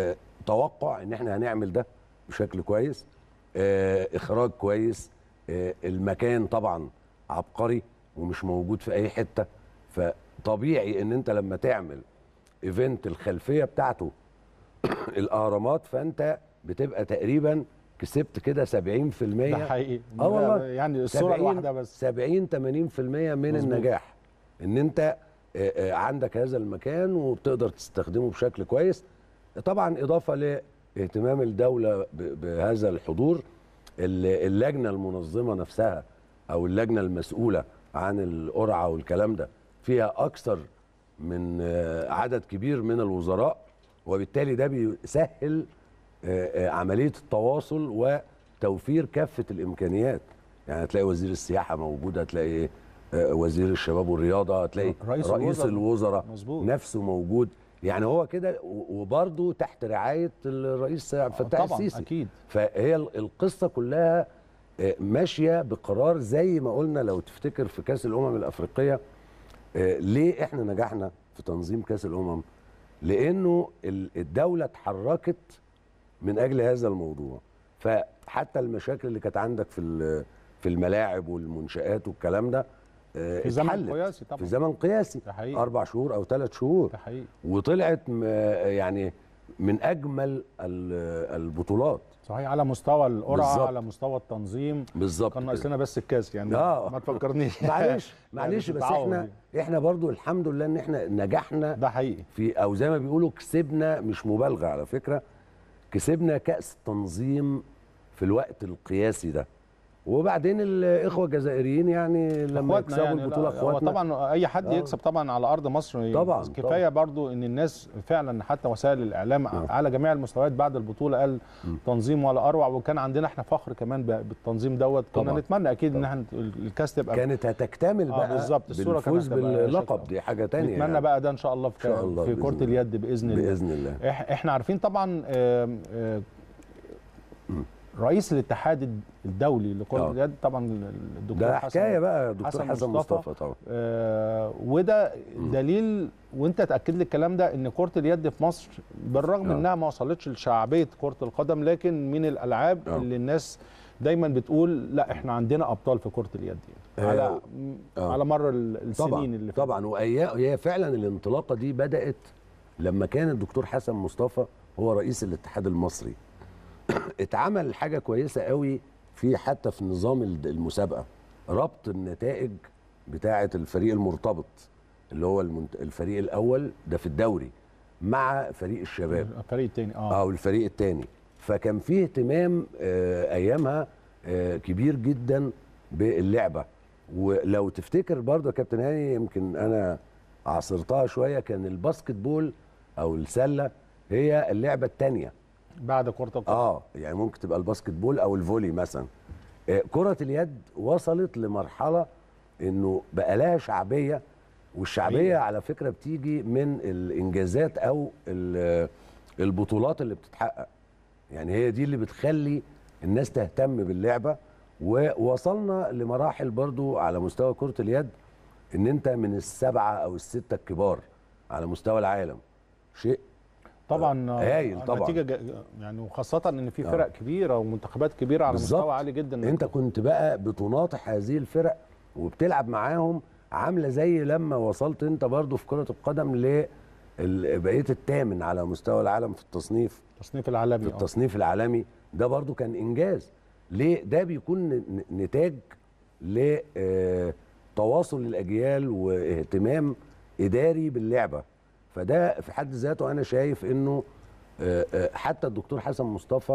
توقع ان احنا هنعمل ده بشكل كويس، اخراج كويس، المكان طبعا عبقري ومش موجود في اي حته، فطبيعي ان انت لما تعمل ايفنت الخلفيه بتاعته الاهرامات فانت بتبقى تقريبا كسبت كده سبعين في المية. ده حقيقي. اه والله يعني الصوره الواحده بس سبعين ثمانين في المية من مزبوط. النجاح ان انت عندك هذا المكان وبتقدر تستخدمه بشكل كويس. طبعا اضافه لاهتمام الدوله بهذا الحضور، اللجنه المنظمه نفسها او اللجنه المسؤوله عن القرعه والكلام ده فيها اكثر من عدد كبير من الوزراء، وبالتالي ده بيسهل عمليه التواصل وتوفير كافه الامكانيات. يعني هتلاقي وزير السياحه موجود، هتلاقي وزير الشباب والرياضه، هتلاقي رئيس, رئيس الوزراء مظبوط. نفسه موجود. يعني هو كده وبرضه تحت رعايه الرئيس عبد الفتاح السيسي. اكيد. فهي القصه كلها ماشيه بقرار زي ما قلنا لو تفتكر في كاس الامم الافريقيه. ليه احنا نجحنا في تنظيم كاس الامم؟ لانه الدوله اتحركت من اجل هذا الموضوع. فحتى المشاكل اللي كانت عندك في في الملاعب والمنشآت والكلام ده في زمن قياسي طبعا، في زمن قياسي اربع شهور او ثلاث شهور، ده حقيقي. وطلعت يعني من اجمل البطولات صحيح على مستوى القرعه، على مستوى التنظيم. بالظبط. كان ناقص لنا بس الكاس يعني. آه. ما تفكرنيش. معلش معلش بس احنا احنا برضو الحمد لله ان احنا نجحنا. ده حقيقي. في او زي ما بيقولوا كسبنا، مش مبالغه على فكره، كسبنا كاس تنظيم في الوقت القياسي ده. وبعدين الاخوه الجزائريين يعني لما يكسبوا يعني البطوله اخواتنا طبعا اي حد آه. يكسب طبعا على ارض مصر طبعا كفايه. طبعًا. برضو ان الناس فعلا حتى وسائل الاعلام آه. على جميع المستويات بعد البطوله قال م. تنظيم ولا اروع، وكان عندنا احنا فخر كمان بالتنظيم دوت. كنا نتمنى اكيد طبعًا. ان احنا الكاس تبقى كانت هتكتمل بقى آه بالظبط. الصوره بالفوز باللقب، دي حاجه ثانيه. نتمنى يعني. بقى ده ان شاء الله في, الله في كره اليد باذن الله. باذن الله. احنا عارفين طبعا آآ آآ رئيس الاتحاد الدولي لكرة اليد طبعا الدكتور ده حسن حكايه بقى دكتور حسن, حسن مصطفى, مصطفى طبعا. آه وده دليل، وانت تاكد لي الكلام ده، ان كرة اليد في مصر بالرغم أوه. انها ما وصلتش لشعبيه كرة القدم، لكن من الالعاب أوه. اللي الناس دايما بتقول لا احنا عندنا ابطال في كرة اليد يعني. على أوه. على مر السنين طبعا اللي طبعا وهي فعلا الانطلاقه دي بدات لما كان الدكتور حسن مصطفى هو رئيس الاتحاد المصري. اتعمل حاجه كويسه قوي في حتى في نظام المسابقه، ربط النتائج بتاعه الفريق المرتبط اللي هو الفريق الاول ده في الدوري مع فريق الشباب الفريق الثاني اه اه والفريق الثاني. فكان فيه اهتمام آه ايامها آه كبير جدا باللعبه. ولو تفتكر برضه يا كابتن هاني، يمكن انا عاصرتها شويه، كان الباسكت بول او السله هي اللعبه الثانيه بعد كرة القدم. اه يعني ممكن تبقى الباسكت بول او الفولي مثلا. آه كرة اليد وصلت لمرحلة انه بقى لها شعبية، والشعبية على فكرة بتيجي من الانجازات او البطولات اللي بتتحقق. يعني هي دي اللي بتخلي الناس تهتم باللعبة. ووصلنا لمراحل برضو على مستوى كرة اليد ان انت من السبعة او الستة الكبار على مستوى العالم. شيء طبعا هايل طبعا نتيجه يعني، وخاصه ان في فرق آه. كبيره ومنتخبات كبيره على بالزبط. مستوى عالي جدا. انت كنت بقى بتناطح هذه الفرق وبتلعب معاهم، عامله زي لما وصلت انت برضو في كره القدم ل بقيت الثامن على مستوى العالم في التصنيف التصنيف العالمي. في التصنيف العالمي ده برضو كان انجاز. ليه؟ ده بيكون نتاج لتواصل الاجيال واهتمام اداري باللعبه. فده في حد ذاته انا شايف انه حتى الدكتور حسن مصطفى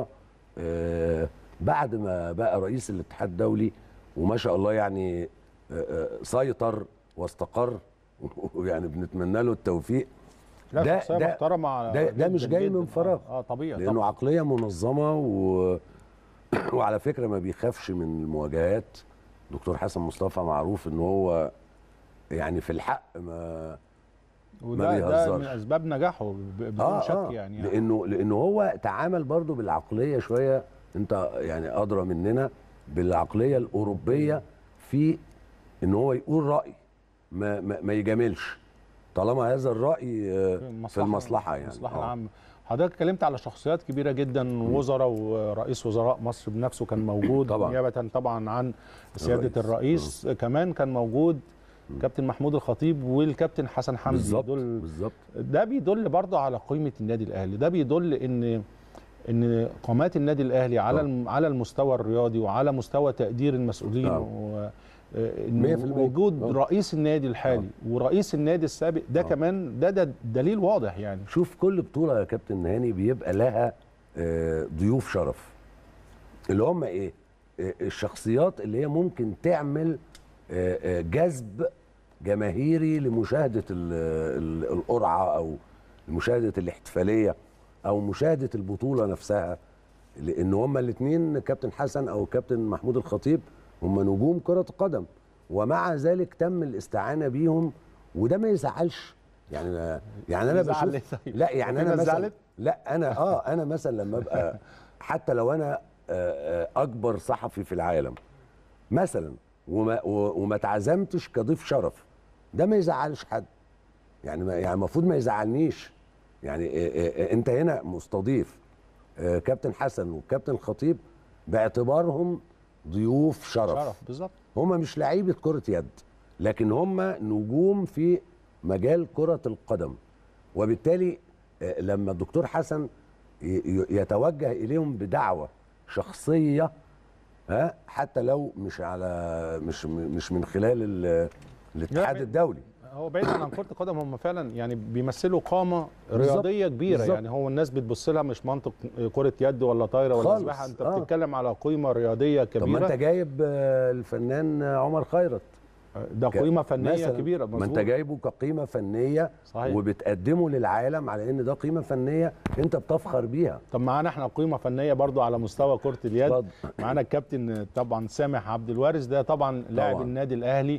بعد ما بقى رئيس الاتحاد الدولي وما شاء الله يعني سيطر واستقر ويعني بنتمنى له التوفيق. لا ده ده محترمه ده, ده مش جاي من فراغ. اه طبيعي لانه طبعا. عقليه منظمه و... وعلى فكره ما بيخافش من المواجهات. دكتور حسن مصطفى معروف ان هو يعني في الحق ما وده ده من اسباب نجاحه بدون آه شك آه يعني, يعني لانه لانه هو تعامل برضو بالعقليه شويه، انت يعني ادرى مننا بالعقليه الاوروبيه في ان هو يقول راي ما ما, ما يجاملش طالما هذا الراي في المصلحه يعني المصلحه العامه. حضرتك اتكلمت على شخصيات كبيره جدا، وزراء ورئيس وزراء مصر بنفسه كان موجود طبعا نيابه طبعا عن سياده الرئيس, الرئيس. كمان كان موجود كابتن محمود الخطيب والكابتن حسن حمدي. بالظبط بالظبط. ده بيدل برضه على قيمه النادي الاهلي، ده بيدل ان ان قامات النادي الاهلي على طبعا. على المستوى الرياضي وعلى مستوى تقدير المسؤولين و وجود رئيس النادي الحالي أوه. ورئيس النادي السابق ده أوه. كمان ده ده دليل واضح يعني. شوف كل بطوله يا كابتن هاني بيبقى لها ضيوف شرف اللي هم ايه؟ الشخصيات اللي هي ممكن تعمل جذب جماهيري لمشاهده القرعه او مشاهده الاحتفاليه او مشاهده البطوله نفسها. لان هم الاثنين كابتن حسن او كابتن محمود الخطيب هم نجوم كرة القدم، ومع ذلك تم الاستعانة بيهم وده ما يزعلش يعني. يعني انا بشوف لا يعني انا مثلا لا انا اه انا مثلا لما ابقى حتى لو انا اكبر صحفي في العالم مثلا وما وما اتعزمتش كضيف شرف، ده ما يزعلش حد يعني. ما يعني المفروض ما يزعلنيش يعني. انت هنا مستضيف كابتن حسن وكابتن الخطيب باعتبارهم ضيوف شرف, شرف بالظبط. هم مش لعيبه كره يد، لكن هم نجوم في مجال كره القدم. وبالتالي لما الدكتور حسن يتوجه اليهم بدعوه شخصيه ها حتى لو مش على مش مش من خلال الاتحاد الدولي، هو بعيد عن كره القدم هم فعلا يعني بيمثلوا قامه رياضيه كبيره بالزبط. يعني هو الناس بتبص لها مش منطق كره يد ولا طايره ولا سباحه، انت آه. بتتكلم على قيمه رياضيه كبيره. طب ما انت جايب الفنان عمر خيرت، ده قيمه فنيه كبيره مظبوط. ما انت جايبه كقيمه فنيه صحيح. وبتقدمه للعالم على ان ده قيمه فنيه انت بتفخر بيها. طب معانا احنا قيمه فنيه برضو على مستوى كره اليد. معانا الكابتن طبعا سامح عبد الوارث، ده طبعا لاعب النادي الاهلي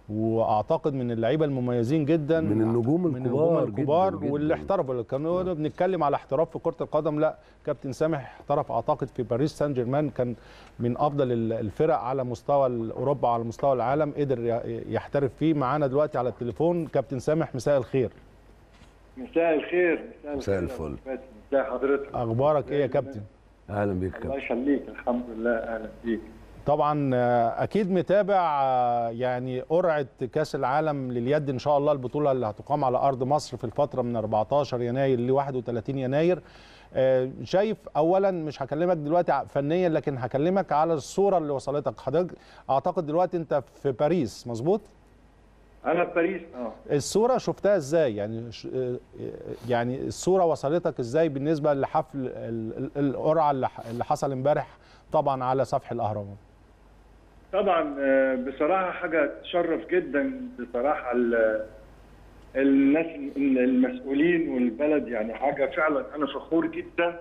واعتقد من اللعيبه المميزين جدا، من النجوم من الكبار, النجوم الكبار جداً واللي جداً. احترفوا. كانوا بنتكلم على احتراف في كره القدم، لا كابتن سامح احترف اعتقد في باريس سان جيرمان، كان من افضل الفرق على مستوى اوروبا على مستوى العالم، قدر يحترف فيه. معانا دلوقتي على التليفون كابتن سامح، مساء الخير. مساء الخير. مساء الفل. ازي حضرتك؟ اخبارك ايه يا كابتن؟ اهلا بيك يا الله كابتن. يخليك. الحمد لله. اهلا بيك. طبعا اكيد متابع يعني قرعه كاس العالم لليد ان شاء الله، البطوله اللي هتقام على ارض مصر في الفتره من أربعتاشر يناير ل واحد وثلاثين يناير. شايف اولا، مش هكلمك دلوقتي فنيا لكن هكلمك على الصوره اللي وصلتك. حضرتك اعتقد دلوقتي انت في باريس، مظبوط؟ انا في باريس. اه الصوره شفتها ازاي؟ يعني يعني الصوره وصلتك ازاي بالنسبه لحفل القرعه اللي حصل امبارح طبعا على سفح الاهرامات؟ طبعا بصراحه حاجه تشرف جدا بصراحه الناس المسؤولين والبلد، يعني حاجه فعلا انا فخور جدا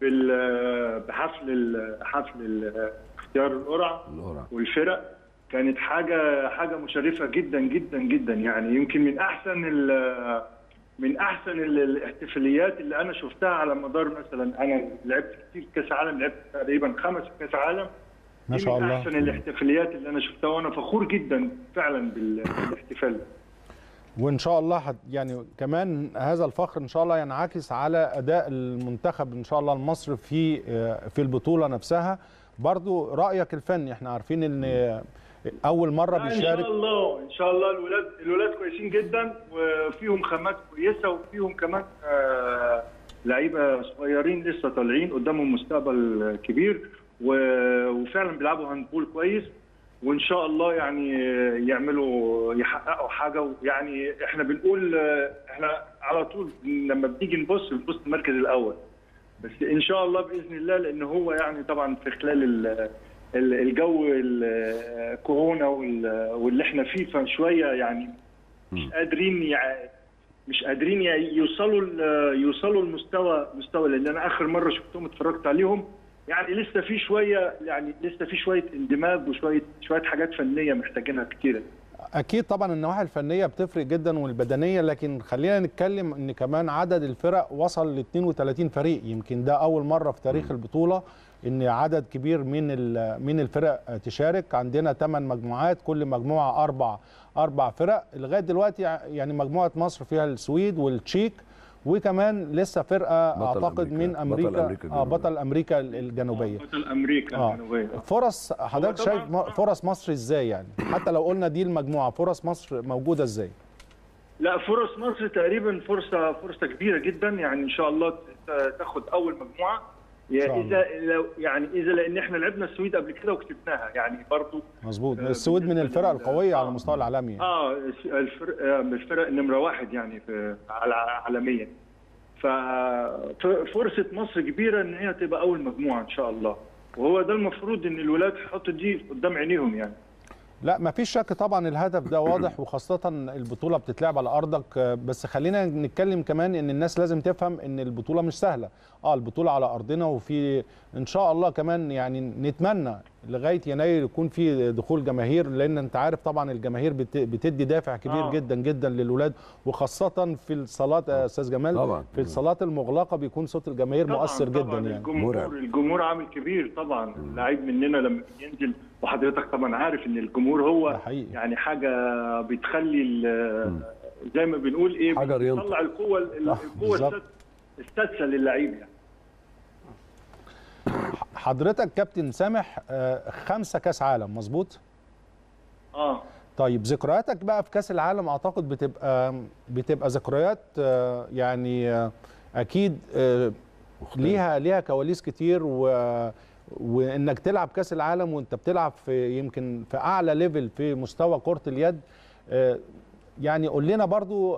بحفل حفل اختيار القرعه والفرق. كانت حاجه حاجه مشرفه جدا جدا جدا، يعني يمكن من احسن من احسن الاحتفاليات اللي انا شفتها على مدار، مثلا انا لعبت كتير كاس عالم، لعبت تقريبا خمس كاس عالم ما شاء الله. من احسن الاحتفاليات اللي انا شفتها، وانا فخور جدا فعلا بالاحتفال ده. وان شاء الله يعني كمان هذا الفخر ان شاء الله ينعكس على اداء المنتخب ان شاء الله المصري في في البطوله نفسها. برضو رايك الفني، احنا عارفين ان اول مره بيشارك. ان شاء الله ان شاء الله الولاد الولاد كويسين جدا، وفيهم خامات كويسه، وفيهم كمان آه لعيبه صغيرين لسه طالعين قدامهم مستقبل كبير، وفعلا بيلعبوا هاندبول كويس، وان شاء الله يعني يعملوا يحققوا حاجه. يعني احنا بنقول احنا على طول لما بنيجي نبص بنبص المركز الاول، بس ان شاء الله باذن الله، لان هو يعني طبعا في خلال الجو الكورونا واللي احنا فيه فشويه يعني مش قادرين يعني مش قادرين يوصلوا يوصلوا المستوى مستوى لان انا اخر مره شفتهم اتفرجت عليهم، يعني لسه في شويه يعني لسه في شويه اندماج وشويه شويه حاجات فنيه محتاجينها كتيره. اكيد طبعا النواحي الفنيه بتفرق جدا والبدنيه، لكن خلينا نتكلم ان كمان عدد الفرق وصل ل اثنين وثلاثين فريق. يمكن ده اول مره في تاريخ البطوله ان عدد كبير من من الفرق تشارك. عندنا ثمان مجموعات، كل مجموعه اربع اربع فرق لغايه دلوقتي. يعني مجموعه مصر فيها السويد والتشيك، وكمان لسه فرقه اعتقد أمريكا. من امريكا بطل امريكا اه بطل امريكا الجنوبيه. بطل امريكا آه. الجنوبيه. فرص حضرتك شايف فرص مصر ازاي؟ يعني حتى لو قلنا دي المجموعه، فرص مصر موجوده ازاي؟ لا فرص مصر تقريبا فرصه فرصه كبيره جدا، يعني ان شاء الله تاخد اول مجموعه. يعني اذا لو يعني اذا لان احنا لعبنا السويد قبل كده وكسبناها، يعني برضو مظبوط. السويد من الفرق القويه آه على المستوى العالمي يعني. اه الفرق من الفرق نمره واحد يعني في عالميا. ففرصه مصر كبيره ان هي تبقى اول مجموعه ان شاء الله، وهو ده المفروض ان الولاد يحطوا دي قدام عينيهم يعني. لا ما فيش شك طبعا الهدف ده واضح، وخاصة البطولة بتتلعب على أرضك. بس خلينا نتكلم كمان إن الناس لازم تفهم إن البطولة مش سهلة. اه البطولة على أرضنا، وفي إن شاء الله كمان يعني نتمنى لغاية يناير يكون في دخول جماهير، لأن أنت عارف طبعا الجماهير بتدي دافع كبير آه. جدا جدا للولاد، وخاصة في الصالات يا أستاذ جمال طبعا. في الصالات المغلقة بيكون صوت الجماهير طبعًا مؤثر طبعًا جدا يعني. الجمهور الجمهور عامل كبير طبعا. اللعيب مننا لما ينزل، وحضرتك طبعا عارف ان الجمهور هو يعني حاجه بتخلي زي ما بنقول ايه، بتطلع القوه القوه السادسه للعيب يعني. حضرتك كابتن سامح خمسه كاس عالم مظبوط؟ اه طيب ذكرياتك بقى في كاس العالم اعتقد بتبقى بتبقى ذكريات يعني اكيد ليها ليها كواليس كتير، و وانك تلعب كاس العالم وانت بتلعب في يمكن في اعلى ليفل في مستوى كرة اليد. يعني قول لنا برضو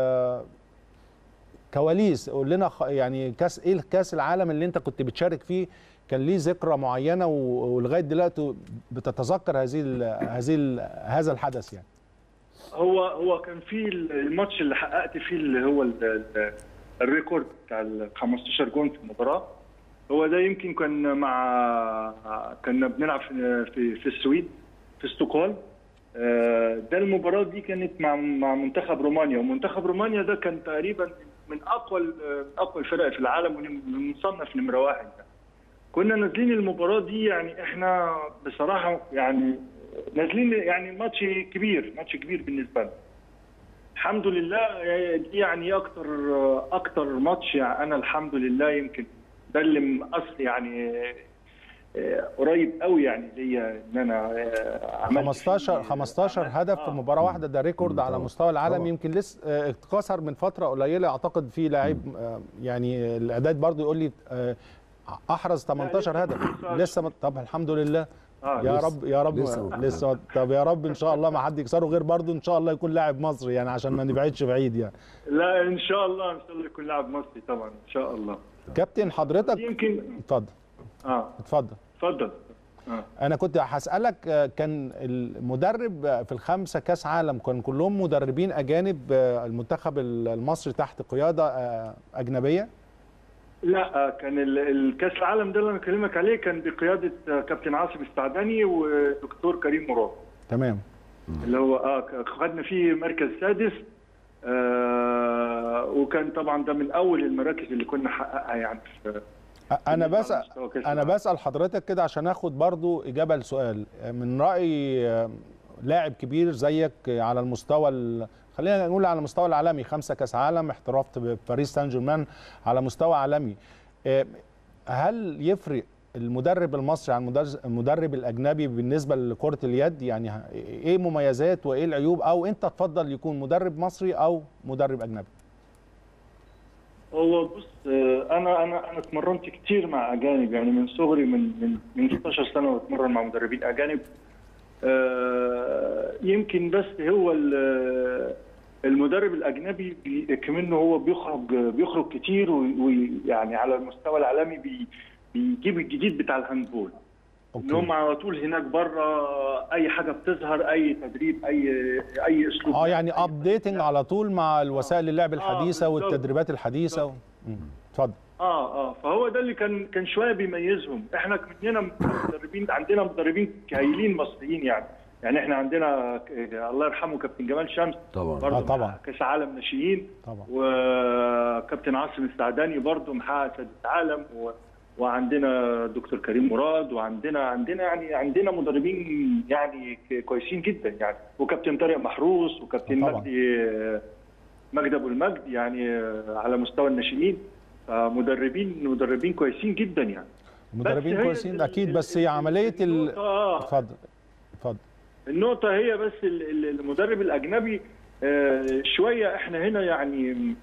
كواليس، قول لنا يعني كاس ايه كاس العالم اللي انت كنت بتشارك فيه كان ليه ذكرى معينه ولغايه دلوقتي بتتذكر هذه هذه هذا الحدث يعني. هو هو كان في الماتش اللي حققت فيه اللي هو الريكورد بتاع ال خمستاشر جون في المباراه. هو ده يمكن كان مع كنا بنلعب في في, في السويد في ستوكهولم، ده المباراه دي كانت مع مع منتخب رومانيا، ومنتخب رومانيا ده كان تقريبا من اقوى من اقوى الفرق في العالم ومصنف نمره واحد. كنا نازلين المباراه دي يعني احنا بصراحه يعني نازلين يعني ماتش كبير، ماتش كبير بالنسبه لنا. الحمد لله دي يعني اكتر اكتر ماتش يعني انا الحمد لله يمكن ده اللي مأثر يعني قريب قوي يعني ليا ان انا عملت خمستاشر خمستاشر هدف في مباراه واحده، ده ريكورد على مستوى العالم. يمكن لسه اتكسر من فتره قليله، اعتقد في لاعب يعني الاعداد برضو يقول لي احرز تمنتاشر هدف لسه. طب الحمد لله آه يا رب يا رب لسه, لسه طب يا رب ان شاء الله ما حد يكسره، غير برضو ان شاء الله يكون لاعب مصري يعني عشان ما نبعدش بعيد يعني. لا ان شاء الله ان شاء الله يكون لاعب مصري طبعا ان شاء الله. كابتن حضرتك يمكن اتفضل. اه اتفضل اتفضل. آه. انا كنت هسالك، كان المدرب في الخمسه كاس عالم كان كلهم مدربين اجانب، المنتخب المصري تحت قياده اجنبيه؟ لا كان الكاس العالم ده اللي انا بكلمك عليه كان بقياده كابتن عاصم السعداني ودكتور كريم مراد. تمام. اللي هو اه خدنا فيه مركز سادس، آه وكان طبعا ده من اول المراكز اللي كنا نحققها يعني في انا بسال انا بسال حضرتك كده عشان اخد برضو اجابه لسؤال. من راي لاعب كبير زيك على المستوى ال... خلينا نقول على المستوى العالمي، خمسه كاس عالم، احترفت بباريس سان جيرمان على مستوى عالمي، هل يفرق المدرب المصري عن المدرب الاجنبي بالنسبه لكره اليد؟ يعني ايه مميزات وايه العيوب، او انت تفضل يكون مدرب مصري او مدرب اجنبي؟ هو بص انا انا انا اتمرنت كتير مع اجانب يعني من صغري، من من من ستاشر سنه بتمرن مع مدربين اجانب. يمكن بس هو المدرب الاجنبي كمنه هو بيخرج بيخرج كتير، ويعني على المستوى العالمي بيجيب الجديد بتاع الهاندبول. ان هم على طول هناك بره اي حاجه بتظهر، اي تدريب، اي اي اسلوب اه يعني ابديتنج على طول مع الوسائل اللعب الحديثه آه والتدريبات الحديثه. اتفضل. اه اه فهو ده اللي كان كان شويه بيميزهم. احنا مننا مدربين، عندنا مدربين هايلين مصريين يعني يعني احنا عندنا الله يرحمه كابتن جمال شمس طبعا برضه آه طبعا كاس عالم ناشئين طبعا، وكابتن عاصم السعداني برضه محقق سادس عالم، و وعندنا دكتور كريم مراد، وعندنا عندنا يعني عندنا مدربين يعني كويسين جدا يعني، وكابتن طارق محروس وكابتن مجدي مجدي ابو المجد يعني على مستوى الناشئين. مدربين مدربين كويسين جدا يعني. مدربين كويسين اكيد، بس هي عمليه ال اتفضل اتفضل. النقطه هي بس المدرب الاجنبي شويه احنا هنا يعني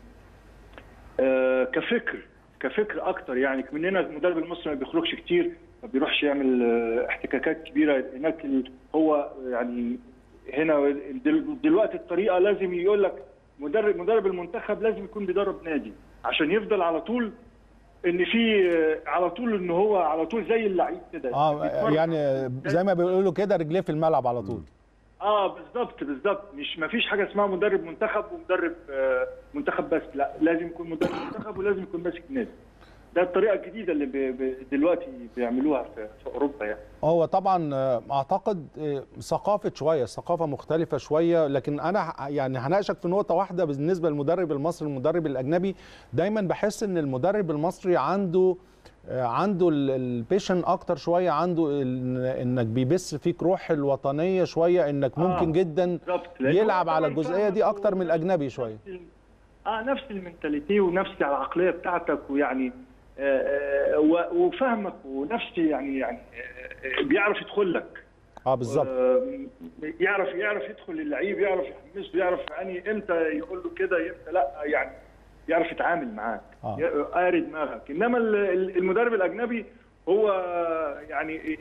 كفكر كفكر اكتر يعني مننا. المدرب المصري ما بيخرجش كتير، ما بيروحش يعمل احتكاكات كبيره هناك. هو يعني هنا دلوقتي الطريقه لازم يقول لك مدرب مدرب المنتخب لازم يكون بيدرب نادي عشان يفضل على طول ان في على طول ان هو على طول زي اللعيب كده. اه يعني زي ما بيقولوا كده رجليه في الملعب على طول. اه بالظبط بالظبط. مش ما فيش حاجه اسمها مدرب منتخب ومدرب آه منتخب بس، لا لازم يكون مدرب منتخب ولازم يكون ماسك نادي. ده الطريقه الجديده اللي بي بي دلوقتي بيعملوها في, في اوروبا يعني. هو طبعا اعتقد ثقافه شويه، ثقافه مختلفه شويه، لكن انا يعني هناقشك في نقطه واحده بالنسبه للمدرب المصري والمدرب الاجنبي. دايما بحس ان المدرب المصري عنده عنده البيشن اكتر شويه، عنده انك بيبث فيك روح الوطنيه شويه، انك ممكن آه جدا يلعب على الجزئيه دي اكتر من الاجنبي شويه. اه نفس المنتاليتي ونفس العقليه بتاعتك، ويعني آه وفهمك ونفس يعني يعني آه بيعرف يدخل لك. اه بالظبط. آه يعرف يعرف يدخل اللعيب، يعرف يحمسه، يعرف يعني امتى يقول له كده امتى لا، يعني يعرف يتعامل معاك، آه. قاري دماغك. انما المدرب الاجنبي هو يعني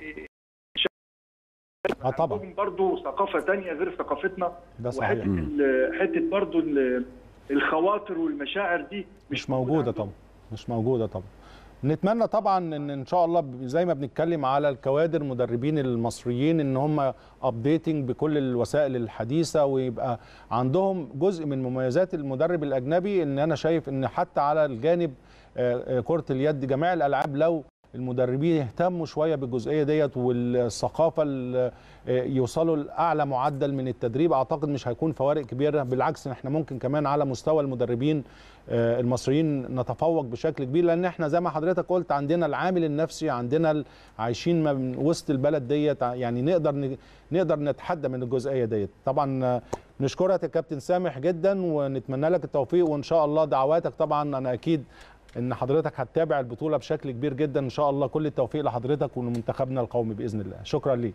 اه طبعا برضه ثقافه ثانيه غير ثقافتنا. ده صحيح. وحته حته برضه الخواطر والمشاعر دي مش, مش موجوده طبعا، مش موجوده طبعا. نتمنى طبعا ان ان شاء الله زي ما بنتكلم على الكوادر مدربين المصريين ان هم ابديتنج بكل الوسائل الحديثه، ويبقى عندهم جزء من مميزات المدرب الاجنبي. ان انا شايف ان حتى على الجانب كره اليد جميع الالعاب لو المدربين يهتموا شويه بالجزئيه ديت والثقافه يوصلوا لاعلى معدل من التدريب، اعتقد مش هيكون فوارق كبيره، بالعكس احنا ممكن كمان على مستوى المدربين المصريين نتفوق بشكل كبير، لان احنا زي ما حضرتك قلت عندنا العامل النفسي، عندنا عايشين من وسط البلد ديت، يعني نقدر نقدر نتحدى من الجزئيه ديت. طبعا نشكرك يا كابتن سامح جدا ونتمنى لك التوفيق، وان شاء الله دعواتك طبعا انا اكيد ان حضرتك هتتابع البطوله بشكل كبير جدا، ان شاء الله كل التوفيق لحضرتك ولمنتخبنا القومي باذن الله. شكرا ليك.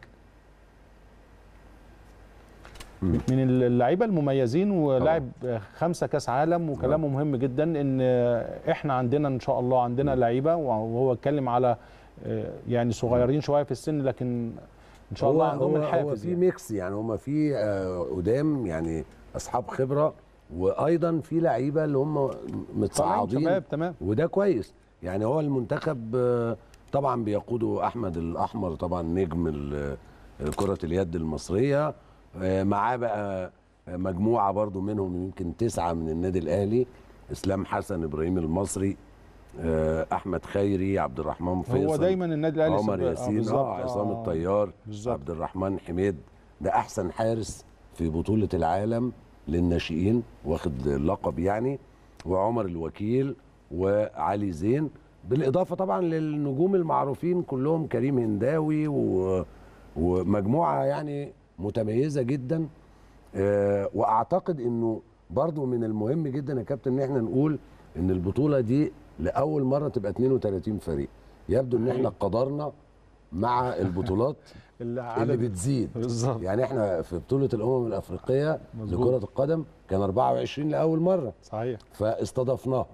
من اللعيبه المميزين ولاعب خمسه كاس عالم، وكلامه مهم جدا ان احنا عندنا ان شاء الله عندنا لعيبه، وهو اتكلم على يعني صغيرين شويه في السن لكن ان شاء الله عندهم الحافز. هو في يعني. ميكس يعني هم في قدام يعني اصحاب خبره، وايضا في لعيبه اللي هم متصاعدين تمام، وده كويس. يعني هو المنتخب طبعا بيقوده احمد الاحمر، طبعا نجم كره اليد المصريه، معاه بقى مجموعه برضو منهم يمكن تسعه من النادي الاهلي، اسلام حسن، ابراهيم المصري، احمد خيري، عبد الرحمن فيصل، هو دايما النادي الاهلي، عمر ياسين، اه عصام آه الطيار، بالزبط. عبد الرحمن حميد، ده احسن حارس في بطوله العالم للناشئين واخد اللقب يعني، وعمر الوكيل وعلي زين، بالاضافه طبعا للنجوم المعروفين كلهم، كريم هنداوي و... ومجموعه يعني متميزه جدا. آه واعتقد انه برضو من المهم جدا يا كابتن ان احنا نقول ان البطوله دي لاول مره تبقى اتنين وتلاتين فريق. يبدو ان احنا قدرنا مع البطولات اللي بتزيد بالظبط. يعني احنا في بطوله الامم الافريقيه لكره القدم كان اربعة وعشرين لاول مره، صحيح، فاستضفناها،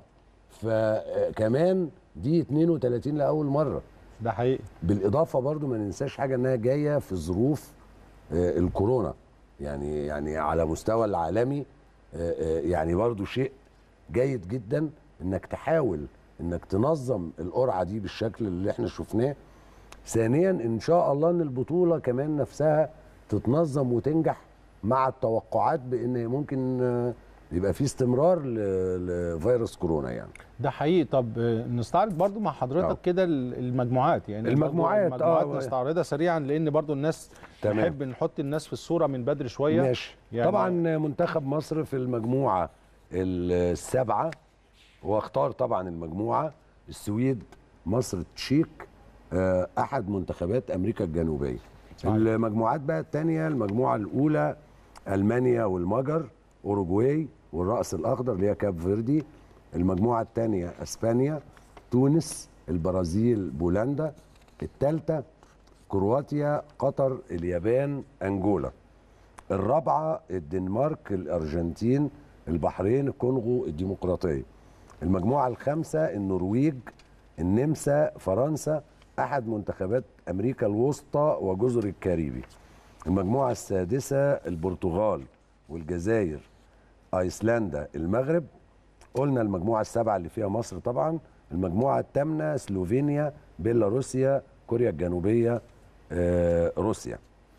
فكمان دي اتنين وتلاتين لاول مره، ده حقيقي. بالاضافه برضو ما ننساش حاجه انها جايه في ظروف الكورونا، يعني يعني على مستوى العالمي يعني برضو شيء جيد جدا انك تحاول انك تنظم القرعه دي بالشكل اللي احنا شفناه. ثانيا ان شاء الله ان البطوله كمان نفسها تتنظم وتنجح مع التوقعات بان ممكن يبقى في استمرار لفيروس كورونا يعني. ده حقيقي. طب نستعرض برضو مع حضرتك كده المجموعات، يعني المجموعات المجموعات اه نستعرضها سريعا لان برضو الناس تمام. نحب نحط الناس في الصوره من بدري شويه. ماشي يعني. طبعا منتخب مصر في المجموعه السبعه، واختار طبعا المجموعه السويد، مصر، التشيك، احد منتخبات امريكا الجنوبيه. صحيح. المجموعات بقى الثانيه، المجموعه الاولى المانيا والمجر، اوروجواي والراس الاخضر اللي هي كاب فيردي. المجموعه الثانيه اسبانيا، تونس، البرازيل، بولندا. الثالثه كرواتيا، قطر، اليابان، انجولا. الرابعه الدنمارك، الارجنتين، البحرين، الكونغو الديمقراطيه. المجموعه الخامسه النرويج، النمسا، فرنسا، احد منتخبات امريكا الوسطى وجزر الكاريبي. المجموعه السادسه البرتغال والجزائر، ايسلندا، المغرب. قلنا المجموعه السابعه اللي فيها مصر طبعا. المجموعه الثامنه سلوفينيا، بيلاروسيا، كوريا الجنوبيه، آه، روسيا.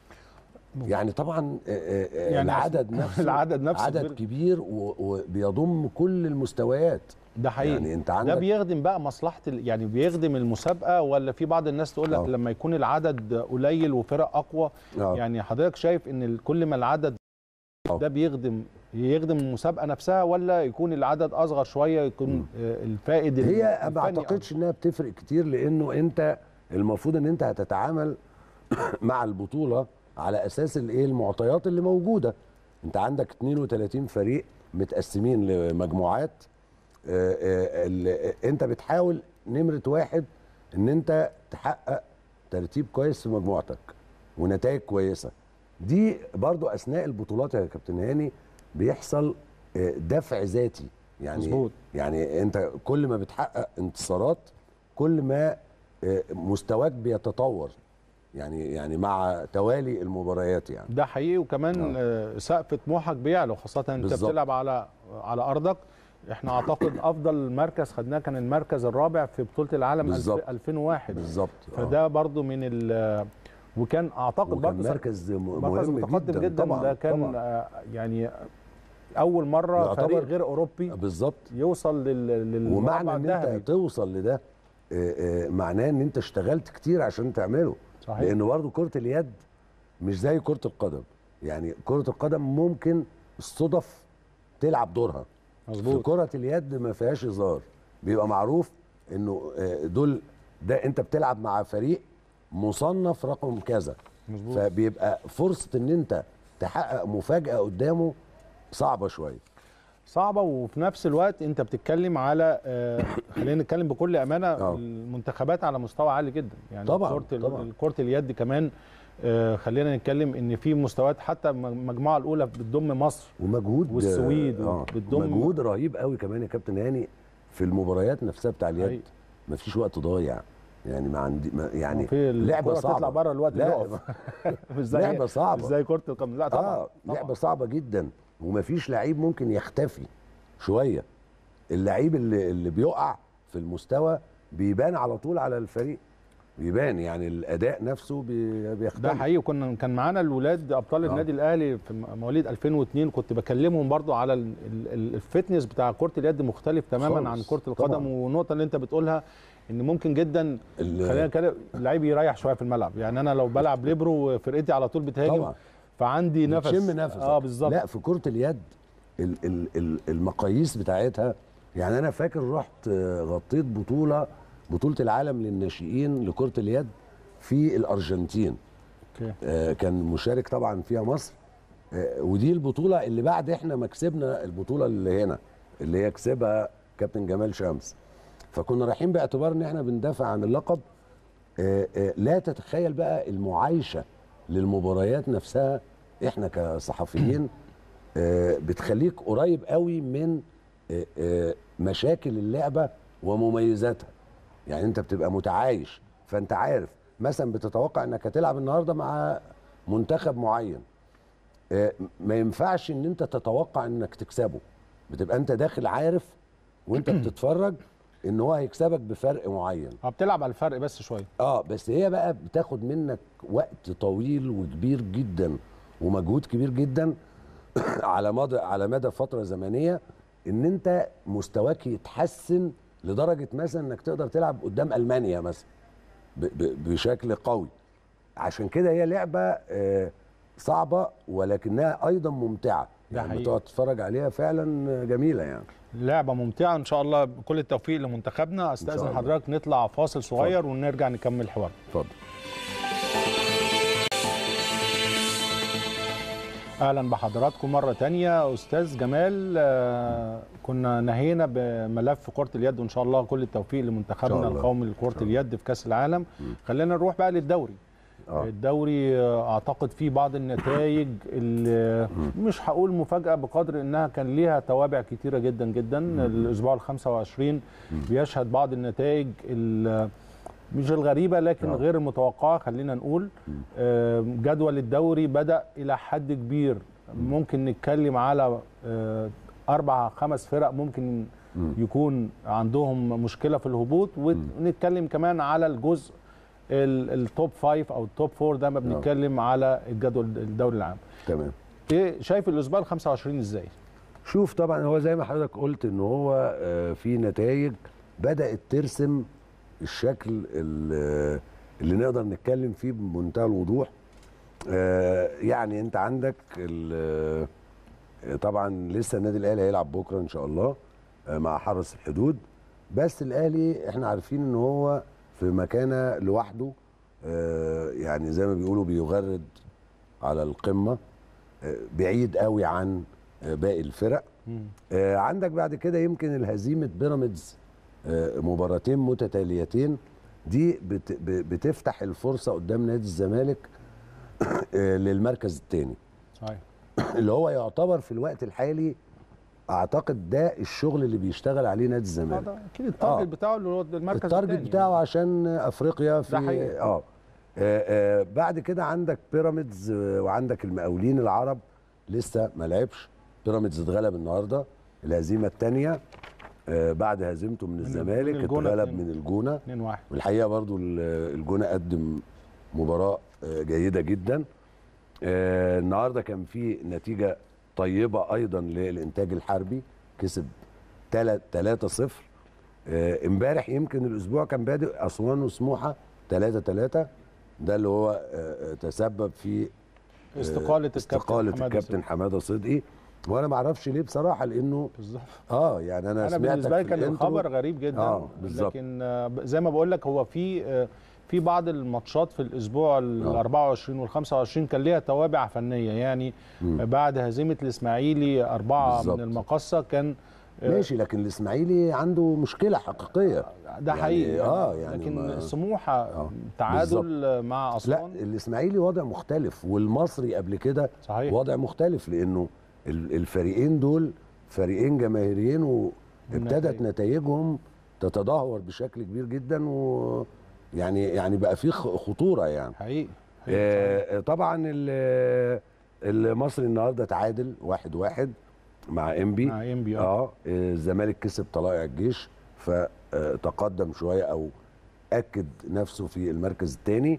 يعني طبعا آه يعني العدد نفسه العدد نفسه عدد كبير وبيضم كل المستويات. ده حقيقي. يعني انت عندك ده بيخدم بقى مصلحه، يعني بيخدم المسابقه، ولا في بعض الناس تقول لك أوه. لما يكون العدد قليل وفرق اقوى أوه. يعني حضرتك شايف ان كل ما العدد أوه. ده بيخدم يخدم المسابقه نفسها، ولا يكون العدد اصغر شويه يكون م. الفائد؟ هي ما اعتقدش انها بتفرق كتير، لانه انت المفروض ان انت هتتعامل مع البطوله على اساس الايه المعطيات اللي موجوده. انت عندك اتنين وتلاتين فريق متقسمين لمجموعات. آآ آآ انت بتحاول نمره واحد ان انت تحقق ترتيب كويس في مجموعتك ونتائج كويسه. دي برضو اثناء البطولات يا كابتن هاني بيحصل دفع ذاتي، يعني مزبوط. يعني انت كل ما بتحقق انتصارات كل ما مستواك بيتطور، يعني يعني مع توالي المباريات يعني. ده حقيقي. وكمان آه. سقف طموحك بيعلى، خاصه انت بالزبط. بتلعب على على ارضك. احنا اعتقد افضل مركز خدناه كان المركز الرابع في بطوله العالم بالزبط. ألفين وواحد بالظبط. فده برضو من ال وكان اعتقد برضو مركز مهم متقدم جدا, جدا. طبعا. ده كان طبعا. آه يعني اول مره فريق غير اوروبي بالظبط يوصل لل, لل... ومعنى ان انت توصل لده آه، آه، معناه ان انت اشتغلت كتير عشان تعمله. صحيح. لان برضه كره اليد مش زي كره القدم. يعني كره القدم ممكن الصدف تلعب دورها. مظبوط. في كره اليد ما فيهاش هزار، بيبقى معروف انه آه، دول ده انت بتلعب مع فريق مصنف رقم كذا. مظبوط. فبيبقى فرصه ان انت تحقق مفاجاه قدامه صعبه شويه. صعبه، وفي نفس الوقت انت بتتكلم على آه خلينا نتكلم بكل امانه، أوه. المنتخبات على مستوى عالي جدا. يعني طبعا كره طبعا كره اليد كمان آه خلينا نتكلم ان في مستويات، حتى المجموعه الاولى بتضم مصر ومجهود والسويد آه بتضم مجهود رهيب قوي كمان يا كابتن هاني في المباريات نفسها بتاع اليد. مفيش وقت ضايع، يعني ما عندي ما يعني لعبه صعبه تطلع بره الوقت لا مش زي لعبه صعبه، مش زي كره القدم. لا طبعا اه لعبه صعبه جدا، ومفيش لعيب ممكن يختفي شويه. اللعيب اللي اللي بيقع في المستوى بيبان على طول على الفريق، بيبان يعني الاداء نفسه بيختلف. ده حقيقي. كنا كان معانا الولاد ابطال آه. النادي الاهلي في مواليد ألفين واثنين، كنت بكلمهم برضو على الفتنس بتاع كره اليد مختلف تماما عن كره القدم طبعا. والنقطه اللي انت بتقولها ان ممكن جدا خلينا نتكلم اللعيب يريح شويه في الملعب. يعني انا لو بلعب ليبرو وفرقتي على طول بتهاجم طبعا. فعندي نفس تشم نفسك. اه بالظبط. لا في كره اليد المقاييس بتاعتها، يعني انا فاكر رحت غطيت بطوله بطوله العالم للناشئين لكره اليد في الارجنتين. اوكي. آه كان مشارك طبعا فيها مصر. آه ودي البطوله اللي بعد احنا ما كسبنا البطوله اللي هنا اللي هي كسبها كابتن جمال شمس. فكنا رايحين باعتبار ان احنا بندافع عن اللقب. آه آه لا تتخيل بقى المعايشه للمباريات نفسها احنا كصحفيين آه بتخليك قريب قوي من آه آه مشاكل اللعبه ومميزاتها. يعني انت بتبقى متعايش، فانت عارف مثلا بتتوقع انك هتلعب النهارده مع منتخب معين. آه ما ينفعش ان انت تتوقع انك تكسبه، بتبقى انت داخل عارف وانت بتتفرج ان هو هيكسبك بفرق معين. اه بتلعب على الفرق بس شويه. اه بس هي بقى بتاخد منك وقت طويل وكبير جدا ومجهود كبير جدا على مدى على مدى فتره زمنيه ان انت مستواك يتحسن لدرجه مثلا انك تقدر تلعب قدام المانيا مثلا بشكل قوي. عشان كده هي لعبه آه صعبه ولكنها ايضا ممتعه، يعني بتقعد تتفرج عليها فعلا جميله. يعني لعبه ممتعه ان شاء الله. بكل التوفيق لمنتخبنا. استاذن حضرتك نطلع فاصل صغير فضل. ونرجع نكمل الحوار. اتفضل. اهلا بحضراتكم مره تانية. استاذ جمال، آه كنا نهينا بملف كره اليد، وان شاء الله كل التوفيق لمنتخبنا القومي لكره اليد في كاس العالم. م. خلينا نروح بقى للدوري. آه. الدوري اعتقد فيه بعض النتائج اللي مش هقول مفاجاه بقدر انها كان ليها توابع كتيره جدا جدا. م. الاسبوع الخامس والعشرين بيشهد بعض النتائج مش الغريبه لكن أوه. غير المتوقعه. خلينا نقول جدول الدوري بدا الى حد كبير. ممكن نتكلم على اربع خمس فرق ممكن يكون عندهم مشكله في الهبوط، ونتكلم كمان على الجزء التوب فايف او التوب فور ده ما بنتكلم على الجدول الدوري العام. تمام. ايه شايف الاسبوع ال خمسة وعشرين ازاي؟ شوف طبعا هو زي ما حضرتك قلت ان هو في نتائج بدات ترسم الشكل اللي نقدر نتكلم فيه بمنتهى الوضوح. يعني انت عندك طبعا لسه النادي الاهلي هيلعب بكره ان شاء الله مع حرس الحدود، بس الاهلي احنا عارفين ان هو في مكانه لوحده، يعني زي ما بيقولوا بيغرد على القمه، بعيد قوي عن باقي الفرق. عندك بعد كده يمكن الهزيمه بيراميدز مباراتين متتاليتين دي بتفتح الفرصه قدام نادي الزمالك للمركز الثاني. صحيح. اللي هو يعتبر في الوقت الحالي اعتقد ده الشغل اللي بيشتغل عليه نادي الزمالك. اه اكيد التارجت آه. بتاعه اللي هو المركز الثاني. التارجت بتاعه يعني. عشان افريقيا في ده آه. آه, آه بعد كده عندك بيراميدز وعندك المقاولين العرب لسه ما لعبش. بيراميدز اتغلب النهارده الهزيمه الثانيه آه بعد هزيمته من, من الزمالك، اتغلب من الجونه اتنين واحد. والحقيقه برضو الجونه قدم مباراه جيده جدا. آه النهارده كان في نتيجه طيبه ايضا للانتاج الحربي، كسب تلاتة صفر امبارح يمكن الاسبوع كان بادئ اسوان وسموحه ثلاثة ثلاثة، ده اللي هو آه تسبب في آه استقاله استقاله الكابتن حماده صدقي. وانا ما اعرفش ليه بصراحه، لانه بالظبط اه يعني انا, أنا بالنسبه لي كان خبر غريب جدا. اه بالظبط. لكن آه زي ما بقول لك هو في آه في بعض الماتشات في الاسبوع ال أربعة وعشرين وال خمسة وعشرين كان ليها توابع فنيه، يعني م. بعد هزيمه الاسماعيلي أربعة بالزبط. من المقصه كان ماشي، لكن الاسماعيلي عنده مشكله حقيقيه ده يعني حقيقي اه يعني لكن سموحه آه. تعادل مع اسوان. لا الاسماعيلي وضع مختلف، والمصري قبل كده صحيح. وضع مختلف، لانه الفريقين دول فريقين جماهيريين وابتدت نتائجهم تتدهور بشكل كبير جدا، و يعني يعني بقى في خطوره يعني حقيقي, حقيقي. آه طبعا المصري النهارده تعادل واحد واحد مع انبي مع انبي اه الزمالك كسب طلائع الجيش فتقدم شويه او اكد نفسه في المركز الثاني.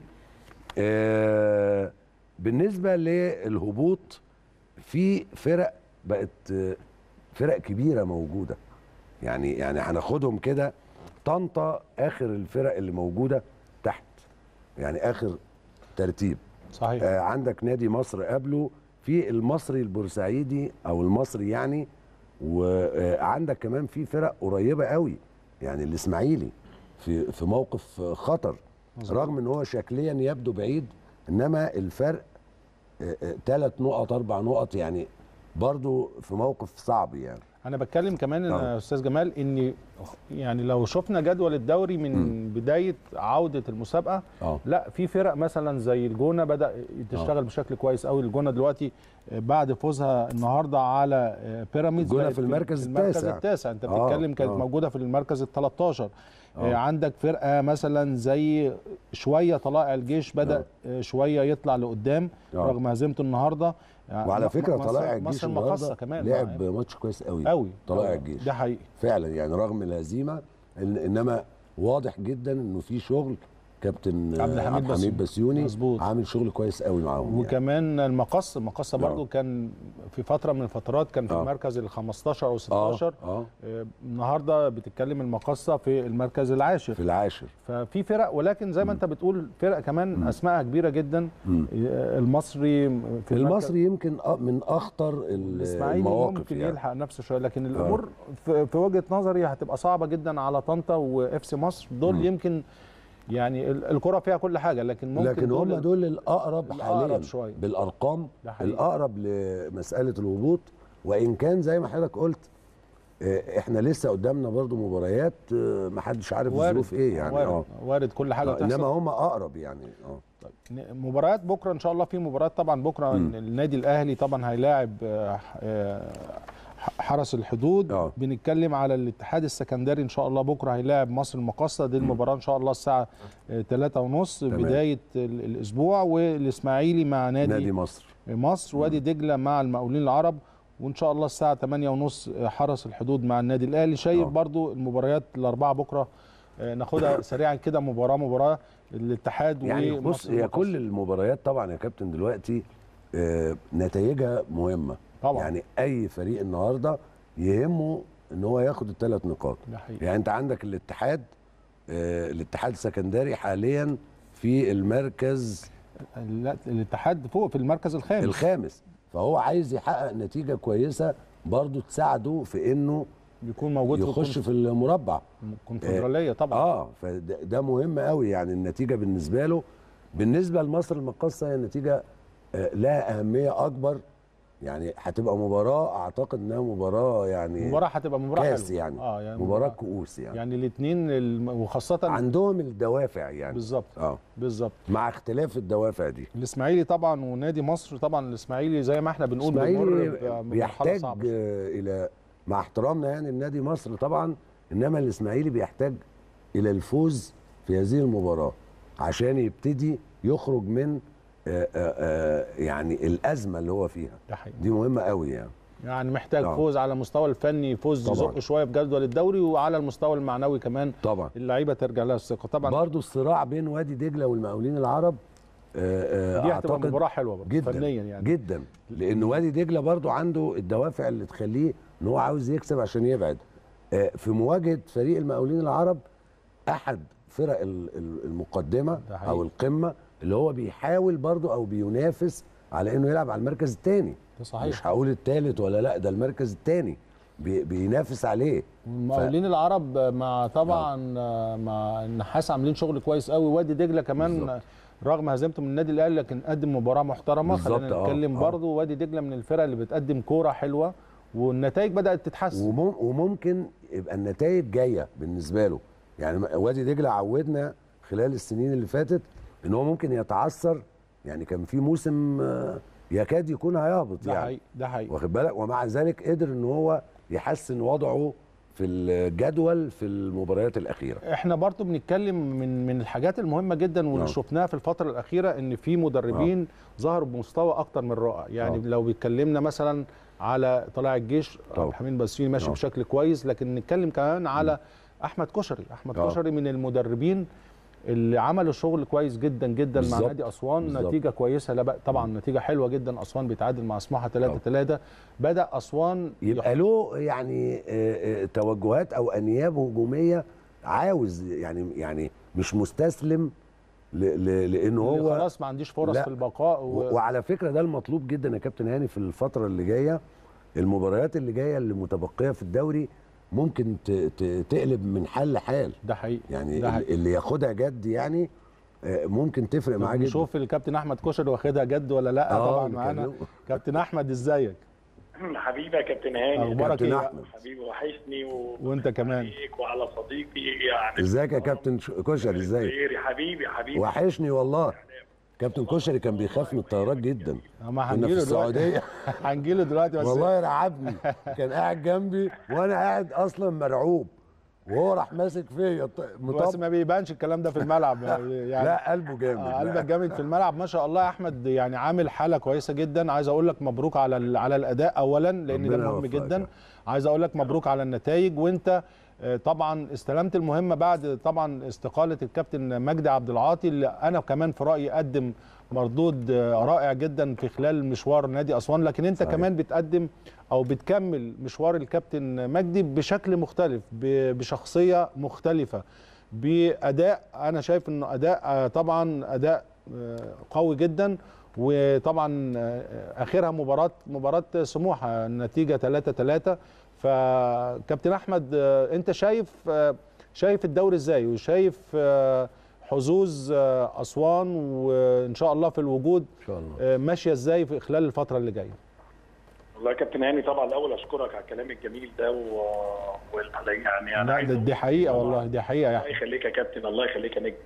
آه بالنسبه للهبوط في فرق بقت فرق كبيره موجوده، يعني يعني هناخدهم كده. طنطا اخر الفرق اللي موجوده تحت، يعني اخر ترتيب صحيح. آه عندك نادي مصر قبله، في المصري البورسعيدي او المصري يعني، وعندك كمان في فرق قريبه قوي، يعني الاسماعيلي في في موقف خطر مزبوط. رغم ان هو شكليا يبدو بعيد، انما الفرق ثلاث نقط اربع نقط، يعني برضو في موقف صعب. يعني انا بتكلم كمان يا استاذ جمال ان يعني لو شفنا جدول الدوري من م. بدايه عوده المسابقه أوه. لا في فرق مثلا زي الجونه بدا تشتغل أوه. بشكل كويس قوي. الجونه دلوقتي بعد فوزها النهارده على بيراميدز الجونه في المركز, في المركز التاسع التاسع انت بتتكلم كانت موجوده في المركز ال تلتاشر. أوه. عندك فرقه مثلا زي شويه طلائع الجيش بدا أوه. شويه يطلع لقدام أوه. رغم هزيمته النهارده. يعني وعلى فكره طلائع الجيش مصر المقصه كمان لعب ماتش كويس قوي قوي طلائع الجيش ده حقيقي فعلا، يعني رغم الهزيمه انما واضح جدا انه في شغل. كابتن عبد الحميد, الحميد بسيوني مزبوط. عامل شغل كويس قوي معاهم. وكمان يعني. المقص المقصه برضو كان في فتره من الفترات كان في آه. المركز ال خمستاشر او ستاشر. آه. آه. النهارده بتتكلم المقصه في المركز العاشر في العاشر. ففي فرق، ولكن زي ما م. انت بتقول فرق كمان م. اسمائها كبيره جدا. م. المصري في المصري يمكن من اخطر المواقف، ممكن يعني. يلحق نفسه شويه، لكن الامور آه. في وجهه نظري هتبقى صعبه جدا على طنطا واف سي مصر. دول م. يمكن يعني الكرة فيها كل حاجة، لكن ممكن لكن هم دول الأقرب, الأقرب حاليا شوية. بالأرقام الأقرب لمسألة الهبوط. وإن كان زي ما حضرتك قلت احنا لسه قدامنا برضو مباريات ما حدش عارف الظروف ايه يعني. وارد, اه وارد كل حاجة تحصل، انما هم أقرب يعني. اه طيب مباريات بكرة إن شاء الله، في مباريات طبعا بكرة. م. النادي الأهلي طبعا هيلاعب حرس الحدود. أوه. بنتكلم على الاتحاد السكندري ان شاء الله بكره هيلاعب مصر المقاصه. دي المباراه ان شاء الله الساعه ثلاثة ونص بدايه الاسبوع. والاسماعيلي مع نادي, نادي مصر مصر وادي دجله مع المقاولين العرب. وان شاء الله الساعه ثمانية ونص حرس الحدود مع النادي الاهلي. شايف أوه. برضو المباريات الاربعه بكره ناخدها سريعا كده مباراه مباراه. الاتحاد يعني بص، هي كل المباريات طبعا يا كابتن دلوقتي آه نتائجها مهمه طبعا. يعني اي فريق النهارده يهمه ان هو ياخد الثلاث نقاط. يعني انت عندك الاتحاد آه الاتحاد السكندري حاليا في المركز، لا الاتحاد فوق في المركز الخامس الخامس فهو عايز يحقق نتيجه كويسه برضو تساعده في انه يكون موجود يخش في المربع الكونفدراليه طبعا. اه فده مهم قوي يعني النتيجه بالنسبه له. بالنسبه لمصر المقاصه هي النتيجه آه لها اهميه اكبر، يعني هتبقى مباراه اعتقد انها مباراه يعني مباراه هتبقى مباراه كاس حلوة. يعني. اه يعني مباراه كؤوس يعني يعني الاثنين الم... وخاصه عندهم الدوافع يعني بالظبط. اه بالظبط مع اختلاف الدوافع دي. الاسماعيلي طبعا ونادي مصر طبعا. الاسماعيلي زي ما احنا بنقول بيمر بيحتاج الى مع احترامنا يعني النادي مصر طبعا، انما الاسماعيلي بيحتاج الى الفوز في هذه المباراه عشان يبتدي يخرج من آآ آآ يعني الازمه اللي هو فيها. دي مهمه قوي يعني. يعني محتاج طبعا. فوز على المستوى الفني، فوز يزق شويه في جدول الدوري، وعلى المستوى المعنوي كمان طبعا اللعيبه ترجع لها الثقه. طبعا برضو الصراع بين وادي دجله والمقاولين العرب آآ دي هتبقى مباراه حلوه برضو جدا فنيا يعني جدا، لان وادي دجله برضو عنده الدوافع اللي تخليه ان هو عاوز يكسب عشان يبعد. في مواجهه فريق المقاولين العرب، احد فرق المقدمه او القمه، اللي هو بيحاول برضو او بينافس على انه يلعب على المركز الثاني. صحيح. مش هقول الثالث ولا لا، ده المركز الثاني بي بينافس عليه. المقاولين ف... العرب مع طبعا مع النحاس عاملين شغل كويس قوي. وادي دجله كمان بالزبط. رغم هزيمته من النادي الاهلي لكن قدم مباراه محترمه. خلينا نتكلم برضه وادي دجله من الفرق اللي بتقدم كوره حلوه والنتائج بدات تتحسن. ومم وممكن يبقى النتائج جايه بالنسبه له. يعني وادي دجله عودنا خلال السنين اللي فاتت ان هو ممكن يتعثر، يعني كان في موسم يكاد يكون هيهبط ده يعني. حقيقي ده حقيقي واخد بالك، ومع ذلك قدر ان هو يحسن وضعه في الجدول في المباريات الاخيره. احنا برضو بنتكلم من من الحاجات المهمه جدا واللي شفناها في الفتره الاخيره ان في مدربين أوه. ظهروا بمستوى اكتر من رائع. يعني أوه. لو بيتكلمنا مثلا على طلائع الجيش عبد الحميد بسيوني ماشي أوه. بشكل كويس، لكن نتكلم كمان على أوه. احمد كشري. احمد أوه. كشري من المدربين اللي عملوا شغل كويس جدا جدا بالزبط. مع نادي اسوان بالزبط. نتيجه كويسه. لا طبعا م. نتيجه حلوه جدا. اسوان بيتعادل مع سموحه ثلاثة ثلاثة. بدا اسوان يبقى له يعني توجهات او انياب هجوميه، عاوز يعني يعني مش مستسلم لانه هو خلاص ما عنديش فرص في البقاء و... وعلى فكره ده المطلوب جدا يا كابتن هاني في الفتره اللي جايه. المباريات اللي جايه اللي متبقيه في الدوري ممكن تقلب من حال لحال. ده حقيقي يعني ده حقيقي. اللي ياخدها جد يعني ممكن تفرق معاه جدا. نشوف الكابتن احمد كشري واخدها جد ولا لا. آه طبعا معانا كابتن احمد. ازيك حبيبي يا كابتن هاني؟ اخبارك ايه؟ حبيبي وحشني و... وانت كمان وعلى صديقي يعني. ازيك يا كابتن كشري؟ ازيك يا حبيبي حبيبي وحشني والله. كابتن كشري كان بيخاف من الطيارات جدا. ما هنجيله في السعوديه هنجيله دلوقتي بس والله رعبني. كان قاعد جنبي وانا قاعد اصلا مرعوب وهو راح ماسك فيا بس ما بيبانش الكلام ده في الملعب يعني. لا قلبه جامد. آه قلبك جامد في الملعب ما شاء الله يا احمد. يعني عامل حاله كويسه جدا. عايز اقول لك مبروك على على الاداء اولا لان ده مهم جدا. عايز اقول لك مبروك على النتائج. وانت طبعا استلمت المهمه بعد طبعا استقاله الكابتن مجدي عبد العاطي اللي انا كمان في رايي قدم مردود رائع جدا في خلال مشوار نادي اسوان. لكن انت صحيح. كمان بتقدم او بتكمل مشوار الكابتن مجدي بشكل مختلف بشخصيه مختلفه باداء. انا شايف انه اداء طبعا اداء قوي جدا. وطبعا اخرها مباراه مباراه سموحه النتيجه ثلاثة ثلاثة. فكابتن احمد انت شايف شايف الدوري ازاي وشايف حظوظ اسوان وان شاء الله في الوجود ان شاء الله ماشيه ازاي في خلال الفتره اللي جايه؟ والله يا كابتن هاني طبعا الاول اشكرك على الكلام الجميل ده و... و... يعني انا لا دي حقيقه والله دي حقيقه يا الله يخليك يا كابتن. الله يخليك يا نجم.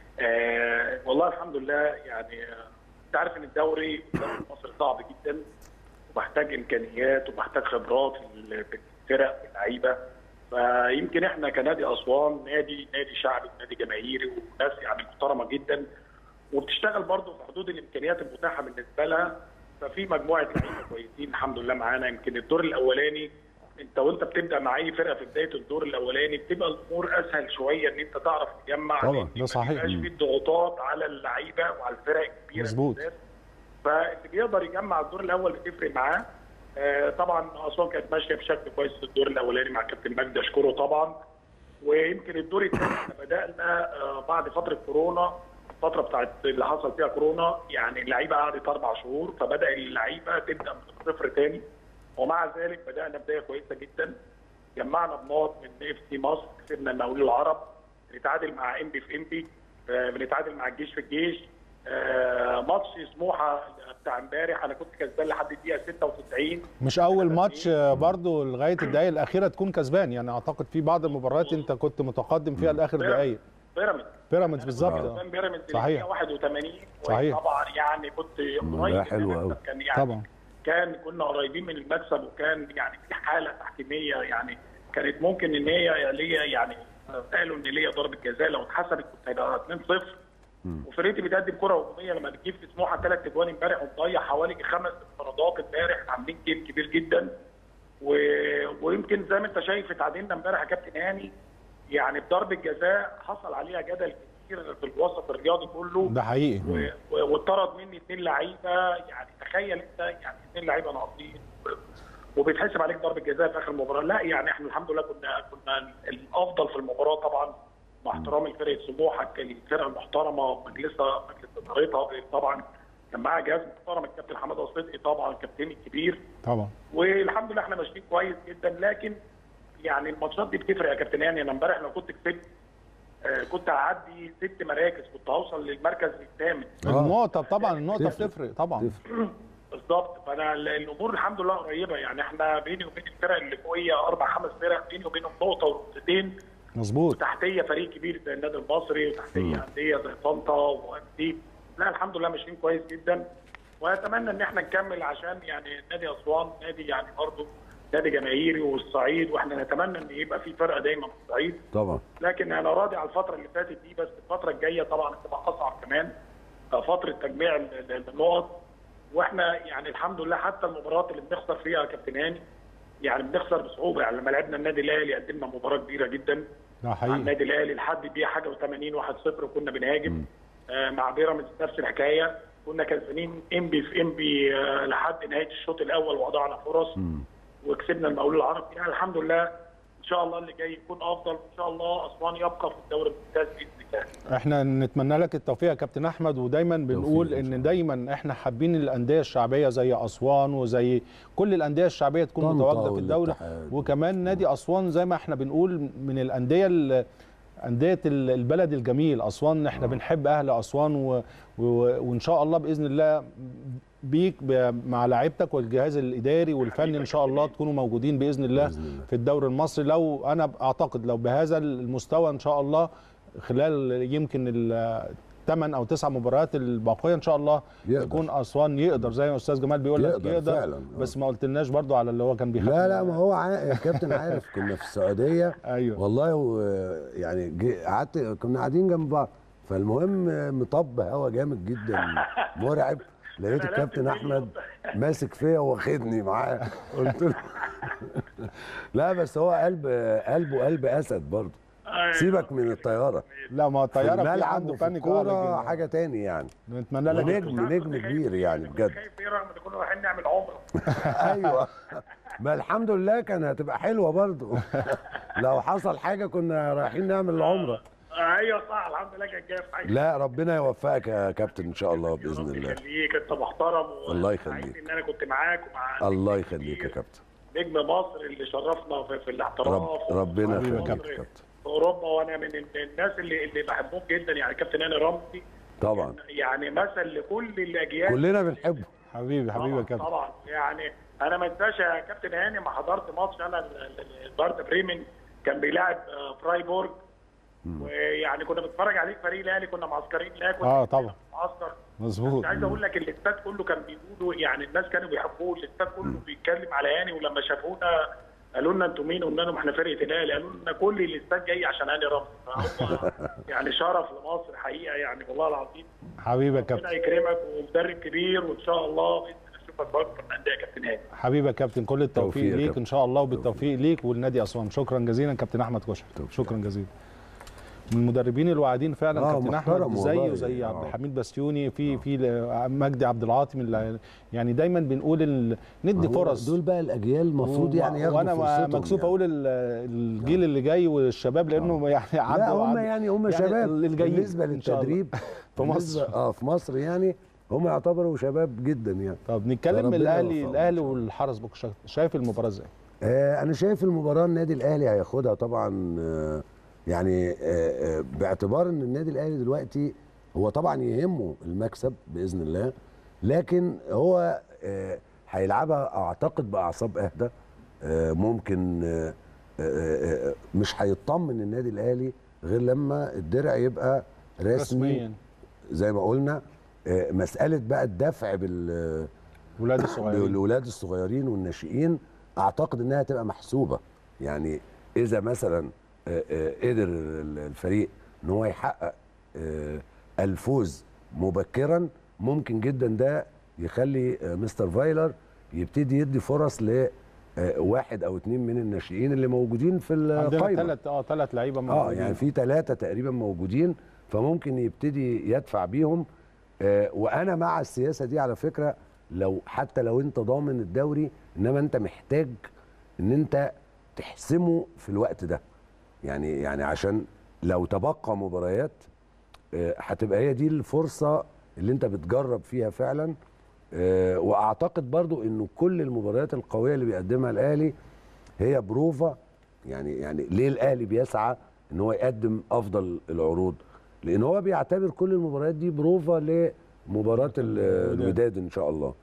آه والله الحمد لله. يعني انت عارف ان الدوري في مصر صعب جدا ومحتاج امكانيات ومحتاج خبرات في الفرق واللعيبه. فيمكن احنا كنادي اسوان نادي نادي شعبي نادي جماهيري وناس يعني محترمه جدا وبتشتغل برضه في حدود الامكانيات المتاحه بالنسبه لها. ففي مجموعه لعيبه كويسين الحمد لله معانا. يمكن الدور الاولاني انت وانت بتبدا مع اي فرقه في بدايه الدور الاولاني بتبقى الامور اسهل شويه ان انت تعرف تجمع. طبعا ده صحيح. ما يبقاش في الضغوطات على اللعيبه وعلى الفرق الكبيره. مظبوط. فاللي بيقدر يجمع الدور الاول بتفرق معاه. آه طبعا اسوان كانت ماشيه بشكل كويس في الدور الاولاني مع كابتن مجدي اشكره طبعا. ويمكن الدور الثاني احنا بدانا آه بعد فتره كورونا الفتره بتاعت اللي حصل فيها كورونا. يعني اللعيبه قعدت اربع شهور فبدا اللعيبه تبدا من الصفر ثاني. ومع ذلك بدانا بدايه كويسه جدا. جمعنا بنقط من اف سي مصر كسبنا المقاولين العرب. بنتعادل مع ام بي في ام بي. آه بنتعادل مع الجيش في الجيش. آه ماتش سموحه بتاع امبارح انا كنت كسبان لحد الدقيقه ستة وتسعين. مش اول ماتش برضه لغايه الدقائق الاخيره تكون كسبان. يعني اعتقد في بعض المباريات انت كنت متقدم فيها لاخر دقائق. بيراميدز بيراميدز بالظبط. بيراميدز صحيح واحد وثمانين. صحيح. طبعا يعني كنت قريب حلو قوي. كان يعني طبعا كان كنا قريبين من المكسب وكان يعني في حاله تحكيميه يعني كانت ممكن ان هي ليا يعني قالوا ان ليا ضربه جزاء لو اتحسبت كنت هيبقى اتنين صفر. وفرقتي بتقدم كره هجوميه لما بتجيب في سموحه ثلاث اجوان امبارح ومضيع حوالي خمس انفرادات امبارح. عاملين جيم كبير جدا و... ويمكن زي ما انت شايف اتعادلنا امبارح يا كابتن هاني. يعني بضربه جزاء حصل عليها جدل كتير في الوسط الرياضي كله. ده حقيقي. واتطرد مني اثنين لعيبه. يعني تخيل انت يعني اثنين لعيبه ناقصين وبيتحسب عليك ضربه جزاء في اخر المباراه. لا يعني احنا الحمد لله كنا كنا الافضل في المباراه طبعا، مع احترامي لفرقه سموحه، الفرقه المحترمه، مجلسها مجلس ادارتها طبعا كان معاها جهاز محترم، الكابتن حماده صدقي طبعا كابتن الكبير طبعا، والحمد لله احنا ماشيين كويس جدا. لكن يعني الماتشات دي بتفرق يا كابتن هاني. انا امبارح لو كنت كسبت آه كنت هعدي ست مراكز، كنت هوصل للمركز الثامن. النقطه طبعا النقطه بتفرق طبعا بالظبط. فانا الامور الحمد لله قريبه، يعني احنا بيني وبين الفرق اللي فوقيه اربع خمس فرق، بيني وبينهم نقطه ونقطتين. مظبوط. وتحتيه فريق كبير زي النادي المصري، وتحتيه انديه زي طنطا وانديه. لا الحمد لله ماشيين كويس جدا، واتمنى ان احنا نكمل عشان يعني نادي اسوان نادي يعني برضه نادي جماهيري والصعيد، واحنا نتمنى ان يبقى في فرقه دايما في الصعيد طبعا. لكن انا راضي على الفتره اللي فاتت دي، بس الفتره الجايه طبعا هتبقى اصعب كمان، فتره تجميع النقط. واحنا يعني الحمد لله حتى المباريات اللي بنخسر فيها يا كابتن هاني يعني بنخسر بصعوبه. يعني لما لعبنا النادي الاهلي قدمنا مباراه كبيره جدا مع النادي الاهلي لحد دقيقه حاجه وثمانين واحد صفر وكنا بنهاجم. آه مع بيراميدز نفس الحكايه، كنا كسبانين انبي في انبي آه لحد نهايه الشوط الاول وضعنا فرص م. وكسبنا المقاولون العربي. يعني الحمد لله ان شاء الله اللي جاي يكون افضل، وان شاء الله اسوان يبقى في الدوري الممتاز باذن الله. احنا نتمنى لك التوفيق يا كابتن احمد، ودايما بنقول ان دايما احنا حابين الانديه الشعبيه زي اسوان وزي كل الانديه الشعبيه تكون متواجده في الدوري، وكمان نادي اسوان زي ما احنا بنقول من الانديه انديه البلد الجميل اسوان. احنا آه. بنحب اهل اسوان و... و... وان شاء الله باذن الله بيك مع لاعيبتك والجهاز الاداري والفني ان شاء الله تكونوا موجودين باذن الله, بإذن الله في الدوري المصري. لو انا اعتقد لو بهذا المستوى ان شاء الله خلال يمكن الثمان او تسع مباريات الباقيه ان شاء الله يكون اسوان يقدر زي ما استاذ جمال بيقول لك يقدر, يقدر فعلا. بس ما قلتلناش برضو على اللي هو كان بيحب. لا لا ما هو يا كابتن عارف كنا في السعوديه ايوه والله يعني قعدت كنا قاعدين جنب بعض، فالمهم مطب هوا جامد جدا مرعب، لقيت الكابتن احمد ماسك فيا واخدني معاه، قلت له لا بس هو قلب قلبه قلب اسد برضه. سيبك من الطياره، لا ما الطياره في عنده فني كوره حاجه تاني يعني. نتمنى لك نجم نجم كبير يعني بجد. خايف ايه رغم ان كنا رايحين نعمل عمره. ايوه ما الحمد لله كان هتبقى حلوه برضه. لو حصل حاجه كنا رايحين نعمل العمره. ايوه صح الحمد لله كانت جايه في حاجه. لا ربنا يوفقك يا كابتن ان شاء الله باذن الله. الله يخليك انت محترم. الله يخليك. ان انا كنت معاك ومع الله يخليك يا كابتن. نجم مصر اللي شرفنا في, في الاحتراف. رب ربنا يخليك يا كابتن. في اوروبا، وانا من الناس اللي اللي بحبهم جدا يعني كابتن هاني رمزي طبعا يعني مثل لكل الاجيال كلنا بنحبه. حبيبي حبيبي يا كابتن. طبعا يعني انا ما انساش يا كابتن هاني ما حضرت ماتش انا البارتا بريمن كان بيلاعب فرايبورج، ويعني كنا بنتفرج عليه فريق الاهلي كنا معسكرين لا اه طبعا معسكر مظبوط. عايز اقول لك الاستاد كله كان بيقولوا يعني الناس كانوا بيحبوه، الاستاد كله بيتكلم على هاني، ولما شافونا قالوا لنا انتوا مين؟ قلنا لهم احنا فرقه الاهلي، قالوا لنا كل الاستاد جاي عشان هاني رمزي. يعني شرف لمصر حقيقه يعني والله العظيم. حبيبي يا كابتن. ربنا يكرمك ومدرب كبير وان شاء الله باذن الله اشوفك برضه في الانديه يا كابتن هاني. حبيبي يا كابتن كل التوفيق ليك ان شاء الله وبالتوفيق ليك والنادي اسوان. شكرا جزيلا كابتن احمد كشري. شكرا جزيلا. من المدربين الواعدين فعلا آه كابتن احمد زيه وزي عبد الحميد بسيوني في آه. في مجدي عبد العاطي من يعني دايما بنقول ندي فرص. دول بقى الاجيال المفروض يعني ياخدوا فرصتهم. وانا مكسوف يعني. اقول الجيل اللي جاي والشباب لانه يعني عدوا لا هم يعني هم يعني شباب بالنسبه للتدريب في مصر اه في مصر يعني هم يعتبروا شباب جدا يعني. طب نتكلم الاهلي الاهلي والحرس بكره، شايف المباراه ازاي؟ آه انا شايف المباراه النادي الاهلي هياخدها طبعا، آه يعني باعتبار ان النادي الاهلي دلوقتي هو طبعا يهمه المكسب باذن الله، لكن هو هيلعبها اعتقد باعصاب اهدى. ممكن مش هيطمن النادي الاهلي غير لما الدرع يبقى رسمي رسميا زي ما قلنا. مساله بقى الدفع بال ولاد الصغيرين بالولاد الصغيرين والناشئين اعتقد انها تبقى محسوبه. يعني اذا مثلا قدر الفريق ان هو يحقق الفوز مبكرا ممكن جدا ده يخلي مستر فايلر يبتدي يدي فرص لواحد او اثنين من الناشئين اللي موجودين في القائمه. ثلاث اه ثلاث لعيبه موجودين. اه يعني في ثلاثه تقريبا موجودين، فممكن يبتدي يدفع بيهم. آه وانا مع السياسه دي على فكره. لو حتى لو انت ضامن الدوري انما انت محتاج ان انت تحسمه في الوقت ده. يعني يعني عشان لو تبقى مباريات هتبقى هي دي الفرصه اللي انت بتجرب فيها فعلا. واعتقد برضو انه كل المباريات القويه اللي بيقدمها الاهلي هي بروفا. يعني يعني ليه الاهلي بيسعى ان هو يقدم افضل العروض؟ لان هو بيعتبر كل المباريات دي بروفا لمباراه الوداد ان شاء الله.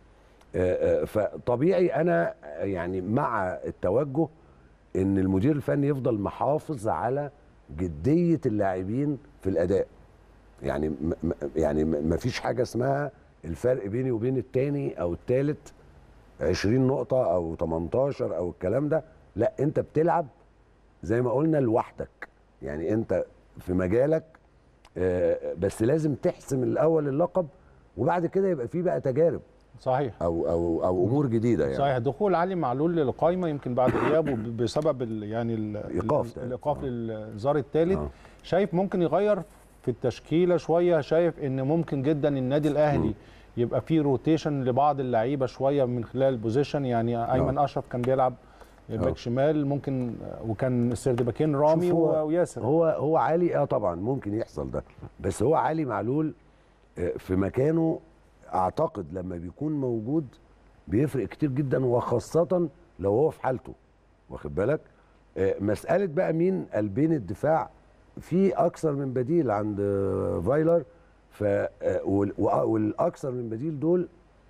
فطبيعي انا يعني مع التوجه ان المدير الفني يفضل محافظ على جديه اللاعبين في الاداء. يعني يعني ما فيش حاجه اسمها الفرق بيني وبين الثاني او الثالث عشرين نقطه او تمنتاشر او الكلام ده. لا، انت بتلعب زي ما قلنا لوحدك. يعني انت في مجالك، بس لازم تحسم الاول اللقب وبعد كده يبقى في بقى تجارب. صحيح. او او او امور جديده يعني. صحيح. دخول علي معلول للقائمه يمكن بعد غيابه بسبب ال يعني الايقاف الايقاف للانذار الثالث. آه. شايف ممكن يغير في التشكيله شويه؟ شايف ان ممكن جدا النادي الاهلي م. يبقى فيه روتيشن لبعض اللعيبه شويه من خلال البوزيشن؟ يعني ايمن آه. اشرف كان بيلعب باك شمال ممكن، وكان السردباكين رامي هو وياسر. هو هو علي اه طبعا ممكن يحصل ده، بس هو علي معلول في مكانه اعتقد لما بيكون موجود بيفرق كتير جدا، وخاصه لو هو في حالته، واخد بالك؟ مساله بقى مين قلبين الدفاع، في اكثر من بديل عند فايلر، ف والاكثر من بديل دول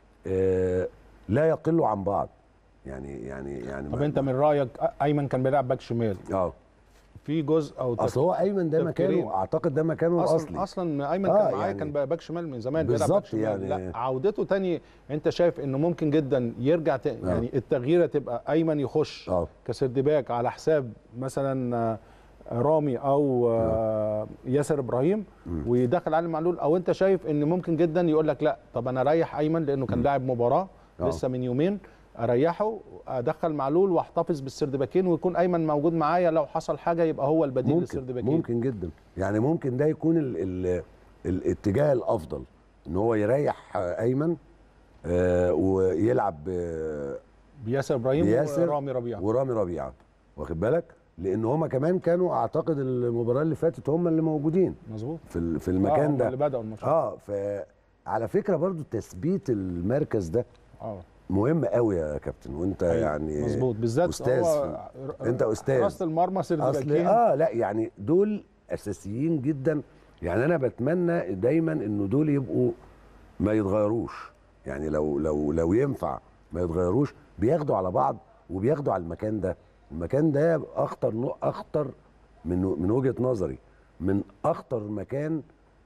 لا يقلوا عن بعض. يعني يعني يعني طب انت من رايك ايمن كان بيلعب باك شمال، اه في جزء او اصل هو ايمن ده مكانه، اعتقد ده مكانه اصلا الاصلي اصلا ايمن آه كان معايا يعني كان باك شمال من زمان بيلعب باك شمال. يعني لا عودته تاني، انت شايف انه ممكن جدا يرجع ت... آه. يعني التغييره تبقى ايمن يخش آه. كسرد باك على حساب مثلا رامي او آه. ياسر ابراهيم م. ويدخل علي معلول، او انت شايف ان ممكن جدا يقول لك لا طب انا اريح ايمن لانه كان لاعب مباراه آه. لسه من يومين، اريحه ادخل معلول واحتفظ بالسردباكين ويكون ايمن موجود معايا لو حصل حاجه يبقى هو البديل للسردباكين. ممكن جدا، يعني ممكن ده يكون ال ال الاتجاه الافضل، ان هو يريح ايمن آه ويلعب آه بياسر ابراهيم ورامي ربيعه ورامي ربيعه واخد بالك؟ لان هما كمان كانوا اعتقد المباراه اللي فاتت هما اللي موجودين مظبوط في في المكان آه ده اللي بداوا الماتش. اه فعلى فكره برضو تثبيت المركز ده اه مهم قوي يا كابتن، وانت أيوة. يعني مظبوط بالذات استاذ هو انت استاذ راس المرمى سردباكين اه لا يعني دول اساسيين جدا. يعني انا بتمنى دايما انه دول يبقوا ما يتغيروش، يعني لو لو لو ينفع ما يتغيروش، بياخدوا على بعض وبياخدوا على المكان ده. المكان ده اخطر اخطر من من وجهه نظري من اخطر مكان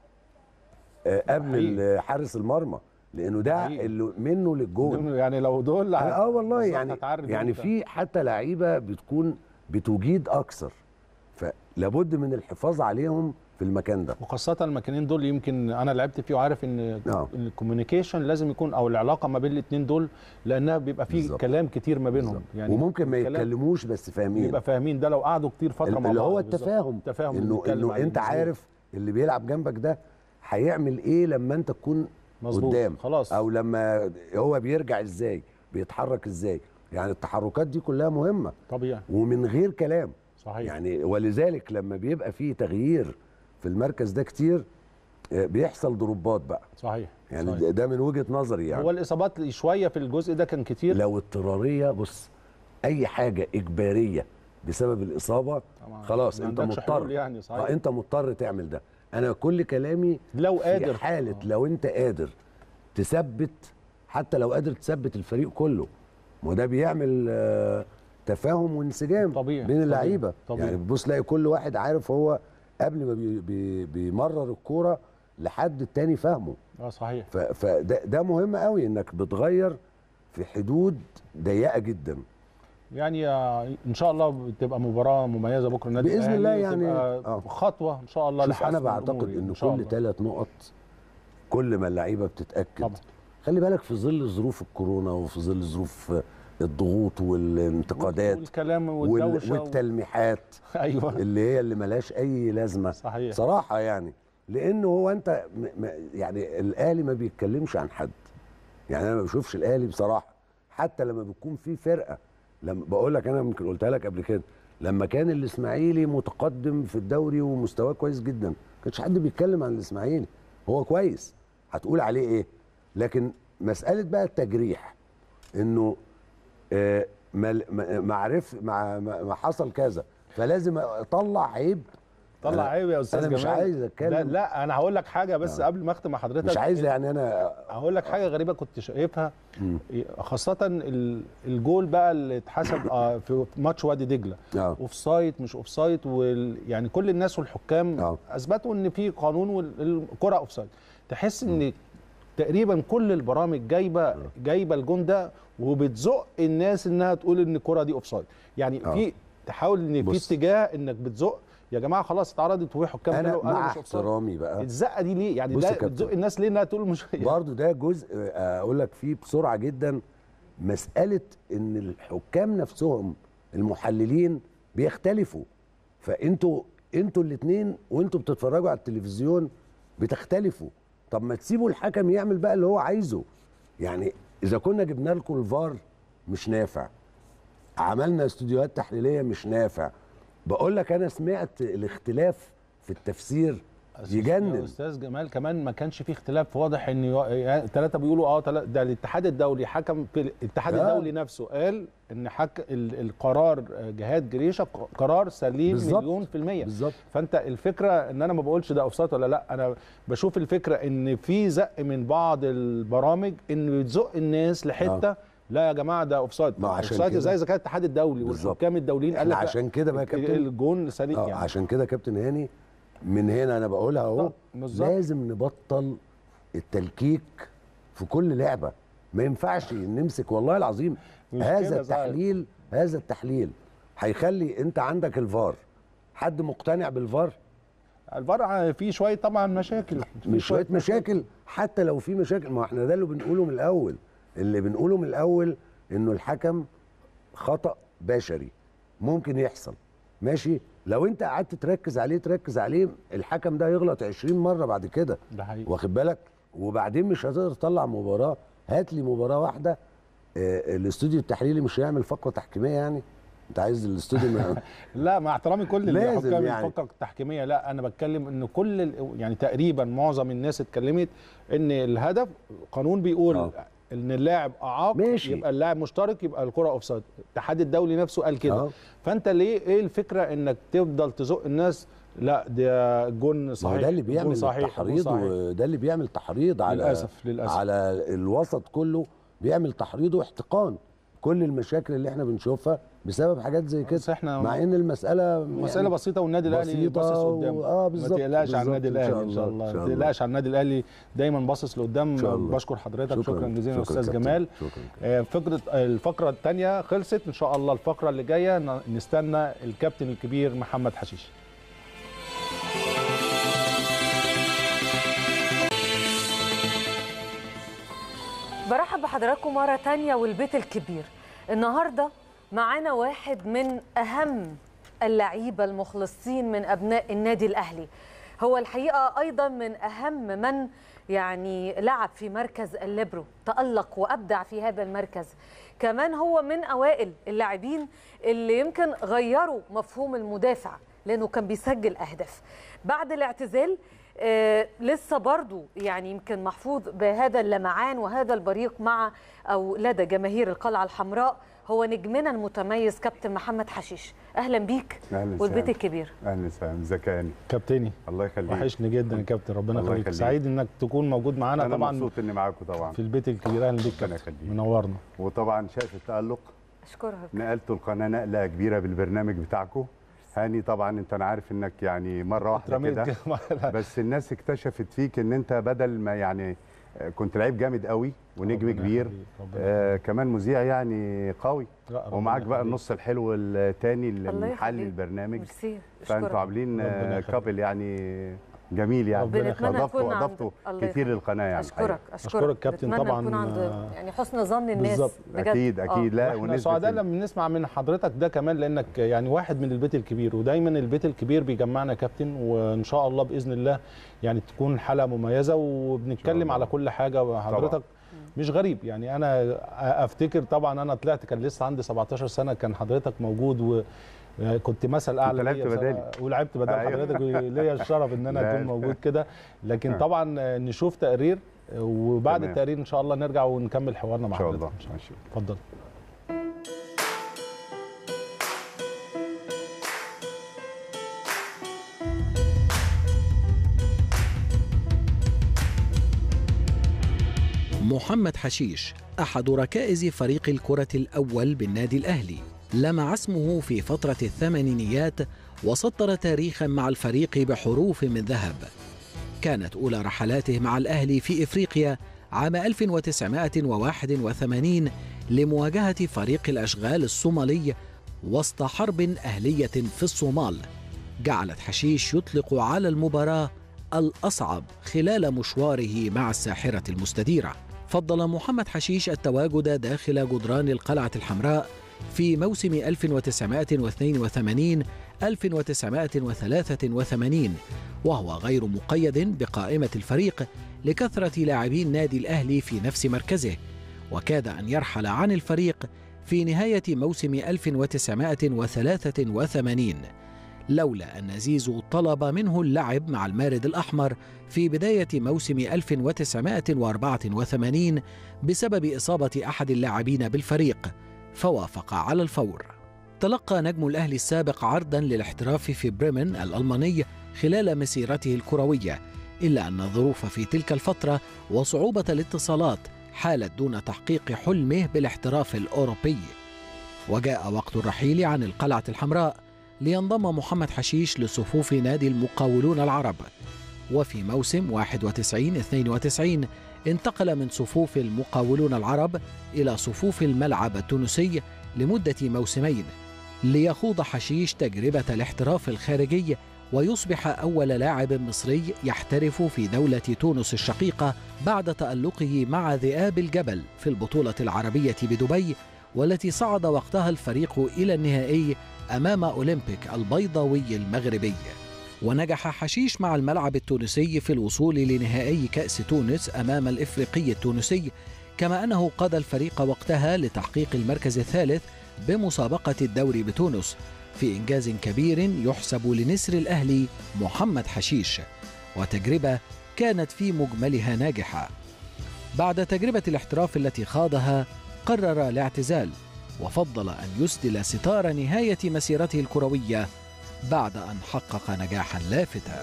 آه قبل حارس المرمى، لانه ده اللي منه للجول. يعني لو دول اه والله يعني يعني في حتى لعيبه بتكون بتجيد اكثر، فلابد من الحفاظ عليهم في المكان ده، وخاصه المكانين دول يمكن انا لعبت فيه وعارف ان آه. الكوميونيكيشن لازم يكون، او العلاقه ما بين الاثنين دول، لانها بيبقى فيه كلام كتير ما بينهم يعني، وممكن ما يتكلموش بس فاهمين، يبقى فاهمين. ده لو قعدوا كتير فتره مع بعض اللي هو التفاهم، التفاهم انه انه انت عارف اللي بيلعب جنبك ده هيعمل ايه لما انت تكون مظبوط قدام خلاص، او لما هو بيرجع ازاي، بيتحرك ازاي. يعني التحركات دي كلها مهمه طبيعي ومن غير كلام. صحيح. يعني ولذلك لما بيبقى فيه تغيير في المركز ده كتير بيحصل ضربات بقى. صحيح. يعني صحيح. ده من وجهه نظري. يعني هو الاصابات شويه في الجزء ده كان كتير. لو اضطراريه، بص اي حاجه اجباريه بسبب الاصابه طبعا. خلاص انت مضطر يعني. صحيح. اه انت مضطر تعمل ده. انا كل كلامي لو قادر، في حاله آه. لو انت قادر تثبت، حتى لو قادر تثبت الفريق كله، ما ده بيعمل آه تفاهم وانسجام طبيعي بين اللعيبه. طبيعي. يعني بتبص تلاقي كل واحد عارف هو قبل ما بي بي بيمرر الكوره لحد التاني فاهمه. اه صحيح. فده ده مهم قوي انك بتغير في حدود ضيقه جدا. يعني ان شاء الله تبقى مباراه مميزه بكره النادي باذن الله، يعني آه. خطوه ان شاء الله. شوف انا بعتقد ان كل ثلاث نقط كل ما اللعيبه بتتاكد طبعا. خلي بالك في ظل ظروف الكورونا وفي ظل ظروف الضغوط والانتقادات والكلام والدوشه والتلميحات ايوه اللي هي اللي ملهاش اي لازمه. صحيح. صراحه يعني، لانه هو انت يعني الاهلي ما بيتكلمش عن حد. يعني انا ما بشوفش الاهلي بصراحه حتى لما بتكون في فرقه، لما بقول لك انا يمكن قلتها لك قبل كده، لما كان الاسماعيلي متقدم في الدوري ومستواه كويس جدا ما كانش حد بيتكلم عن الاسماعيلي، هو كويس هتقول عليه ايه؟ لكن مساله بقى التجريح انه آه ما عرف ما ما حصل كذا فلازم اطلع عيب. طلع عيب يا استاذ أنا جمال. مش عايز اتكلم. لا, لا انا هقول لك حاجه بس قبل ما اختم مع حضرتك. مش عايز يعني انا هقول لك حاجه غريبه كنت شايفها، خاصه الجول بقى اللي اتحسب في ماتش وادي دجله، اوف سايد مش اوف سايد، يعني كل الناس والحكام أوه. اثبتوا ان في قانون والكره اوف سايد. تحس ان تقريبا كل البرامج جايبه جايبه الجون ده وبتزق الناس انها تقول ان الكره دي اوف سايد، يعني أوه. في تحاول ان في اتجاه انك بتزق يا جماعه خلاص اتعرضت وحكام انا مع احترامي بقى الزقه دي ليه؟ يعني ده بتزق الناس ليه انها تقول مش برضه ده جزء اقول لك فيه بسرعه جدا، مساله ان الحكام نفسهم المحللين بيختلفوا، فانتوا انتوا الاثنين وانتوا بتتفرجوا على التلفزيون بتختلفوا، طب ما تسيبوا الحكم يعمل بقى اللي هو عايزه. يعني اذا كنا جبنا لكم الفار مش نافع، عملنا استوديوهات تحليليه مش نافع، بقول لك انا سمعت الاختلاف في التفسير يجنن يا استاذ جمال. كمان ما كانش فيه اختلاف واضح ان ثلاثه بيقولوا اه ده الاتحاد الدولي حكم في الاتحاد آه. الدولي نفسه قال ان حك القرار جهاد جريشه قرار سليم بالزبط. مليون في الميه بالظبط. فانت الفكره ان انا ما بقولش ده اوفسايد ولا لا، انا بشوف الفكره ان في زق من بعض البرامج ان بتزق الناس لحته آه. لا يا جماعه ده اوفسايد. اوفسايد ازاي اذا كان الاتحاد الدولي والحكام الدوليين قال لك عشان كده بقى كابتن الجون سليم يعني. عشان كده كابتن هاني من هنا انا بقولها اهو، لازم نبطل التلكيك في كل لعبه، ما ينفعش نمسك والله العظيم هذا التحليل صحيح. هذا التحليل هيخلي انت عندك الفار، حد مقتنع بالفار؟ الفار فيه شويه طبعا مشاكل، مش شويه مشاكل، حتى لو في مشاكل ما احنا ده اللي بنقوله من الاول، اللي بنقوله من الاول انه الحكم خطأ بشري ممكن يحصل، ماشي، لو انت قعدت تركز عليه تركز عليه الحكم ده يغلط عشرين مره بعد كده، ده حقيقي، واخد بالك، وبعدين مش هتقدر تطلع مباراه. هات لي مباراه واحده آه الاستوديو التحليلي مش هيعمل فقره تحكيميه، يعني انت عايز الاستوديو لا مع احترامي كل الحكام يعني. الفقره التحكيميه لا، انا بتكلم ان كل يعني تقريبا معظم الناس اتكلمت ان الهدف قانون بيقول أوه. ان اللاعب اعاق ماشي. يبقى اللاعب مشترك يبقى الكره اوف سايد، الاتحاد الدولي نفسه قال كده أوه. فانت ليه ايه الفكره انك تفضل تزق الناس؟ لا ده جون صحيح، ده اللي بيعمل تحريض، وده اللي بيعمل تحريض على للاسف للاسف على الوسط كله، بيعمل تحريض واحتقان. كل المشاكل اللي احنا بنشوفها بسبب حاجات زي كده، مع ان المساله مساله يعني بسيطه والنادي الاهلي باصص لقدام. و... اه بالظبط، ما تقلقش على النادي الاهلي ان شاء الله، ما تقلقش على النادي الاهلي دايما باصص لقدام. بشكر حضرتك، شكرا, شكرا جزيلا استاذ جمال. آه فكره الفقره الثانيه خلصت، ان شاء الله الفقره اللي جايه نستنى الكابتن الكبير محمد حشيش. برحب بحضراتكم مرة تانية والبيت الكبير. النهاردة معانا واحد من أهم اللعيبة المخلصين من أبناء النادي الأهلي، هو الحقيقة أيضا من أهم من يعني لعب في مركز الليبرو، تألق وأبدع في هذا المركز. كمان هو من أوائل اللاعبين اللي يمكن غيروا مفهوم المدافع لأنه كان بيسجل أهداف. بعد الاعتزال آه لسه برضو يعني يمكن محفوظ بهذا اللمعان وهذا البريق مع أو لدى جماهير القلعة الحمراء، هو نجمنا المتميز كابتن محمد حشيش. أهلا بيك والبيت الكبير. أهلا وسهلا، ازيك يا هاني؟ كابتني الله يخليك، وحشني جدا يا كابتن، ربنا يخليك. سعيد انك تكون موجود معانا. أنا طبعا مبسوط اني معاكم طبعا في البيت الكبير. اهلا بيك كابتن، منورنا. وطبعا شايف التألق، اشكرك، نقلتوا القناة نقلة كبيرة بالبرنامج بتاعكم. هاني طبعا انت انا عارف انك يعني مره واحده كده، بس الناس اكتشفت فيك ان انت بدل ما يعني كنت لعيب جامد قوي ونجم كبير، آه كمان مذيع يعني قوي، ومعاك بقى النص الحلو الثاني اللي محل البرنامج، فانتوا عاملين كابل يعني جميل يعني، اضفتوا اضفتوا كتير للقناه يعني. اشكرك اشكرك كابتن طبعا، نكون عند يعني حسن ظن الناس بجد. اكيد اكيد. لا واحنا سعداء لما نسمع من حضرتك ده كمان، لانك يعني واحد من البيت الكبير، ودايما البيت الكبير بيجمعنا كابتن، وان شاء الله باذن الله يعني تكون حلقه مميزه وبنتكلم على كل حاجه. وحضرتك مش غريب يعني. انا افتكر طبعا انا طلعت كان لسه عندي سبعتاشر سنه، كان حضرتك موجود وكنت مثل اعلى لعبت بدالي ولعبت بدل أيوة. حضرتك ليا الشرف ان انا اكون موجود كده. لكن طبعا نشوف تقرير وبعد تمام. التقرير ان شاء الله نرجع ونكمل حوارنا مع حضرتك ان شاء الله. اتفضل. محمد حشيش أحد ركائز فريق الكرة الأول بالنادي الأهلي، لمع اسمه في فترة الثمانينيات وسطر تاريخا مع الفريق بحروف من ذهب. كانت أولى رحلاته مع الأهلي في إفريقيا عام ألف وتسعمائة وواحد وثمانين لمواجهة فريق الأشغال الصومالي وسط حرب أهلية في الصومال، جعلت حشيش يطلق على المباراة الأصعب خلال مشواره مع الساحرة المستديرة. فضل محمد حشيش التواجد داخل جدران القلعة الحمراء في موسم ألف وتسعمائة واثنين وثمانين ألف وتسعمائة وثلاثة وثمانين، وهو غير مقيد بقائمة الفريق لكثرة لاعبين نادي الأهلي في نفس مركزه، وكاد أن يرحل عن الفريق في نهاية موسم ألف وتسعمائة وثلاثة وثمانين، لولا أن زيزو طلب منه اللعب مع المارد الأحمر في بداية موسم ألف وتسعمائة وأربعة وثمانين بسبب إصابة أحد اللاعبين بالفريق، فوافق على الفور. تلقى نجم الأهلي السابق عرضا للاحتراف في بريمن الألماني خلال مسيرته الكروية، إلا أن الظروف في تلك الفترة وصعوبة الاتصالات حالت دون تحقيق حلمه بالاحتراف الأوروبي. وجاء وقت الرحيل عن القلعة الحمراء لينضم محمد حشيش لصفوف نادي المقاولون العرب، وفي موسم واحد وتسعين اثنين وتسعين انتقل من صفوف المقاولون العرب إلى صفوف الملعب التونسي لمدة موسمين، ليخوض حشيش تجربة الاحتراف الخارجي ويصبح أول لاعب مصري يحترف في دولة تونس الشقيقة بعد تألقه مع ذئاب الجبل في البطولة العربية بدبي، والتي صعد وقتها الفريق إلى النهائي أمام أولمبيك البيضاوي المغربي. ونجح حشيش مع الملعب التونسي في الوصول لنهائي كأس تونس أمام الإفريقي التونسي، كما أنه قاد الفريق وقتها لتحقيق المركز الثالث بمسابقة الدوري بتونس، في إنجاز كبير يحسب لنسر الأهلي محمد حشيش، وتجربة كانت في مجملها ناجحة. بعد تجربة الاحتراف التي خاضها قرر الاعتزال، وفضل أن يسدل ستار نهاية مسيرته الكروية بعد أن حقق نجاحا لافتا.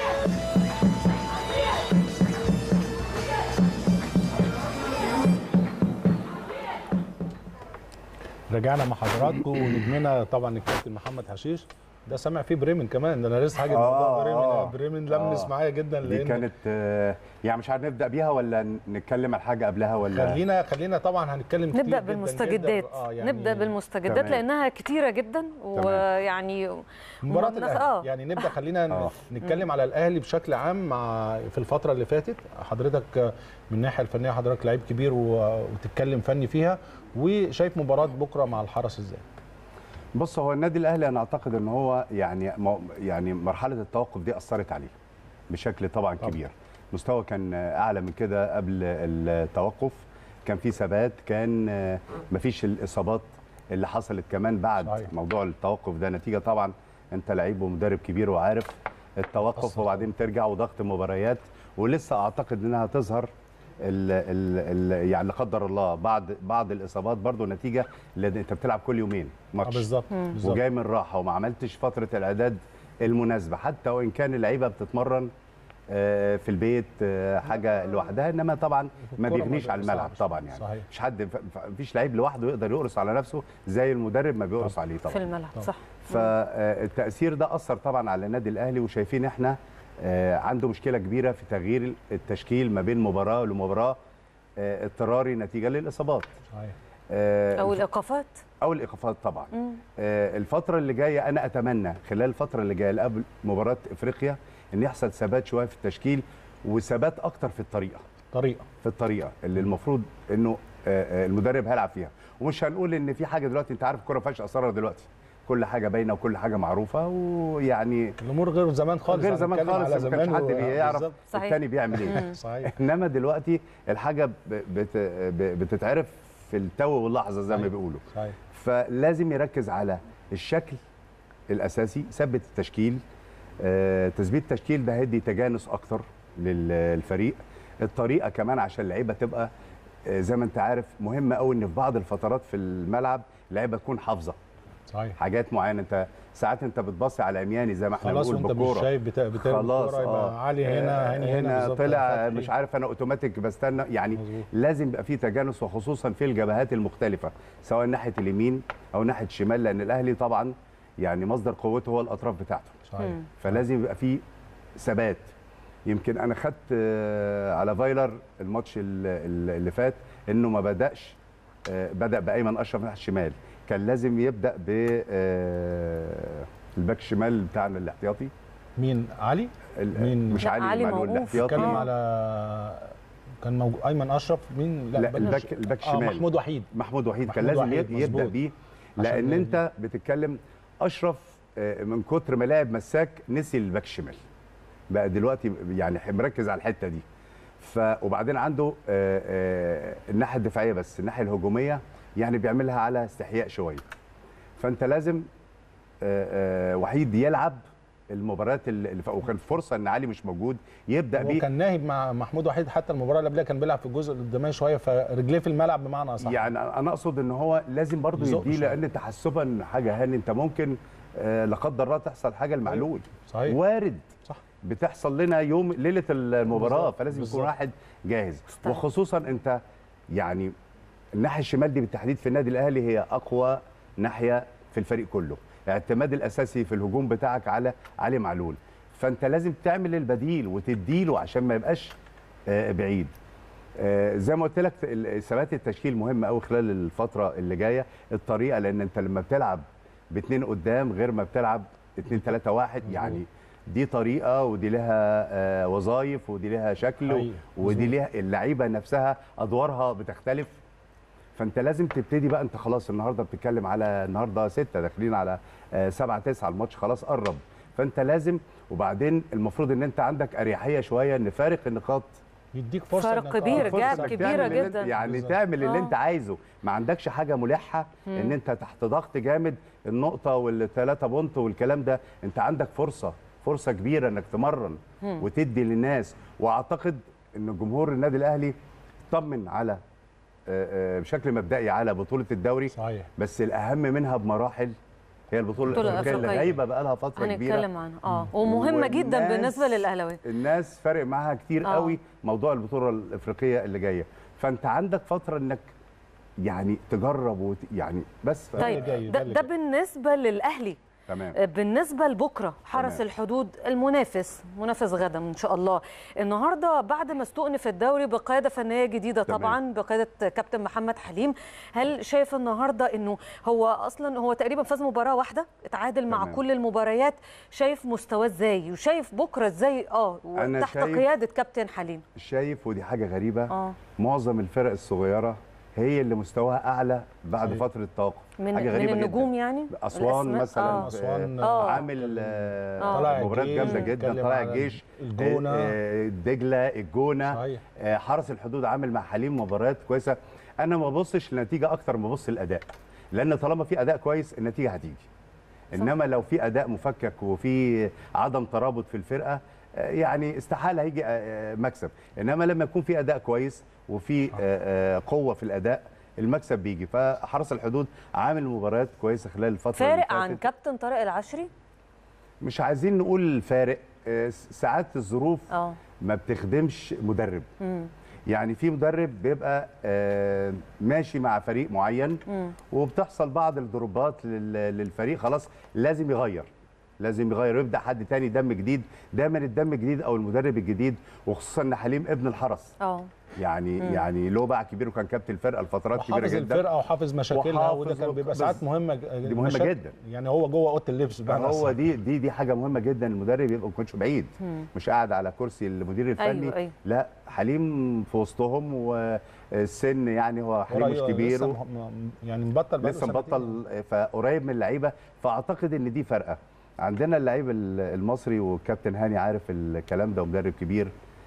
رجعنا مع حضراتكم ونجمنا طبعا الكابتن محمد حشيش، ده سامع فيه بريمن كمان، ده انا لسه حاجه موضوع بريمن. آه بريمن لمس آه معايا جدا، لان دي كانت آه يعني مش عارف نبدا بيها ولا نتكلم على حاجه قبلها ولا خلينا خلينا طبعا هنتكلم كتير نبدا بالمستجدات. آه يعني نبدا بالمستجدات تمام. لانها كتيره جدا ويعني مباراه الاهلي آه. يعني نبدا خلينا آه. نتكلم على الاهلي بشكل عام. مع في الفتره اللي فاتت حضرتك من الناحيه الفنيه حضرتك لعيب كبير وتتكلم فني فيها، وشايف مباراه بكره مع الحرس ازاي؟ بص، هو النادي الاهلي انا اعتقد ان هو يعني يعني مرحله التوقف دي اثرت عليه بشكل طبعا كبير. مستوى كان اعلى من كده قبل التوقف، كان في ثبات، كان مفيش الاصابات اللي حصلت كمان بعد صحيح. موضوع التوقف ده نتيجه طبعا انت لعيب ومدرب كبير وعارف التوقف وبعدين ترجع وضغط مباريات، ولسه اعتقد انها تظهر ال ال ال يعني لا قدر الله بعد بعض الاصابات برضو نتيجه لان انت بتلعب كل يومين ماتش بالظبط وجاي من راحه وما عملتش فتره الاعداد المناسبه، حتى وان كان اللعيبه بتتمرن في البيت حاجه لوحدها، انما طبعا ما بيغنيش على الملعب طبعا يعني صحيح. مش حد مفيش لعيب لوحده يقدر يقرص على نفسه زي المدرب ما بيقرص عليه طبعا في الملعب صح. فالتاثير ده اثر طبعا على النادي الاهلي، وشايفين احنا عنده مشكله كبيره في تغيير التشكيل ما بين مباراه لمباراه اضطراري نتيجه للاصابات صحيح. او الايقافات او الايقافات طبعا. مم. الفتره اللي جايه انا اتمنى خلال الفتره اللي جايه قبل مباراه افريقيا ان يحصل ثبات شويه في التشكيل وثبات اكتر في الطريقه طريقه في الطريقه اللي المفروض انه المدرب هيلعب فيها. ومش هنقول ان في حاجه دلوقتي، انت عارف الكوره ما فيهاش اثاره دلوقتي، كل حاجه باينه وكل حاجه معروفه، ويعني الامور غير زمان خالص، غير زمان خالص، ما كانش حد بيعرف الثاني بيعمل ايه. صحيح. انما دلوقتي الحاجه بت بتتعرف في التو واللحظه زي ما بيقولوا. صحيح. فلازم يركز على الشكل الاساسي، ثبت التشكيل، آه، تثبيت التشكيل ده هيدي تجانس اكتر للفريق. الطريقه كمان عشان اللعيبه تبقى آه، زي ما انت عارف مهمه قوي ان في بعض الفترات في الملعب اللعيبه تكون حافظه صحيح حاجات معينه. انت ساعات انت بتبص على عمياني زي ما احنا بنقول بالكوره، خلاص وانت مش شايف بتا... بتاع خلاص اه علي هنا هنا هنا, هنا طلع مش عارف انا اوتوماتيك بستنى يعني. مزبوط. لازم يبقى في تجانس وخصوصا في الجبهات المختلفه سواء ناحيه اليمين او ناحيه الشمال، لان الاهلي طبعا يعني مصدر قوته هو الاطراف بتاعته. صحيح. فلازم يبقى في ثبات. يمكن انا خدت على فايلر الماتش اللي فات انه ما بداش، بدا بايمن اشرف ناحيه الشمال، كان لازم يبدا ب الباك الشمال بتاعنا الاحتياطي. مين؟ علي؟ مين؟ مش علي, علي معلول الاحتياطي. بتكلم على كان موجود ايمن اشرف. مين؟ لا, لا الباك الباك الشمال آه محمود وحيد. محمود وحيد كان لازم وحيد. يبدا بيه، لان انت بتتكلم اشرف من كتر ما لاعب مساك نسي الباك الشمال بقى دلوقتي، يعني مركز على الحته دي. ف وبعدين عنده الناحيه الدفاعيه بس، الناحيه الهجوميه يعني بيعملها على استحياء شويه. فانت لازم وحيد يلعب المباريات اللي وكان فرصه ان علي مش موجود يبدا بيه. كان ناهب مع محمود وحيد حتى المباراه اللي قبلها كان بيلعب في الجزء القدامي شويه، فرجليه في الملعب بمعنى اصح. يعني انا اقصد ان هو لازم برضه يديه، لان تحسبا حاجه هاني انت ممكن آه لا قدر الله تحصل حاجه المعلول. صحيح. وارد. صح. بتحصل لنا يوم ليله المباراه، فلازم يكون واحد جاهز. صح. وخصوصا انت يعني الناحيه الشمال دي بالتحديد في النادي الاهلي هي اقوى ناحيه في الفريق كله، الاعتماد الاساسي في الهجوم بتاعك على علي معلول، فانت لازم تعمل البديل وتديله عشان ما يبقاش آه بعيد. آه زي ما قلت لك ثبات التشكيل مهم قوي خلال الفتره اللي جايه، الطريقه، لان انت لما بتلعب باثنين قدام غير ما بتلعب اثنين ثلاثة واحد، يعني دي طريقه ودي لها آه وظائف ودي لها شكل ودي لها اللعيبه نفسها ادوارها بتختلف. فانت لازم تبتدي بقى، انت خلاص النهارده بتتكلم على النهارده ستة داخلين على آه سبعة تسعة، الماتش خلاص قرب، فانت لازم. وبعدين المفروض ان انت عندك اريحيه شويه ان فارق النقاط يديك فرصه، فرق كبير، جاب كبيره جدا، يعني بالزبط. تعمل اللي آه. انت عايزه، ما عندكش حاجه ملحه مم. ان انت تحت ضغط جامد النقطه والثلاثه بونت والكلام ده، انت عندك فرصه فرصه كبيره انك تمرن مم. وتدي للناس. واعتقد ان جمهور النادي الاهلي طمن على بشكل مبدئي على بطوله الدوري. صحيح. بس الاهم منها بمراحل هي البطوله الافريقيه اللي غايبه بقى لها فتره كبيره، هنتكلم عنها اه ومهمه جدا بالنسبه للاهلاويه. الناس فارق معاها كتير آه. قوي موضوع البطوله الافريقيه اللي جايه، فانت عندك فتره انك يعني تجرب وت... يعني بس طيب ده, ده بالنسبه للاهلي. تمام. بالنسبه لبكره حرس تمام. الحدود المنافس منافس غدا ان شاء الله، النهارده بعد ما استؤنف الدوري بقياده فنيه جديده تمام. طبعا بقياده كابتن محمد حليم، هل شايف النهارده انه هو اصلا هو تقريبا فاز مباراه واحده اتعادل تمام. مع كل المباريات، شايف مستواه ازاي وشايف بكره ازاي اه تحت قياده كابتن حليم؟ شايف ودي حاجه غريبه اه معظم الفرق الصغيره هي اللي مستواها اعلى بعد صحيح. فتره التوقف، من حاجه غريبه من النجوم جدا. يعني اسوان مثلا آه. اسوان آه. عامل آه. مباريات جامده جدا، طلع الجيش، الجونه آه. دجله، الجونه صحيح. آه. حرس الحدود عامل مع حليم مباريات كويسه. انا ما ببصش للنتيجه اكتر ما ببص للاداء، لان طالما في اداء كويس النتيجه هتيجي. انما لو في اداء مفكك وفي عدم ترابط في الفرقه يعني استحاله هيجي مكسب، انما لما يكون في اداء كويس وفي قوه في الاداء المكسب بيجي. فحرس الحدود عامل مباريات كويسه خلال الفتره فارق عن كابتن طارق العشري؟ مش عايزين نقول فارق، ساعات الظروف أوه. ما بتخدمش مدرب. مم. يعني في مدرب بيبقى ماشي مع فريق معين مم. وبتحصل بعض الضربات للفريق خلاص لازم يغير، لازم يغير يبدا حد تاني دم جديد. دايما الدم الجديد او المدرب الجديد، وخصوصا ان حليم ابن الحرس اه يعني مم. يعني له باع كبير وكان كابتن الفرقه لفترات كبيره جدا، وحافظ الفرقه وحافظ مشاكلها، وده كان بيبقى ساعات مهمه دي مهمه مشاكل جدا يعني هو جوه اوضه اللبس بقى هو دي دي دي حاجه مهمه جدا. المدرب يبقى ما يكونش بعيد مم. مش قاعد على كرسي المدير الفني. أيوة أيوة. لا حليم في وسطهم، والسن يعني هو حليم مش كبير لسه يعني مبطل لسه مبطل فقريب من اللعيبه. فاعتقد ان دي فرقه عندنا اللعيب المصري، والكابتن هاني عارف الكلام ده ومدرب كبير.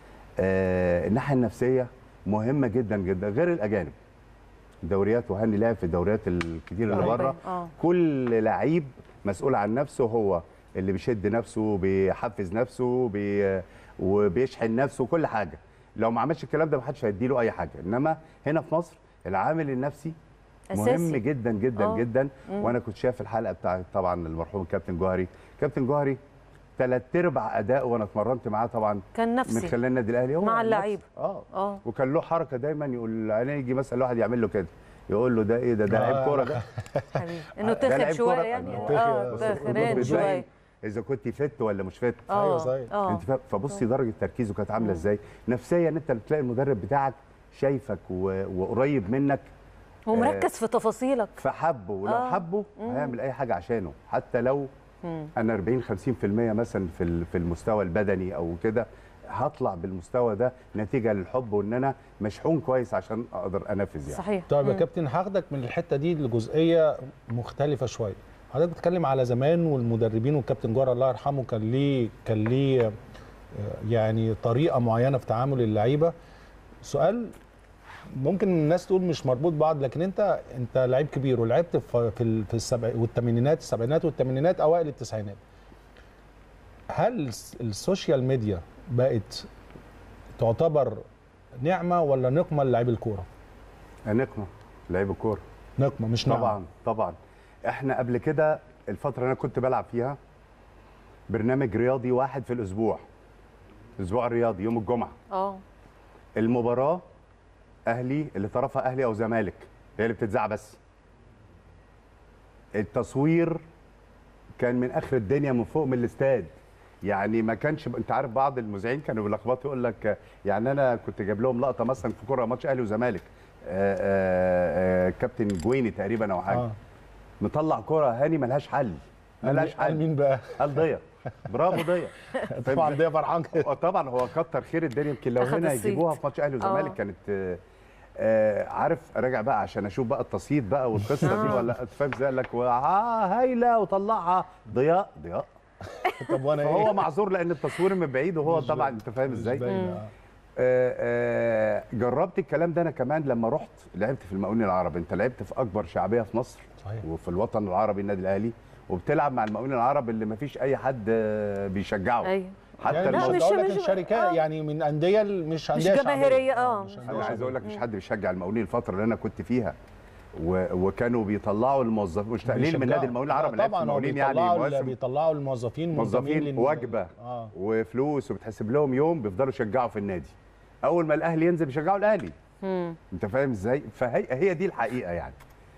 آه الناحيه النفسيه مهمه جدا جدا غير الاجانب. دوريات وهاني لعب في الدوريات الكتير اللي بره. آه. كل لعيب مسؤول عن نفسه، هو اللي بيشد نفسه بيحفز نفسه بي وبيشحن نفسه كل حاجه. لو ما عملش الكلام ده محدش هيديله اي حاجه. انما هنا في مصر العامل النفسي أساسي. مهم جدا جدا أوه. جدا. مم. وانا كنت شايف الحلقه بتاعت طبعا المرحوم الكابتن جوهري. كابتن جوهري ثلاث ارباع اداء وانا اتمرنت معاه طبعا كان نفسي من خلال النادي الاهلي، هو مع اللعيب اه اه وكان له حركه دايما يقول انا يجي مثلا الواحد يعمل له كده يقول له ده ايه ده ده لعيب كوره ده حبيبي انه تخن شويه يعني اه تخنان شويه اذا كنت فت ولا مش فت. ايوه صحيح انت فبصي درجه تركيزه كانت عامله ازاي نفسيا. انت بتلاقي المدرب بتاعك شايفك وقريب منك ومركز آه في تفاصيلك فحبه، ولو آه. حبه هيعمل اي حاجه عشانه. حتى لو مم. انا أربعين خمسين في المية مثلا في في المستوى البدني او كده، هطلع بالمستوى ده نتيجه للحب وان انا مشحون كويس عشان اقدر انفذ يعني. صحيح. طيب يا كابتن هاخدك من الحته دي لجزئيه مختلفه شويه. حضرتك بتتكلم على زمان والمدربين، والكابتن جوهر الله يرحمه كان ليه كان ليه يعني طريقه معينه في تعامل اللعيبه. سؤال ممكن الناس تقول مش مربوط بعض، لكن انت انت لعيب كبير ولعبت في في في السبع والثمانينات السبعينات والثمانينات اوائل التسعينات. هل السوشيال ميديا بقت تعتبر نعمه ولا نقمه للاعيب الكوره؟ نقمه لعيب الكوره. نقمه مش نعمه. طبعا طبعا. احنا قبل كده الفتره اللي انا كنت بلعب فيها برنامج رياضي واحد في الاسبوع، الاسبوع الرياضي يوم الجمعه. اه المباراه اهلي اللي طرفها اهلي او زمالك هي اللي بتتذاع بس. التصوير كان من اخر الدنيا من فوق من الاستاد، يعني ما كانش. انت عارف بعض المذيعين كانوا بيلخبطوا يقول لك يعني انا كنت جايب لهم لقطه مثلا في كوره ماتش اهلي وزمالك، كابتن جويني تقريبا او حاجه آه. مطلع كوره هاني ملهاش حل ملهاش حل. مين بقى؟ قال ضيا. برافو ضيا. طبعا ضيا فرحان كده. طبعا هو كتر خير الدنيا. يمكن لو هنا يجيبوها في ماتش اهلي وزمالك آه. كانت آه عارف راجع بقى عشان اشوف بقى التصيد بقى والقصه دي ولا فاهم ازاي. قال لك اه هايله وطلعها ضياء ضياء. طب وانا ايه؟ هو معذور لان التصوير من بعيد وهو طبعا انت فاهم ازاي. آه آه جربت الكلام ده انا كمان لما رحت لعبت في المقاولين العربي. انت لعبت في اكبر شعبيه في مصر صحيح. وفي الوطن العربي النادي الاهلي، وبتلعب مع المقاولين العرب اللي ما فيش اي حد بيشجعه. ايوه حتى يعني مش مش لك الشركات آه. يعني من انديه مش انديه مش جماهيريه. اه انا عايز اقول لك مش حد بيشجع المقاولين الفتره اللي انا كنت فيها، و... وكانوا بيطلعوا الموظفين مش تقليل من نادي المقاولين العرب. طبعا المقاولين يعني مواسم بيطلعوا الموظفين موظفين وجبه آه. وفلوس وبتحسب لهم يوم بيفضلوا يشجعوا في النادي. اول ما الاهلي ينزل بيشجعوا الاهلي. مم. انت فاهم ازاي؟ فهي هي دي الحقيقه يعني.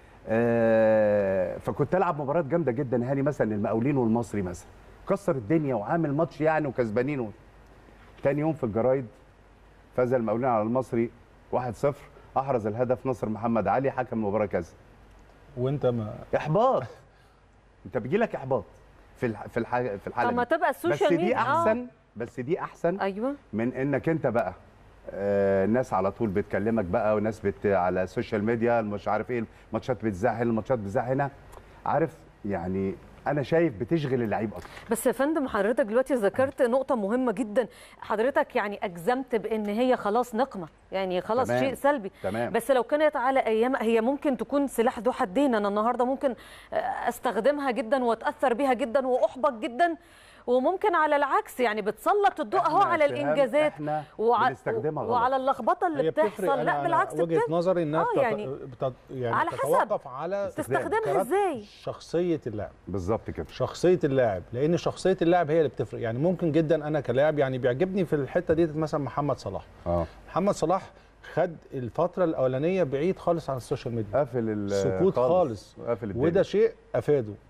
آه فكنت العب مباريات جامده جدا هاني مثلا المقاولين والمصري مثلا كسر الدنيا وعامل ماتش يعني وكسبانين. تاني يوم في الجرايد فاز المقاولين على المصري واحد صفر، احرز الهدف نصر محمد علي حكم المباراه كذا. وانت ما احباط. انت بيجي لك احباط في الح... في الح... في الحاله طب ما تبقى السوشيال ميديا بس دي احسن آه. بس دي احسن ايوه من انك انت بقى آه الناس على طول بتكلمك بقى وناس بت على السوشيال ميديا مش عارف ايه الماتشات بتذاع هنا الماتشات بتذاع هنا عارف يعني. انا شايف بتشغل اللعيب اكتر. بس يا فندم حضرتك دلوقتي ذكرت نقطه مهمه جدا. حضرتك يعني اجزمت بان هي خلاص نقمه يعني خلاص تمام. شيء سلبي تمام. بس لو كانت على ايام هي ممكن تكون سلاح ذو حدين. انا النهارده ممكن استخدمها جدا واتاثر بيها جدا واحبط جدا، وممكن على العكس يعني بتسلط الضوء اهو على الانجازات وع... وعلى اللخبطه اللي بتحصل. لا بالعكس وجهه نظري انها آه يعني, بتت... يعني على تتوقف على تستخدمها ازاي شخصيه اللاعب. بالظبط كده شخصيه اللاعب، لان شخصيه اللاعب هي اللي بتفرق. يعني ممكن جدا انا كلاعب يعني بيعجبني في الحته دي مثلا محمد صلاح. اه محمد صلاح خد الفتره الاولانيه بعيد خالص عن السوشيال ميديا، قافل السكوت خالص, خالص. قافل وده شيء افاده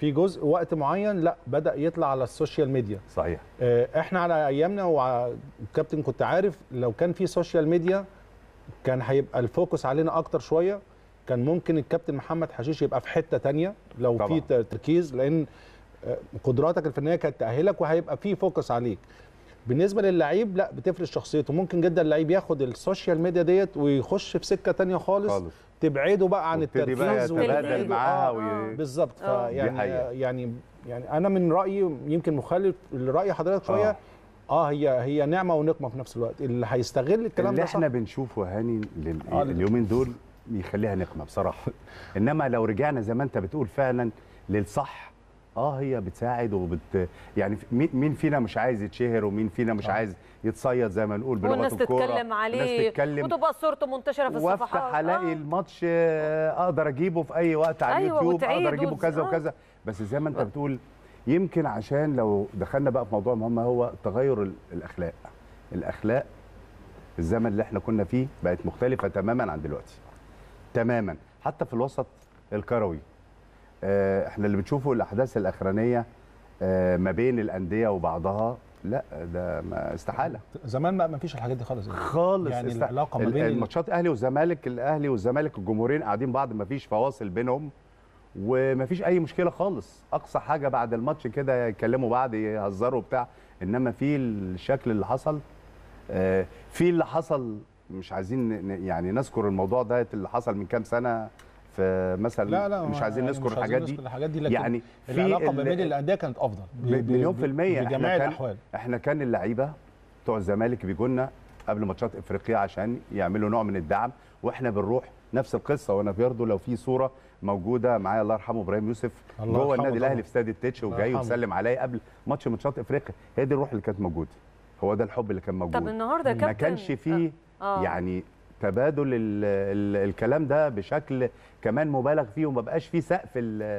في جزء وقت معين لا بدا يطلع على السوشيال ميديا. صحيح. احنا على ايامنا والكابتن كنت عارف لو كان في سوشيال ميديا كان هيبقى الفوكس علينا اكتر شويه، كان ممكن الكابتن محمد حشيش يبقى في حته تانية لو طبعا. في تركيز، لان قدراتك الفنيه كانت تاهلك وهيبقى في فوكس عليك. بالنسبه للعيب لا، بتفرق شخصيته، ممكن جدا اللعيب ياخد السوشيال ميديا ديت ويخش في سكه تانية خالص, خالص. تبعده بقى عن التركيز بقى يتبادل معاها آه وي... بالظبط. فيعني يعني يعني انا من رايي يمكن مخالف لراي حضرتك شويه. اه, آه هي هي نعمه ونقمه في نفس الوقت، اللي هيستغل الكلام اللي ده احنا بنشوفه هاني آه اليومين دول يخليها نقمه بصراحه. انما لو رجعنا زي ما انت بتقول فعلا للصح، اه هي بتساعد وبت يعني مين فينا مش عايز يتشهر ومين فينا مش آه. عايز يتصيد زي ما نقول بلغه الكوره، والناس تتكلم عليه تتكلم وتبقى صورته منتشره في الصفحات، وافتح الاقي آه. الماتش اقدر اجيبه في اي وقت على أيوة اليوتيوب، اقدر اجيبه كذا آه. وكذا. بس زي ما انت بتقول يمكن عشان لو دخلنا بقى في موضوع مهم هو تغير الاخلاق. الاخلاق الزمن اللي احنا كنا فيه بقت مختلفه تماما عن دلوقتي تماما، حتى في الوسط الكروي. احنا اللي بنشوفه الاحداث الاخرانيه ما بين الانديه وبعضها، لا ده ما استحاله. زمان ما فيش الحاجات دي خالص خالص. يعني است... العلاقه ما بين الماتشات الاهلي والزمالك، الاهلي والزمالك الجمهورين قاعدين بعض، ما فيش فواصل بينهم وما فيش اي مشكله خالص. اقصى حاجه بعد الماتش كده يكلموا بعض يهزروا بتاع، انما في الشكل اللي حصل في اللي حصل مش عايزين يعني نذكر الموضوع ده اللي حصل من كام سنه في مثلا لا لا مش عايزين نذكر يعني الحاجات دي, الحاجات دي لكن يعني في العلاقه ما بين الانديه كانت افضل مليون في الميه. بجميع احنا الاحوال كان احنا كان اللعيبه بتوع الزمالك بيجوا لنا قبل ماتشات افريقيا عشان يعملوا نوع من الدعم، واحنا بنروح نفس القصه. وانا برضه لو في صوره موجوده معايا الله يرحمه ابراهيم يوسف جوه النادي الاهلي في استاد التتش وجاي وسلم عليا قبل ماتش ماتشات افريقيا، هي دي الروح اللي كانت موجوده، هو ده الحب اللي كان موجود. طب النهارده يا كابتن ما كانش فيه آه. يعني تبادل ال ال الكلام ده بشكل كمان مبالغ فيه وما بقاش فيه سقف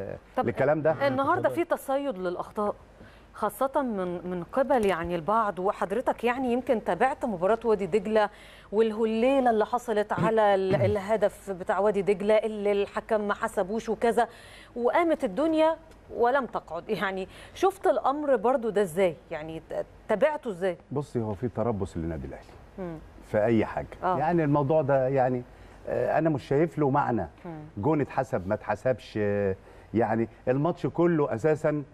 للكلام ده. النهارده في تصيد للاخطاء خاصة من من قبل يعني البعض، وحضرتك يعني يمكن تابعت مباراة وادي دجلة والهليلة اللي حصلت على الهدف بتاع وادي دجلة اللي الحكم ما حسبوش وكذا، وقامت الدنيا ولم تقعد. يعني شفت الأمر برضو ده ازاي؟ يعني تابعته ازاي؟ بصي هو في تربص للنادي الأهلي في أي حاجة آه. يعني الموضوع ده يعني أنا مش شايف له معنى. جون اتحسب ما اتحسبش، يعني الماتش كله أساساً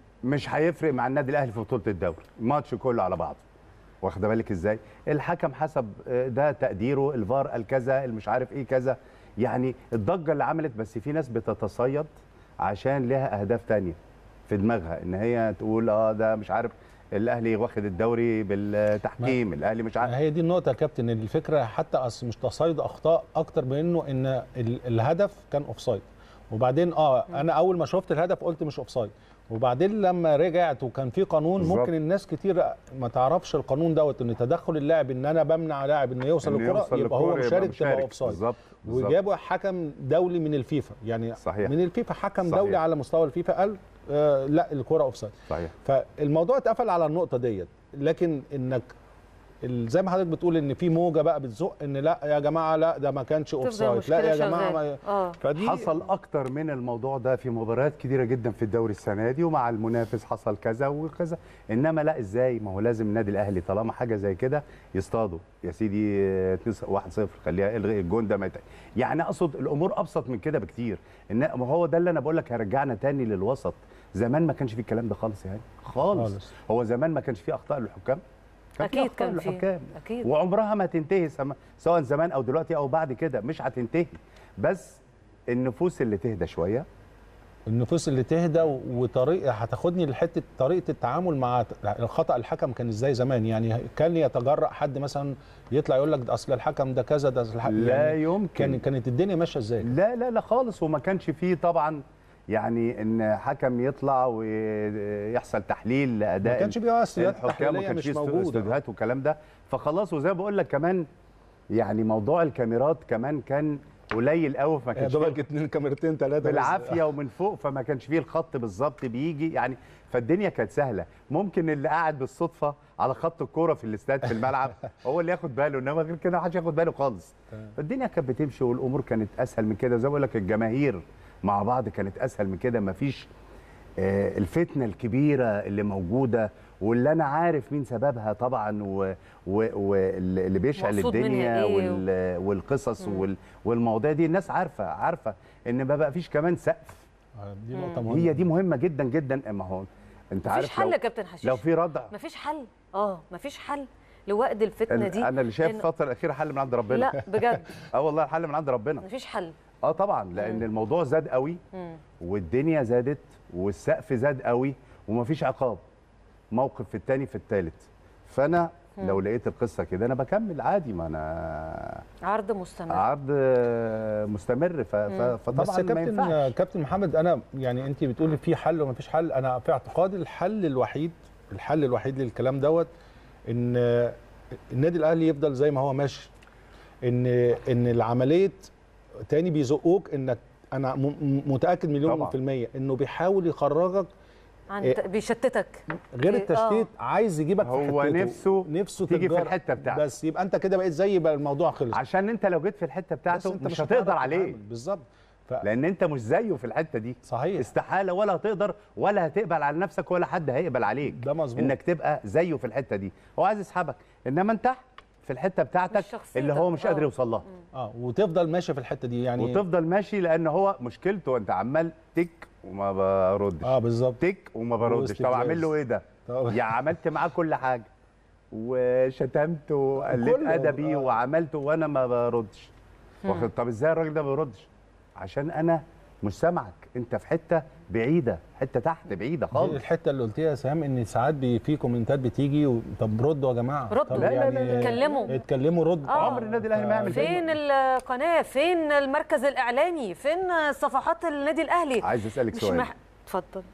مش هيفرق مع النادي الاهلي في بطوله الدوري، الماتش كله على بعضه. واخده بالك ازاي؟ الحكم حسب ده تقديره، الفار قال كذا، المش عارف ايه كذا، يعني الضجه اللي عملت. بس في ناس بتتصيد عشان لها اهداف ثانيه في دماغها، ان هي تقول اه ده مش عارف الاهلي واخد الدوري بالتحكيم، الاهلي مش عارف. هي دي النقطه يا كابتن، الفكره حتى اصل مش تصيد اخطاء اكتر بانه ان الهدف كان اوفسايد، وبعدين اه انا اول ما شفت الهدف قلت مش اوفسايد، وبعدين لما رجعت وكان في قانون بالزبط. ممكن الناس كتير ما تعرفش القانون دوت، ان تدخل اللاعب ان انا بمنع لاعب انه يوصل للكره يبقى هو مشارك تبقى اوفسايد. وجابوا حكم دولي من الفيفا، يعني صحيح. من الفيفا حكم صحيح. دولي على مستوى الفيفا قال آه لا الكره اوفسايد. صحيح. فالموضوع اتقفل على النقطه ديت، لكن انك زي ما حضرتك بتقول ان في موجه بقى بتزق ان لا يا جماعه لا ده ما كانش اوفسايد، لا يا جماعه ما... آه. فدي حصل اكتر من الموضوع ده في مباريات كتيره جدا في الدوري السنه دي، ومع المنافس حصل كذا وكذا. انما لا ازاي؟ ما هو لازم النادي الاهلي طالما حاجه زي كده يصطادوا يا سيدي واحد صفر، خليها الغي الجون ده ما يت... يعني اقصد الامور ابسط من كده بكتير. ان هو ده اللي انا بقول لك هيرجعنا تاني للوسط. زمان ما كانش فيه الكلام ده خالص يعني خالص. خالص. هو زمان ما كانش فيه اخطاء للحكام، كان اكيد كان في اكيد، وعمرها ما تنتهي سواء زمان او دلوقتي او بعد كده، مش هتنتهي. بس النفوس اللي تهدى شويه، النفوس اللي تهدى وطريقه هتاخدني لحته طريقه التعامل مع الخطا. الحكم كان ازاي زمان؟ يعني كان يتجرأ حد مثلا يطلع يقول لك ده اصل الحكم ده كذا، ده الحكم لا يعني يمكن. كان كانت الدنيا ماشيه ازاي؟ لا لا لا خالص. وما كانش فيه طبعا يعني ان حكم يطلع ويحصل تحليل لاداء، ما كانش فيه الحكام، ما كانش فيه استوديوهات والكلام ده. فخلاص، وزي ما بقول لك كمان يعني موضوع الكاميرات كمان كان قليل قوي، فما كانش فيه اتنين كاميرتين ثلاثه بالعافيه ومن فوق، فما كانش فيه الخط بالظبط بيجي يعني. فالدنيا كانت سهله. ممكن اللي قاعد بالصدفه على خط الكوره في الاستاد في الملعب هو اللي ياخد باله، انما غير كده ما حدش ياخد باله خالص. فالدنيا كانت بتمشي والامور كانت اسهل من كده. زي ما بقول لك الجماهير مع بعض كانت اسهل من كده. مفيش الفتنه الكبيره اللي موجوده واللي انا عارف مين سببها طبعا، واللي بيشعل الدنيا إيه؟ والقصص وال والمواضيع دي الناس عارفه عارفه ان ما بقى فيش كمان سقف. دي نقطه مهمه، هي دي مهمه جدا جدا. ما هو انت عارف مفيش حل يا كابتن حشيش، لو في ردع مفيش حل. اه مفيش حل لوقت الفتنه دي. انا اللي شايف الفتره الاخيره حل من عند ربنا. لا بجد اه والله الحل من عند ربنا، مفيش حل. اه طبعا، لان مم. الموضوع زاد قوي مم. والدنيا زادت والسقف زاد قوي ومفيش عقاب. موقف في الثاني في الثالث، فانا مم. لو لقيت القصه كده انا بكمل عادي، ما انا عرض مستمر عرض مستمر. ف... فطبعا بس كابتن كابتن محمد، انا يعني انت بتقولي في حل ومفيش حل. انا في اعتقادي الحل الوحيد الحل الوحيد للكلام دوت ان النادي الاهلي يفضل زي ما هو ماشي، ان ان العمليه تاني بيزقوك، انك انا متاكد مليون طبعا. في الميه انه بيحاول يخرجك عن إيه بيشتتك غير التشتيت. آه. عايز يجيبك هو في حتته، نفسه نفسه تيجي في الحته بتاعته، بس يبقى انت كده بقيت زي بقى الموضوع خلص، عشان انت لو جيت في الحته بتاعته مش, مش هتقدر عليه بالظبط. ف... لان انت مش زيه في الحته دي. صحيح، استحاله، ولا هتقدر ولا هتقبل على نفسك ولا حد هيقبل عليك. ده مظبوط، انك تبقى زيه في الحته دي. هو عايز يسحبك، انما انت في الحته بتاعتك اللي هو مش قادر يوصل لها. اه وتفضل ماشي في الحته دي يعني، وتفضل ماشي، لان هو مشكلته انت عمال تك وما بردش. اه بالظبط، تك وما بردش. طب اعمل له ايه ده؟ يا عملت معاه كل حاجه وشتمت وقلت ادبي آه. وعملت وانا ما بردش. طب ازاي الراجل ده ما بيردش؟ عشان انا مش سامعك، انت في حته بعيده، حته تحت بعيده خالص. الحته اللي قلتيها يا سهام ان ساعات في كومنتات بتيجي و... طب ردوا يا جماعه، ردوا. لا يعني لا لا اتكلموا اتكلموا ردوا. آه. عمر النادي الاهلي ما يعمل فين القناه، فين المركز الاعلامي، فين صفحات النادي الاهلي؟ عايز اسالك سؤال. مح... اتفضل.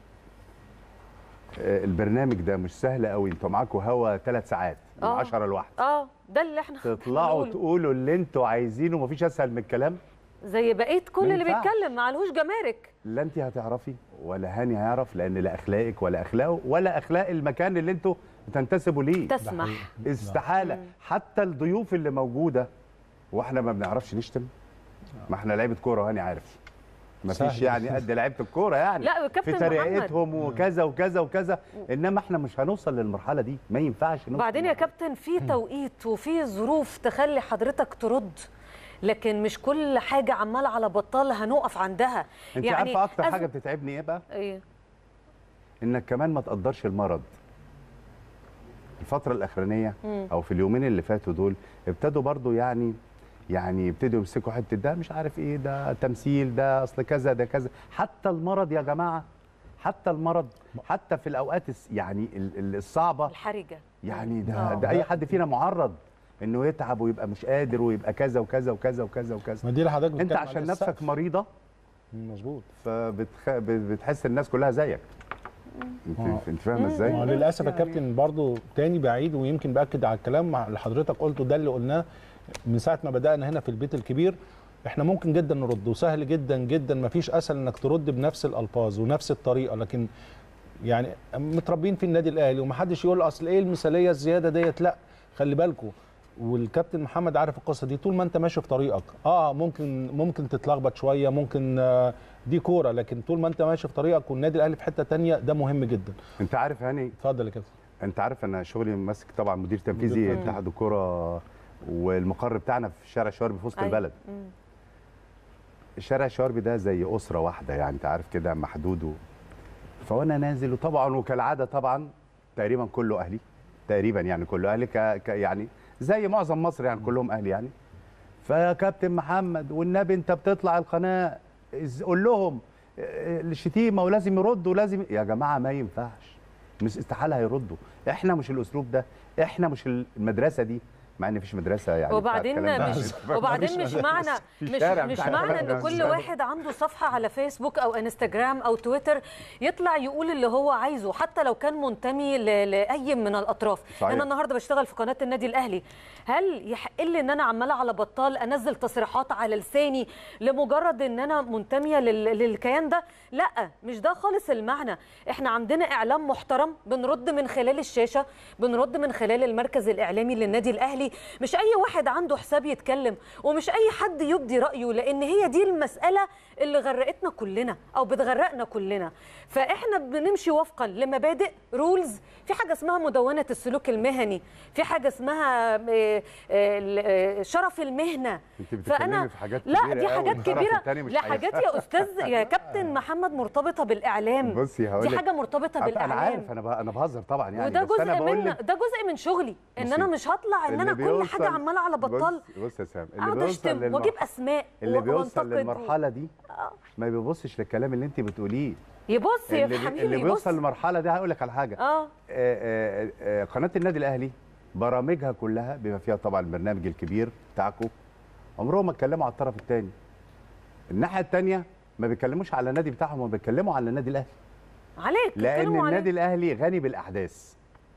البرنامج ده مش سهل قوي، انتوا معاكم هوا ثلاث ساعات من عشرة لواحد. اه ده اللي احنا تطلعوا تقولوا اللي انتوا عايزينه، مفيش اسهل من الكلام زي بقيه كل اللي بيتكلم، ما عليهوش جمارك. لا انت هتعرفي ولا هاني هيعرف، لان لا اخلاقك ولا اخلاقه ولا اخلاق المكان اللي انتوا بتنتسبوا ليه تسمح. استحاله. مم. حتى الضيوف اللي موجوده واحنا ما بنعرفش نشتم، ما احنا لعيبه كوره هاني عارف، ما فيش يعني قد لعيبه الكوره يعني لا في طريقتهم وكذا وكذا وكذا، انما احنا مش هنوصل للمرحله دي، ما ينفعش نوصل. وبعدين يا كابتن في توقيت وفي ظروف تخلي حضرتك ترد، لكن مش كل حاجه عمال على بطال هنقف عندها. انت يعني عارفه اكتر أف... حاجه بتتعبني ايه بقى؟ ايه؟ انك كمان ما تقدرش المرض. الفتره الاخرانيه او في اليومين اللي فاتوا دول ابتدوا برضو يعني يعني يبتدوا يمسكوا حته ده مش عارف ايه، ده تمثيل، ده اصل كذا، ده كذا. حتى المرض يا جماعه، حتى المرض، حتى في الاوقات يعني الصعبه الحرجه يعني ده, ده اي حد فينا معرض انه يتعب ويبقى مش قادر ويبقى كذا وكذا وكذا وكذا وكذا. ما دي اللي حضرتك انت عشان نفسك مريضه مظبوط، فبتحس الناس كلها زيك. انت انت فاهمه ازاي؟ للاسف يا كابتن برضو تاني بعيد، ويمكن باكد على الكلام اللي حضرتك قلته، ده اللي قلناه من ساعه ما بدانا هنا في البيت الكبير. احنا ممكن جدا نرد، وسهل جدا جدا، ما فيش اسهل انك ترد بنفس الالفاظ ونفس الطريقه، لكن يعني متربيين في النادي الاهلي ومحدش يقول اصل ايه المثاليه الزياده ديت، لا خلي بالكم. والكابتن محمد عارف القصه دي، طول ما انت ماشي في طريقك اه ممكن ممكن تتلخبط شويه، ممكن آه دي كوره، لكن طول ما انت ماشي في طريقك والنادي الاهلي في حته ثانيه، ده مهم جدا. انت عارف هاني، اتفضل يا كابتن. انت عارف انا شغلي ماسك طبعا مدير تنفيذي اتحاد الكوره، والمقر بتاعنا في شارع الشواربي في وسط البلد. الشارع الشواربي ده زي اسره واحده يعني، انت عارف كده محدود. فوانا نازل، وطبعا وكالعاده طبعا تقريبا كله اهلي، تقريبا يعني كله اهلي، ك... ك... يعني زي معظم مصر يعني كلهم اهلي يعني. فيا كابتن محمد والنبي انت بتطلع القناه قول لهم الشتيمه ولازم يردوا، ولازم يا جماعه ما ينفعش، مش استحاله هيردوا. احنا مش الاسلوب ده، احنا مش المدرسه دي، مع ان مفيش مدرسه يعني. وبعدين مش وبعدين مش معنى مش مش معنى ان كل واحد عنده صفحه على فيسبوك او انستجرام او تويتر يطلع يقول اللي هو عايزه، حتى لو كان منتمي لاي من الاطراف. صحيح. انا النهارده بشتغل في قناه النادي الاهلي، هل يحق لي ان انا عماله على بطال انزل تصريحات على لساني لمجرد ان انا منتميه للكيان ده؟ لا، مش ده خالص المعنى. احنا عندنا اعلام محترم، بنرد من خلال الشاشه، بنرد من خلال المركز الاعلامي للنادي الاهلي، دي مش اي واحد عنده حساب يتكلم، ومش اي حد يبدي رايه، لان هي دي المساله اللي غرقتنا كلنا او بتغرقنا كلنا. فاحنا بنمشي وفقا لمبادئ رولز، في حاجه اسمها مدونه السلوك المهني، في حاجه اسمها شرف المهنه. انت بتتكلمي في حاجات كبيره. لا دي حاجات كبيره، لا حاجات يا استاذ يا كابتن محمد مرتبطه بالاعلام. بصي هقول دي حاجه مرتبطه بالاعلام. انا عارف، انا انا بهزر طبعا يعني، وده بس جزء انا من ده جزء من شغلي، ان انا مش هطلع ان انا كل حاجه عماله على بطال. بص, بص يا سام، اللي بيوصل واجيب اسماء اللي بيوصل للمرحله دي ما بيبصش للكلام اللي انت بتقوليه. يبص يا اللي, حبيبي اللي يبص. بيوصل للمرحله دي هقول لك على حاجه. اه, آه, آه قناه النادي الاهلي برامجها كلها بما فيها طبعا البرنامج الكبير بتاعكم عمرهم ما اتكلموا على الطرف الثاني. الناحيه الثانيه ما بيتكلموش على النادي بتاعهم، ما بيتكلموا على النادي الاهلي. عليك لان النادي الاهلي غني بالاحداث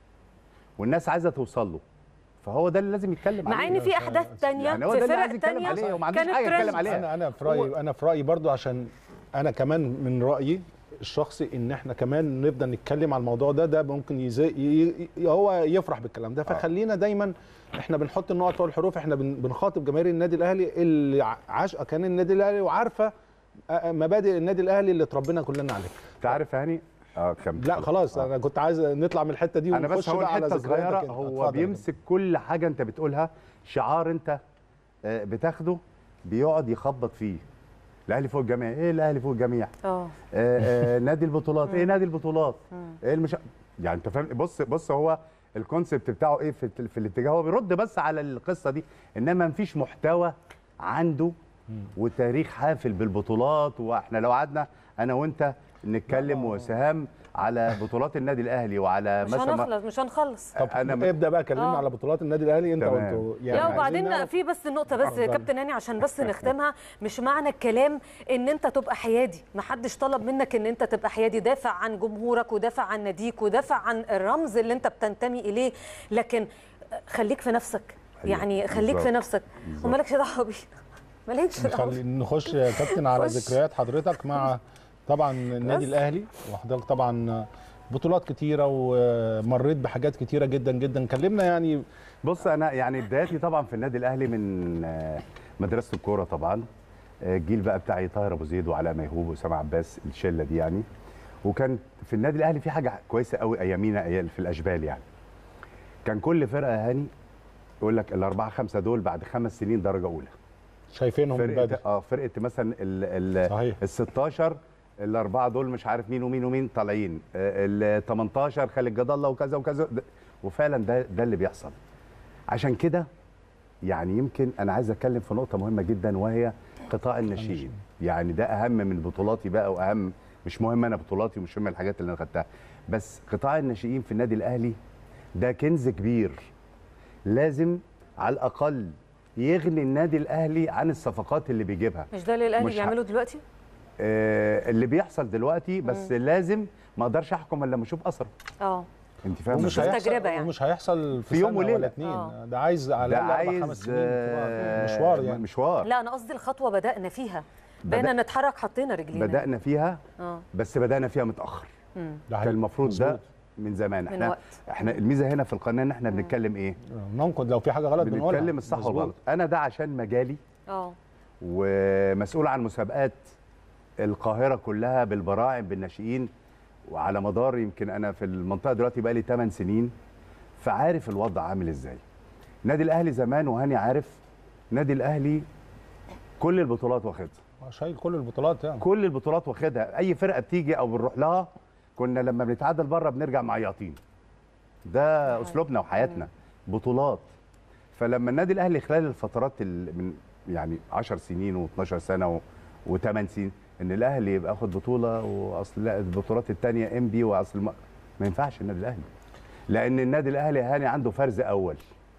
والناس عايزه توصل له، فهو ده اللي لازم يتكلم عليه. مع ان في احداث ثانيه يعني في فرق ثانيه وما عندوش حاجه يتكلم عليها. انا انا في رايي انا في رايي برضو، عشان انا كمان من رايي الشخصي ان احنا كمان نبدا نتكلم على الموضوع ده، ده ممكن يزي هو يفرح بالكلام ده. فخلينا دايما احنا بنحط النقط فوق الحروف، احنا بنخاطب جماهير النادي الاهلي اللي عاشقه كان النادي الاهلي وعارفه مبادئ النادي الاهلي اللي اتربينا كلنا عليها. انت عارف هاني اه كمل. لا خلاص آه. انا كنت عايز نطلع من الحته دي انا بس هقول حته صغيره. هو بيمسك كل حاجه انت بتقولها، شعار انت بتاخده بيقعد يخبط فيه. الاهلي فوق الجميع، ايه الاهلي فوق الجميع؟ اه نادي البطولات، ايه نادي البطولات؟ ايه المش... يعني انت فاهم. بص بص هو الكونسيبت بتاعه ايه في, في الاتجاه، هو بيرد بس على القصه دي، انما مفيش محتوى عنده وتاريخ حافل بالبطولات. واحنا لو قعدنا انا وانت نتكلم وسهام على بطولات النادي الاهلي وعلى مش هنخلص مش هنخلص. طب انا ابدا بقى كلمنا على بطولات النادي الاهلي انت وانتوا يعني. لا وبعدين في بس النقطه بس كابتن هاني عشان بس نختمها، مش معنى الكلام ان انت تبقى حيادي، ما حدش طلب منك ان انت تبقى حيادي. دافع عن جمهورك ودافع عن ناديك ودافع عن الرمز اللي انت بتنتمي اليه، لكن خليك في نفسك. يعني خليك في نفسك ومالكش دعوه بينا، مالكش دعوه. نخش يا كابتن على ذكريات حضرتك مع طبعا النادي الاهلي، وحضرتك طبعا بطولات كتيره ومريت بحاجات كتيره جدا جدا. كلمنا يعني. بص انا يعني بدايتي طبعا في النادي الاهلي من مدرسه الكوره طبعا، الجيل بقى بتاعي طاهر ابو زيد وعلاء ميهوب واسامه عباس، الشله دي يعني. وكان في النادي الاهلي في حاجه كويسه قوي ايامينا في الاشبال يعني. كان كل فرقه هاني يقول لك الاربعه خمسه دول بعد خمس سنين درجه اولى. شايفينهم من بدري. اه فرقه مثلا ال ال ستاشر الاربعه دول مش عارف مين ومين ومين طالعين، ال تمنتاشر خالد جد الله وكذا وكذا، وفعلا ده ده اللي بيحصل. عشان كده يعني يمكن انا عايز اتكلم في نقطه مهمه جدا، وهي قطاع الناشئين. يعني ده اهم من بطولاتي بقى، واهم مش مهم انا بطولاتي ومش مهم الحاجات اللي انا خدتها، بس قطاع الناشئين في النادي الاهلي ده كنز كبير، لازم على الاقل يغني النادي الاهلي عن الصفقات اللي بيجيبها. مش ده اللي الاهلي بيعمله دلوقتي؟ آه اللي بيحصل دلوقتي، بس مم. لازم ما اقدرش احكم الا لما اشوف اثره. اه انت فاهمه؟ ومش هيحصل يعني. ومش هيحصل في, في يوم وليله اتنين. آه. ده عايز على الاقل اربع خمس سنين آه مشوار يعني. مشوار. لا انا قصدي الخطوه بدانا فيها، بقينا بدأ... نتحرك حطينا رجلينا. بدانا فيها آه. بس بدانا فيها متاخر. كان المفروض ده من زمان. احنا من احنا الميزه هنا في القناه ان احنا مم. بنتكلم ايه؟ ننقد لو في حاجه غلط بنقولها، بنتكلم الصح والغلط. انا ده عشان مجالي اه ومسؤول عن مسابقات القاهره كلها بالبراعم بالناشئين، وعلى مدار يمكن انا في المنطقه دلوقتي بقى لي ثمان سنين، فعارف الوضع عامل ازاي. النادي الاهلي زمان وهاني عارف، النادي الاهلي كل البطولات واخدها، شايل كل البطولات يعني كل البطولات واخدها. اي فرقه بتيجي او بنروح لها كنا لما بنتعادل بره بنرجع معيطين. ده اسلوبنا وحياتنا، بطولات. فلما النادي الاهلي خلال الفترات من يعني عشر سنين واثناشر سنه وثمان سنين ان الاهلي يبقى ياخد بطوله، واصل لا البطولات الثانيه ام بي، واصل ما, ما ينفعش النادي الاهلي، لان النادي الاهلي هاني عنده فرز اول.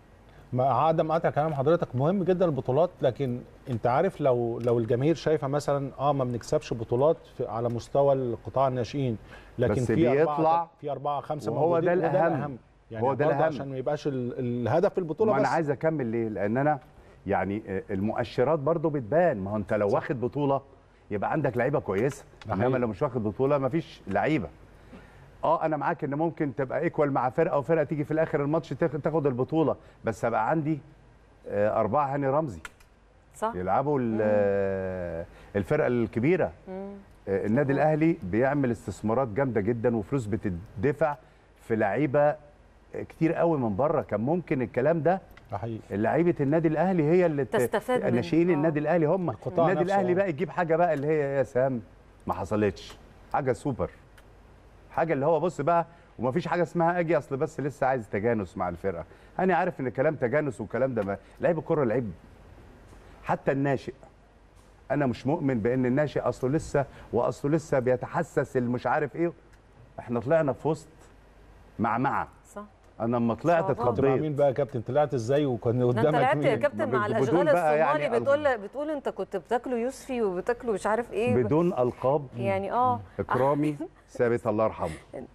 مع عدم قطع كلام حضرتك، مهم جدا البطولات، لكن انت عارف لو لو الجماهير شايفه مثلا اه ما بنكسبش بطولات على مستوى القطاع الناشئين، لكن بس في بيطلع أربعة في أربعة خمسة وهو ده الأهم. يعني هو ده الأهم عشان ما يبقاش الهدف البطولة بس. أنا عايز أكمل ليه؟ لأن أنا يعني المؤشرات برضو بتبان. ما هو أنت لو صح. واخد بطولة يبقى عندك لعيبة كويسة، إنما لو مش واخد بطولة مفيش لعيبة. اه انا معاك ان ممكن تبقى ايكوال مع فرقه وفرقه تيجي في الاخر الماتش تاخد البطوله، بس ابقى عندي آه اربعه هاني رمزي صح يلعبوا الفرقه الكبيره. مم. آه النادي الاهلي بيعمل استثمارات جامده جدا وفلوس بتدفع في لعيبه كتير قوي من بره، كان ممكن الكلام ده حقيقي لعيبه النادي الاهلي هي اللي تستفاد من ناشئين النادي الاهلي هم. النادي الاهلي بقى يجيب حاجه بقى اللي هي يا سام ما حصلتش، حاجه سوبر، حاجه اللي هو بص بقى، ومفيش حاجه اسمها اجي اصل بس لسه عايز تجانس مع الفرقه. انا عارف ان كلام تجانس والكلام ده، لعيب الكره لعيب، حتى الناشئ انا مش مؤمن بان الناشئ اصله لسه واصله لسه بيتحسس المش عارف ايه. احنا طلعنا في وسط معمعه. صح. انا لما طلعت اتخضيت. مع مين بقى يا كابتن؟ طلعت ازاي وكان قدامك مين؟ انت طلعت يا كابتن مع الاشغال الصومالي، يعني بتقول بتقول انت كنت بتاكلوا يوسفي وبتاكلوا مش عارف ايه بدون القاب يعني. اه اكرامي ثابت الله يرحمه،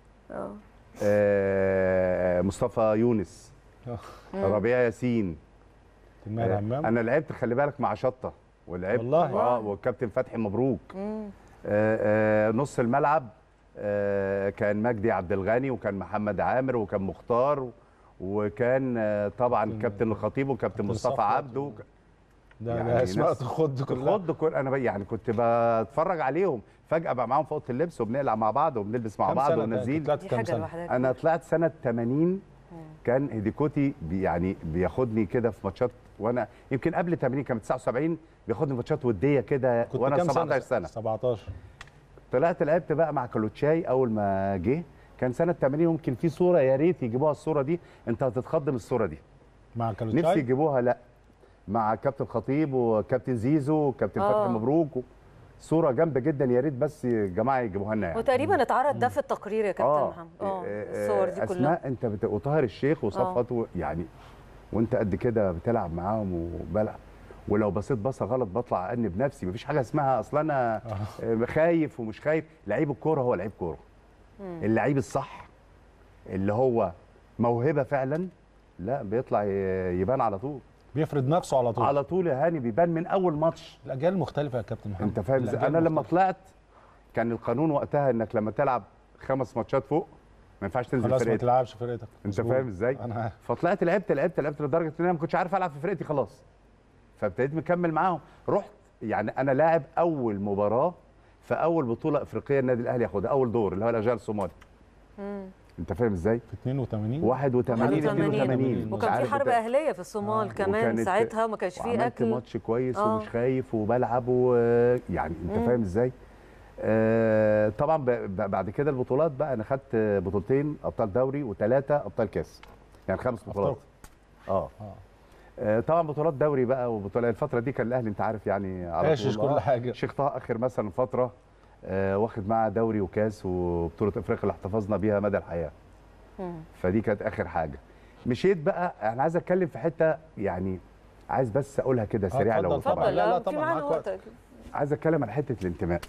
اه مصطفى يونس، ربيع ياسين، آه انا لعبت خلي بالك مع شطه ولعبت والله اه والكابتن فتحي مبروك. آه آه نص الملعب آه كان مجدي عبد الغني وكان محمد عامر وكان مختار وكان آه طبعا كابتن الخطيب وكابتن مصطفى عبده. ده يعني اسماء تخض كلها، تخض كل انا يعني كنت بتفرج عليهم فجاه بقى معاهم في اوضه اللبس وبنقلع مع بعض وبنلبس مع بعض وننزل. انا طلعت سنه ثمانين، كان هيديكوتي بي يعني بياخدني كده في ماتشات، وانا يمكن قبل ثمانين كان تسعة وسبعين بياخدني ماتشات وديه كده وانا سبعتاشر سنه. سبعتاشر طلعت لعبت بقى مع كالوتشاي اول ما جه، كان سنه ثمانين. ممكن في صوره يا ريت يجيبوها الصوره دي، انت هتتخض من الصوره دي مع كالوتشاي. نفسي يجيبوها. لا مع كابتن خطيب وكابتن زيزو وكابتن فتحي مبروك، صوره جامده جدا، يا ريت بس يا جماعه يجيبوها لنا يعني. وتقريبا اتعرض ده في التقرير يا كابتن آه محمد. اه الصور دي كلها اسماء انت بت... وطاهر الشيخ وصفوت يعني، وانت قد كده بتلعب معاهم وبلعب، ولو بصيت بصه غلط بطلع انب نفسي. مفيش حاجه اسمها اصل انا آه. خايف ومش خايف. لعيب الكوره هو لعيب كوره، اللعيب الصح اللي هو موهبه فعلا لا بيطلع يبان على طول، بيفرض نفسه على طول على طول يا هاني، بيبان من اول ماتش. الاجيال مختلفه يا كابتن محمد، انت فاهم ازاي؟ انا لما طلعت كان القانون وقتها انك لما تلعب خمس ماتشات فوق ما ينفعش تنزل فرقتك، خلاص ما تلعبش فرقتك. انت فاهم ازاي؟ فطلعت لعبت لعبت لعبت لدرجه ان انا ما كنتش عارف العب في فرقتي خلاص، فابتديت مكمل معاهم. رحت يعني انا لاعب اول مباراه في اول بطوله افريقيه النادي الاهلي ياخدها، اول دور اللي هو الاشغال الصومالي. انت فاهم ازاي؟ في اتنين وتمانين واحد وتمانين اتنين وتمانين وكان في حرب اهليه في الصومال آه. كمان ساعتها ما كانش فيه اكل. ماتش كويس آه. ومش خايف وبلعب ويعني انت فاهم ازاي؟ آه طبعا بعد كده البطولات بقى انا خدت بطولتين ابطال دوري وثلاثه ابطال كاس، يعني خمس بطولات. اه, آه. طبعا بطولات دوري بقى وبطولات الفتره دي كان الاهلي انت عارف يعني على طول كل حاجه. شيخ طه اخر مثلا فتره آه واخد معاه دوري وكاس وبطوله افريقيا اللي احتفظنا بيها مدى الحياه. مم. فدي كانت اخر حاجه. مشيت بقى انا عايز اتكلم في حته يعني عايز بس اقولها كده سريعه لو طبعا. لا لا طبعا معاك وقت. عايز اتكلم عن حته الانتماء.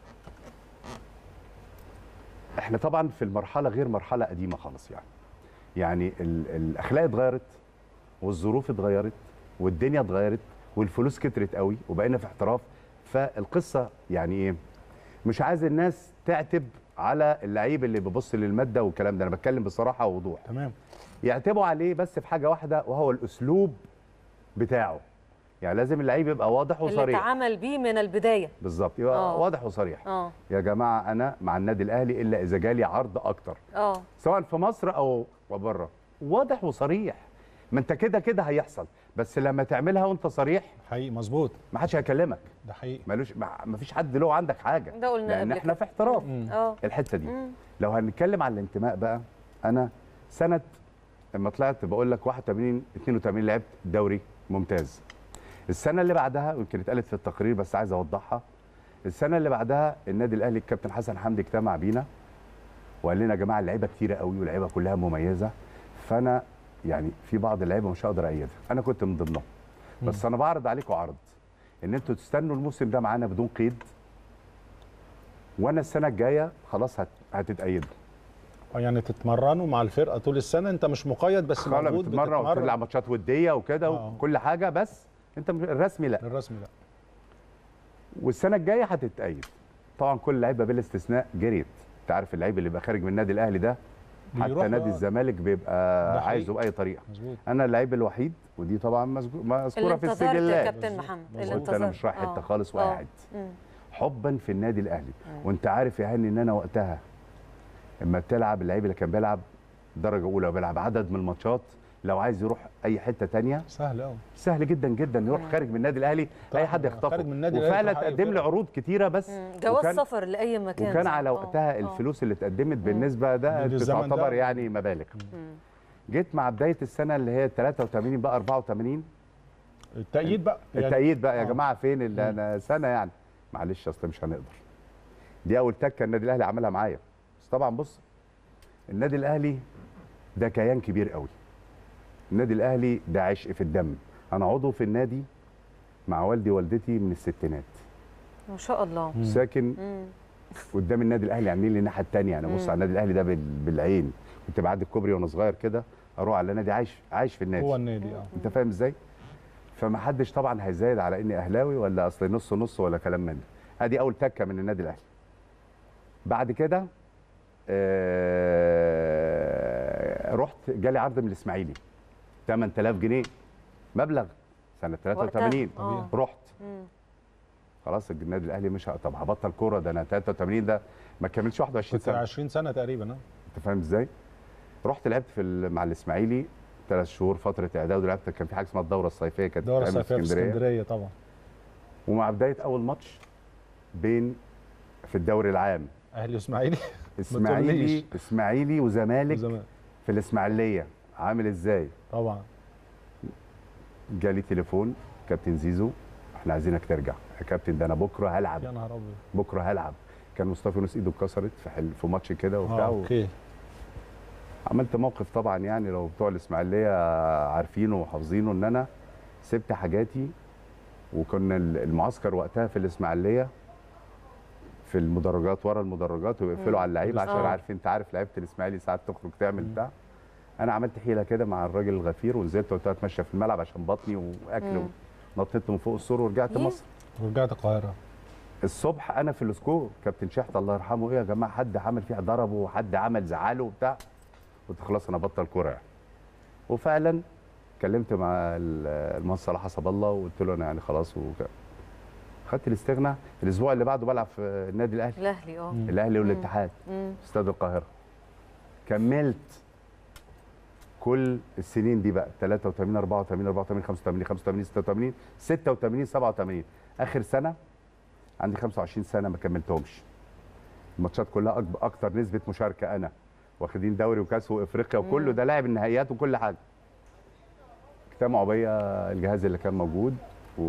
احنا طبعا في المرحله غير مرحله قديمه خالص يعني. يعني الاخلاق اتغيرت والظروف اتغيرت والدنيا اتغيرت والفلوس كترت قوي وبقينا في احتراف. فالقصه يعني ايه؟ مش عايز الناس تعتب على اللعيب اللي بيبص للماده والكلام ده، انا بتكلم بصراحه ووضوح. تمام. يعتبوا عليه بس في حاجه واحده وهو الاسلوب بتاعه. يعني لازم اللعيب يبقى واضح وصريح اللي اتعامل بيه من البدايه. بالظبط، يبقى أوه. واضح وصريح. أوه. يا جماعه انا مع النادي الاهلي الا اذا جالي عرض اكتر. اه سواء في مصر او بره، واضح وصريح. ما انت كده كده هيحصل، بس لما تعملها وانت صريح حقيقي مظبوط ما حدش هيكلمك. ده حقيقي، مالوش ما فيش حد له عندك حاجه، ده قلنا لان احنا في احتراف. اه الحته دي مم. لو هنتكلم عن الانتماء بقى، انا سنه لما طلعت بقول لك واحد وتمانين اتنين وتمانين لعبت دوري ممتاز. السنه اللي بعدها يمكن اتقالت في التقرير بس عايز اوضحها، السنه اللي بعدها النادي الاهلي الكابتن حسن حمدي اجتمع بينا وقال لنا يا جماعه اللعيبه كتيره قوي واللعيبه كلها مميزه، فانا يعني في بعض اللعيبه مش هقدر ايدها، انا كنت من ضمنهم، بس انا بعرض عليكم عرض ان انتوا تستنوا الموسم ده معانا بدون قيد، وانا السنه الجايه خلاص هت... هتتأيدوا. يعني تتمرنوا مع الفرقه طول السنه، انت مش مقيد بس موجود بتتمرن وبتلعب ماتشات وديه وكده وكل حاجه، بس انت الرسمي لا. الرسمي لا. والسنه الجايه هتتأيد. طبعا كل اللعيبه بلا استثناء جريت انت عارف اللعيب اللي بيبقى خارج من النادي الاهلي ده حتى نادي الزمالك بيبقى عايزه باي طريقه. مزبوط. انا اللعيب الوحيد ودي طبعا مذكوره في السجلات اللي انتظرت يا كابتن محمد، اللي انتظرت انا مش رايح حته خالص وقاعد حبا في النادي الاهلي. مم. وانت عارف يا هاني ان انا وقتها لما بتلعب اللعيب اللي كان بيلعب درجه اولى وبيلعب عدد من الماتشات لو عايز يروح اي حته ثانيه سهل قوي، سهل جدا جدا يروح خارج من النادي الاهلي اي حد يخطفه. وفعلا تقدم لي عروض كتيره بس جواز سفر لاي مكان، وكان على وقتها أوه. الفلوس اللي اتقدمت بالنسبه ده تعتبر يعني مبالغ. مم. جيت مع بدايه السنه اللي هي ثلاثة وثمانين بقى أربعة وثمانين التأييد بقى يعني التأييد بقى يا آه. جماعه فين اللي انا سنه يعني معلش اصل مش هنقدر. دي اول تكه النادي الاهلي عملها معايا. بس طبعا بص النادي الاهلي ده كيان كبير قوي. النادي الاهلي ده عشق في الدم. انا عضو في النادي مع والدي ووالدتي من الستينات ما شاء الله. مم. ساكن مم. قدام النادي الاهلي عاملين لي الناحيه الثانيه. انا بص على النادي الاهلي ده بالعين. كنت بعدي الكوبري وانا صغير كده اروح على النادي عايش عايش في النادي. هو النادي اه انت فاهم ازاي؟ فما حدش طبعا هيزايد على اني اهلاوي ولا اصل نص نص ولا كلام من ده. ادي اول تكه من النادي الاهلي. بعد كده آه رحت جالي عرض من الاسماعيلي ثمانية آلاف جنيه مبلغ سنه ثلاثة وثمانين. رحت مم. خلاص النادي الاهلي مش طب هبطل كوره ده انا ثلاثة وثمانين ده ما كملش واحد وعشرين سنه عشرين سنه تقريبا. اه انت فاهم ازاي؟ رحت لعبت في مع الاسماعيلي ثلاث شهور فتره اعداد ولعبت. كان في حاجه اسمها الدوره الصيفيه كانت الدوره الصيفيه في اسكندريه طبعا. ومع بدايه اول ماتش بين في الدوري العام اهلي واسماعيلي اسماعيلي اسماعيلي وزمالك وزمالك في الاسماعيليه عامل ازاي؟ طبعا جالي تليفون كابتن زيزو احنا عايزينك ترجع يا كابتن ده انا بكره هلعب. يا نهار ابيض بكره هلعب. كان مصطفى يونس ايده اتكسرت في حل في ماتش كده وبتاع. اوكي عملت موقف طبعا يعني لو بتوع الاسماعيليه عارفينه وحافظينه ان انا سبت حاجاتي. وكنا المعسكر وقتها في الاسماعيليه في المدرجات ورا المدرجات ويقفلوا على اللعيبه عشان عارف انت عارف لعيبه الاسماعيلي ساعات تخرج تعمل بتاع. انا عملت حيله كده مع الراجل الغفير ونزلت قلت له اتمشى في الملعب عشان بطني واكل. نطيت من فوق السور ورجعت مصر. ورجعت القاهره الصبح. انا في الاسكور كابتن شحت الله يرحمه ايه يا جماعه حد عمل فيها ضربه وحد عمل زعله وبتاع. قلت خلاص انا بطل كوره يعني. وفعلا كلمت مع المهندس صلاح حسب الله وقلت له انا يعني خلاص وك... خدت الاستغناء. الاسبوع اللي بعده بلعب في النادي الاهلي الاهلي اه الاهلي والاتحاد في استاد القاهره. كملت كل السنين دي بقى ثلاثة وثمانين أربعة وثمانين أربعة وثمانين خمسة وثمانين خمسة وثمانين ستة وثمانين ستة وثمانين سبعة وثمانين. اخر سنه عندي خمسة وعشرين سنه ما كملتهمش. الماتشات كلها أكبر اكتر نسبه مشاركه انا واخدين دوري وكاس وافريقيا وكله ده لاعب النهائيات وكل حاجه. اجتمعوا بيا الجهاز اللي كان موجود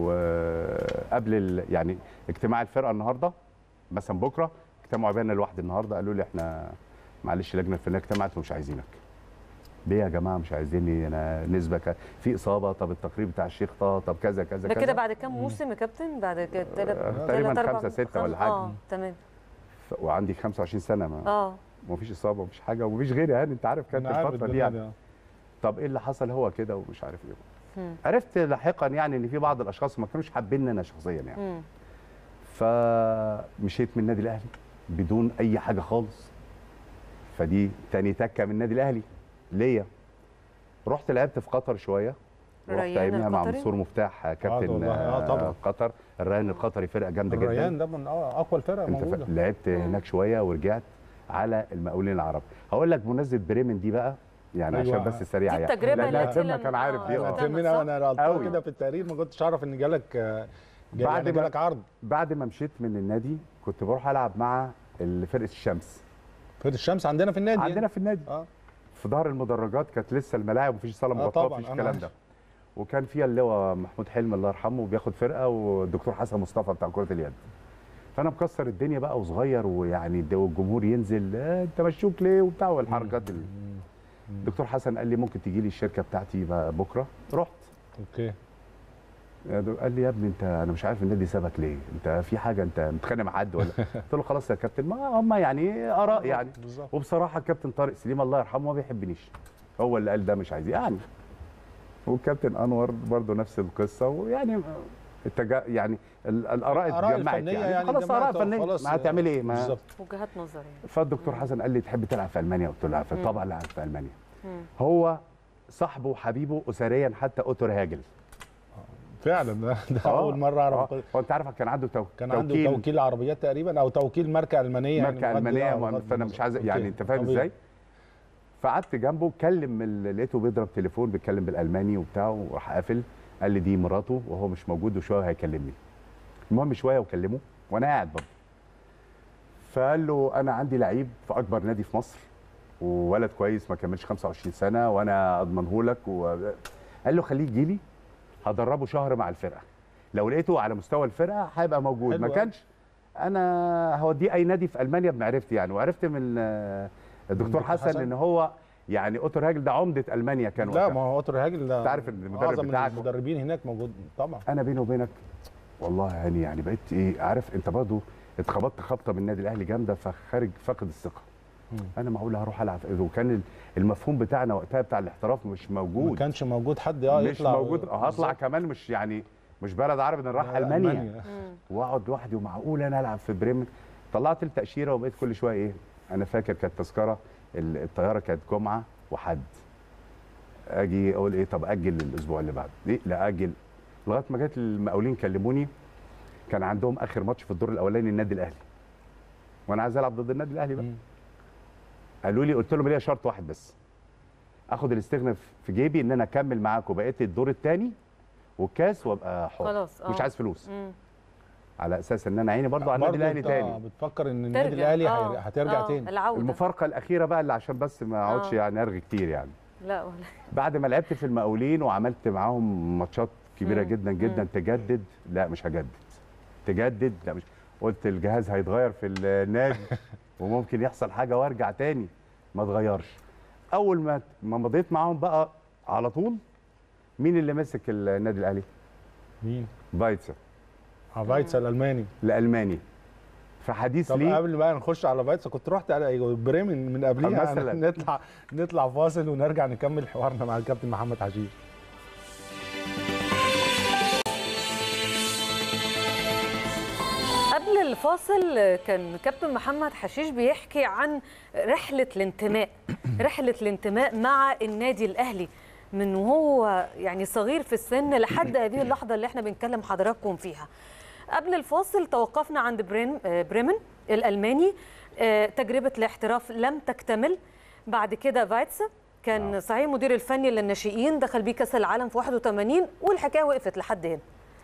وقبل يعني اجتماع الفرقه النهارده مثلا بكره اجتمعوا بينا لوحدي النهارده قالوا لي احنا معلش اللجنه الفنيه اجتمعت ومش عايزينك. ليه يا جماعه مش عايزيني انا نسبه في اصابه طب التقرير بتاع الشيخ طه طب كذا كذا ده كده بعد كام موسم يا كابتن؟ بعد كده تقريبا خمسة ستة ولا حاجه. اه تمام. وعندي خمسة وعشرين سنه ما اه ومفيش اصابه ومفيش حاجه ومفيش غيري يعني انت عارف كانت الفتره دي يعني. طب ايه اللي حصل هو كده ومش عارف ايه. مم. عرفت لاحقا يعني ان في بعض الاشخاص ما كانوش حابيني انا شخصيا يعني. مم. فمشيت من النادي الاهلي بدون اي حاجه خالص. فدي تاني تكه من النادي الاهلي ليا. رحت لعبت في قطر شويه. رحت اياميها مع منصور مفتاح كابتن آه طبعا. قطر. الريان القطري فرقه جامده جدا. الريان ده من اقوى الفرق موجوده. لعبت هناك شويه ورجعت على المقاولين العرب. هقول لك بمناسبه بريمن دي بقى يعني أيوة. عشان بس سريعه يعني التجربه اللي لما كان عارف دي اه تهمني انا غلطان كده في التقرير ما كنتش اعرف ان جالك بعد يعني جالك عرض. بعد ما مشيت من النادي كنت بروح العب مع فرقه الشمس. فرقه الشمس عندنا في النادي عندنا يعني. في النادي اه في ظهر المدرجات كانت لسه الملاعب ومفيش صاله مغطاه مفيش الكلام ده. وكان فيها اللي هو محمود حلمي الله يرحمه وبياخد فرقه والدكتور حسن مصطفى بتاع كره اليد. فانا مكسر الدنيا بقى وصغير ويعني الجمهور ينزل آه انت مشوك ليه وبتاع والحركات اللي الدكتور حسن قال لي ممكن تيجي لي الشركه بتاعتي بكره. رحت اوكي. قال لي يا ابني انت انا مش عارف النادي سابك ليه؟ انت في حاجه انت متخانق مع حد ولا؟ قلت له خلاص يا كابتن ما هم يعني اراء يعني. وبصراحه الكابتن طارق سليم الله يرحمه ما بيحبنيش. هو اللي قال ده مش عايز يعني. والكابتن انور برضه نفس القصه ويعني التجا... يعني الاراء اتجمعت يعني, يعني خلاص اراء فنيه ما هتعملي ايه؟ ما وجهات نظر يعني. فالدكتور حسن قال لي تحب تلعب في المانيا؟ قلت له لا طبعا العب في المانيا. مم. هو صاحبه وحبيبه اسريا حتى اوتور هاجل فعلا. ده, ده اول مره اعرف. هو انت عارف كان عنده تو... كان عنده توكيل توكيل عربيات تقريبا او توكيل ماركه المانيه ماركه يعني المانيه. فانا مش عايز يعني انت فاهم ازاي. فقعدت جنبه كلم ال... لقيته بيضرب تليفون بيتكلم بالالماني وبتاع وراح قافل. قال لي دي مراته وهو مش موجود وشويه هيكلمني. المهم شويه وكلمه وانا قاعد برضه. فقال له انا عندي لعيب في اكبر نادي في مصر وولد كويس ما كملش خمسة وعشرين سنه وانا اضمنه لك و... قال له خليه يجي لي هدربه شهر مع الفرقه، لو لقيته على مستوى الفرقه هيبقى موجود، ما كانش انا هوديه اي نادي في المانيا بمعرفتي يعني. وعرفت من الدكتور حسن, حسن ان هو يعني اوتور هاجل ده عمده المانيا كان لا ما هو اوتور هاجل ده انت عارف ان المدرب بتاعك المدربين هناك موجود طبعا. انا بيني وبينك والله يعني يعني بقيت ايه عارف انت برضه اتخبطت خبطه من النادي الاهلي جامده فخارج فاقد الثقه. مم. انا معقول هروح العب؟ وكان المفهوم بتاعنا وقتها بتاع الاحتراف مش موجود، ما كانش موجود حد اه مش يطلع موجود و... هطلع كمان مش يعني مش بلد عربي انا رايح المانيا, ألمانيا. واقعد لوحدي ومعقول انا العب في بريمن. طلعت التاشيره وبقيت كل شويه ايه انا فاكر كانت تذكره الطياره كانت جمعه وحد اجي اقول ايه طب اجل الاسبوع اللي بعده ليه لا اجل لغايه ما جت المقاولين كلموني كان عندهم اخر ماتش في الدور الاولاني النادي الاهلي وانا عايز العب ضد النادي الاهلي بقى. م. قالوا لي قلت لهم ليا شرط واحد بس اخد الاستغنى في جيبي ان انا اكمل معاكم بقيه الدور الثاني والكاس وابقى حر خلاص مش عايز فلوس. مم. على اساس ان انا عيني برضه على النادي الاهلي تاني. بتفكر ان النادي الاهلي آه. هترجع آه. تاني. العودة. المفارقه الاخيره بقى اللي عشان بس ما اقعدش يعني ارغي كتير يعني. لا ولا بعد ما لعبت في المقاولين وعملت معاهم ماتشات كبيره مم. جدا جدا مم. تجدد لا مش هجدد. تجدد لا مش قلت الجهاز هيتغير في النادي وممكن يحصل حاجه وارجع تاني ما اتغيرش. اول ما ما مضيت معاهم بقى على طول مين اللي مسك النادي الاهلي؟ مين؟ فايتسا. اه فايتسا الالماني. الالماني. فحديث طب ليه قبل بقى نخش على فايتسا كنت رحت على بريمن من قبليها مثلا نطلع نطلع فاصل ونرجع نكمل حوارنا مع الكابتن محمد حشيش. قبل الفاصل كان كابتن محمد حشيش بيحكي عن رحلة الانتماء رحلة الانتماء مع النادي الأهلي من وهو يعني صغير في السن لحد هذه اللحظة اللي احنا بنكلم حضراتكم فيها. قبل الفاصل توقفنا عند بريم بريمن الألماني، تجربة الاحتراف لم تكتمل. بعد كده فايتسا كان صحيح مدير الفني للناشئين، دخل بيه كأس العالم في واحد وثمانين والحكاية وقفت لحد هنا.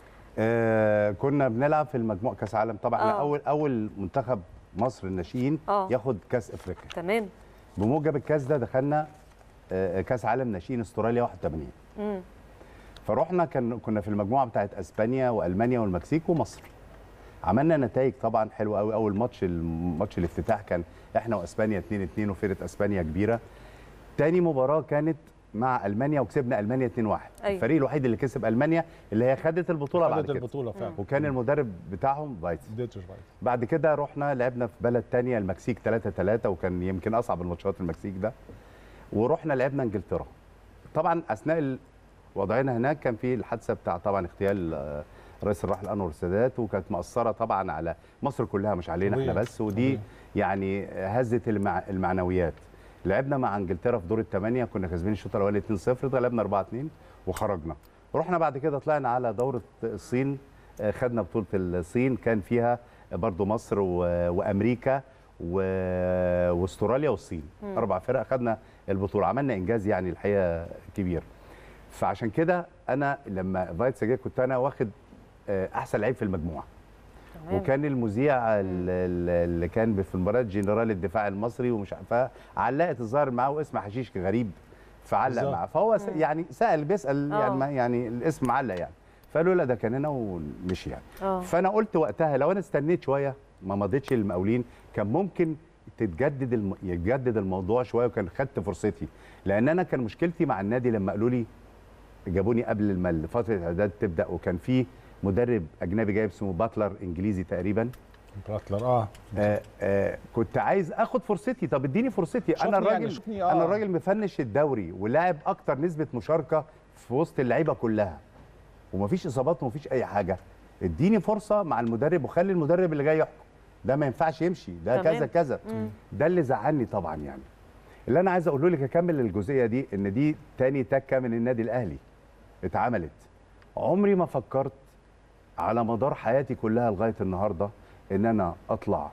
آه كنا بنلعب في المجموعة كأس عالم طبعا. آه. اول اول منتخب مصر الناشئين آه. ياخد كأس افريقيا. تمام. بموجب الكأس ده دخلنا آه كأس عالم ناشئين استراليا واحد وثمانين. امم فروحنا كان كنا في المجموعة بتاعت اسبانيا والمانيا والمكسيك ومصر. عملنا نتائج طبعا حلوه قوي. اول ماتش الماتش الافتتاح كان احنا واسبانيا اتنين اتنين وفرقه اسبانيا كبيره. تاني مباراه كانت مع المانيا وكسبنا المانيا اتنين واحد. أيوة. الفريق الوحيد اللي كسب المانيا اللي هي خدت البطوله بعد كده. خدت البطوله فعلا. وكان المدرب بتاعهم فايتس. بعد كده رحنا لعبنا في بلد ثانيه المكسيك ثلاثة ثلاثة وكان يمكن اصعب الماتشات المكسيك ده. ورحنا لعبنا انجلترا. طبعا اثناء وضعنا هناك كان في الحادثه بتاع طبعا اغتيال رئيس الراحل انور السادات وكانت مأثره طبعا على مصر كلها مش علينا احنا بس. ودي يعني هزت المع... المعنويات. لعبنا مع انجلترا في دور الثمانيه كنا كاسبين الشوط الاولاني اتنين صفر اتغلبنا أربعة اتنين وخرجنا. رحنا بعد كده طلعنا على دوره الصين خدنا بطوله الصين كان فيها برضو مصر و... وامريكا و... واستراليا والصين. م. اربع فرق خدنا البطوله. عملنا انجاز يعني الحقيقه كبير. فعشان كده انا لما فايتسا جه كنت انا واخد احسن لعيب في المجموعه. تمام. وكان المذيع اللي كان في المباراه جنرال الدفاع المصري ومش عارفه علقت الظاهر معاه واسم حشيش غريب فعلق معاه. فهو مم. يعني سال بيسال أوه. يعني يعني الاسم علق يعني. فقالوا لا ده كان هنا ومشي يعني. أوه. فانا قلت وقتها لو انا استنيت شويه ما مضيتش للمقاولين كان ممكن تتجدد الم... يتجدد الموضوع شويه وكان خدت فرصتي. لان انا كان مشكلتي مع النادي لما قالوا لي جابوني قبل ما فتره الاعداد تبدا وكان في مدرب اجنبي جايب اسمه باتلر انجليزي تقريبا. باتلر اه, آه, آه كنت عايز اخد فرصتي. طب اديني فرصتي. انا الراجل يعني آه. انا الراجل مفنش الدوري ولاعب اكتر نسبه مشاركه في وسط اللعيبه كلها. ومفيش اصابات ومفيش اي حاجه، اديني فرصه مع المدرب وخلي المدرب اللي جاي يحكم. ده ما ينفعش يمشي، ده تمام. كذا كذا. مم. ده اللي زعلني طبعا. يعني اللي انا عايز اقوله لك اكمل الجزئيه دي، ان دي تاني تكه من النادي الاهلي اتعملت. عمري ما فكرت على مدار حياتي كلها لغايه النهارده ان انا اطلع